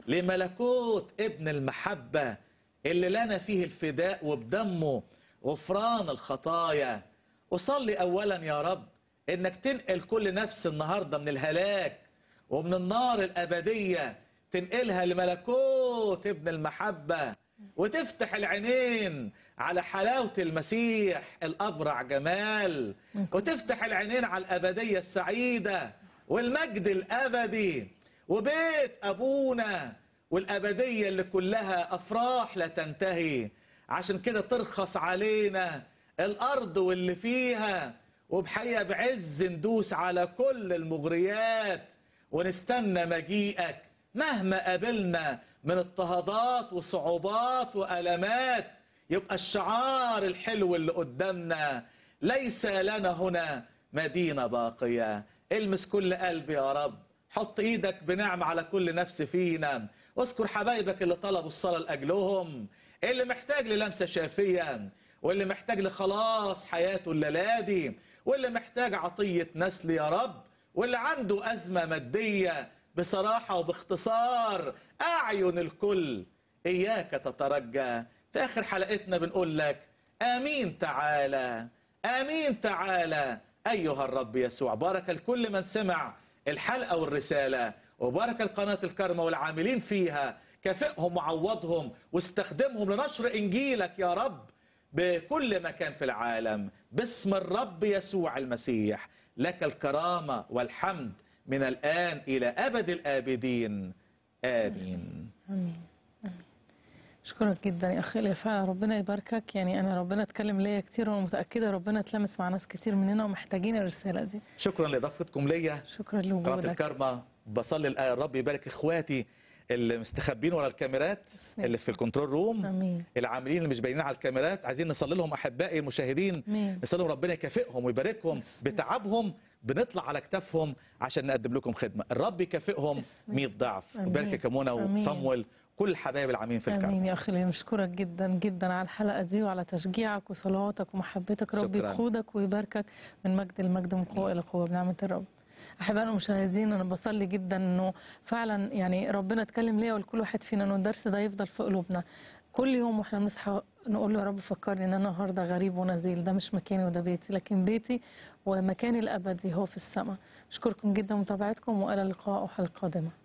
لملكوت ابن المحبة اللي لنا فيه الفداء وبدمه غفران الخطايا. وصلي أولا يا رب إنك تنقل كل نفس النهاردة من الهلاك ومن النار الأبدية، تنقلها لملكوت ابن المحبة، وتفتح العينين على حلاوة المسيح الأبرع جمال، وتفتح العينين على الأبدية السعيدة والمجد الأبدي وبيت أبونا والأبدية اللي كلها أفراح لا تنتهي. عشان كده ترخص علينا الأرض واللي فيها، وبحقيقة بعز ندوس على كل المغريات ونستنى مجيئك مهما قابلنا من اضطهادات وصعوبات وألمات. يبقى الشعار الحلو اللي قدامنا ليس لنا هنا مدينة باقية. المس كل قلب يا رب، حط ايدك بنعمة على كل نفس فينا، واذكر حبايبك اللي طلبوا الصلاة لأجلهم، اللي محتاج للمسة شافية، واللي محتاج لخلاص حياته الليلادي، واللي محتاج عطية نسل يا رب، واللي عنده أزمة مادية. بصراحة وباختصار أعين الكل إياك تترجى. في آخر حلقتنا بنقول لك آمين تعالى، آمين تعالى أيها الرب يسوع. بارك لكل من سمع الحلقة والرسالة، وبارك القناة الكرمة والعاملين فيها، كافئهم وعوضهم واستخدمهم لنشر إنجيلك يا رب بكل مكان في العالم. باسم الرب يسوع المسيح لك الكرامة والحمد من الآن إلى أبد الآبدين. آمين. آمين. أشكرك جدا يا أخي إيليا، فعلا ربنا يباركك. يعني أنا ربنا اتكلم ليا كتير، وأنا متأكدة ربنا اتلمس مع ناس كتير مننا ومحتاجين الرسالة دي. شكرا لإضافتكم ليا. شكرا لوجودك. قناة الكرمة بصلي الرب يبارك إخواتي اللي مستخبين ورا الكاميرات، اللي في الكنترول روم، أمين. العاملين اللي مش باينين على الكاميرات، عايزين نصلي لهم أحبائي المشاهدين، نصلي لهم ربنا يكافئهم ويباركهم بتعبهم. بنطلع على كتافهم عشان نقدم لكم خدمة. الرب يكافئهم 100 ضعف. وبارك يا منى وصمويل كل الحبايب العاملين في الكرم. امين يا اخي ليا، مشكورك جدا جدا على الحلقه دي وعلى تشجيعك وصلواتك ومحبتك. ربي شكراً. يقودك ويباركك من مجد لمجد ومن قوه الى قوه بنعمه الرب. احبائنا المشاهدين، انا بصلي جدا انه فعلا يعني ربنا اتكلم ليا ولكل واحد فينا انه الدرس ده يفضل في قلوبنا كل يوم واحنا بنصحى نقول له يا رب فكرني ان انا النهارده غريب ونزيل، ده مش مكاني وده بيتي، لكن بيتي ومكاني الابدي هو في السماء. اشكركم جدا متابعتكم والى اللقاء وحلقه قادمه.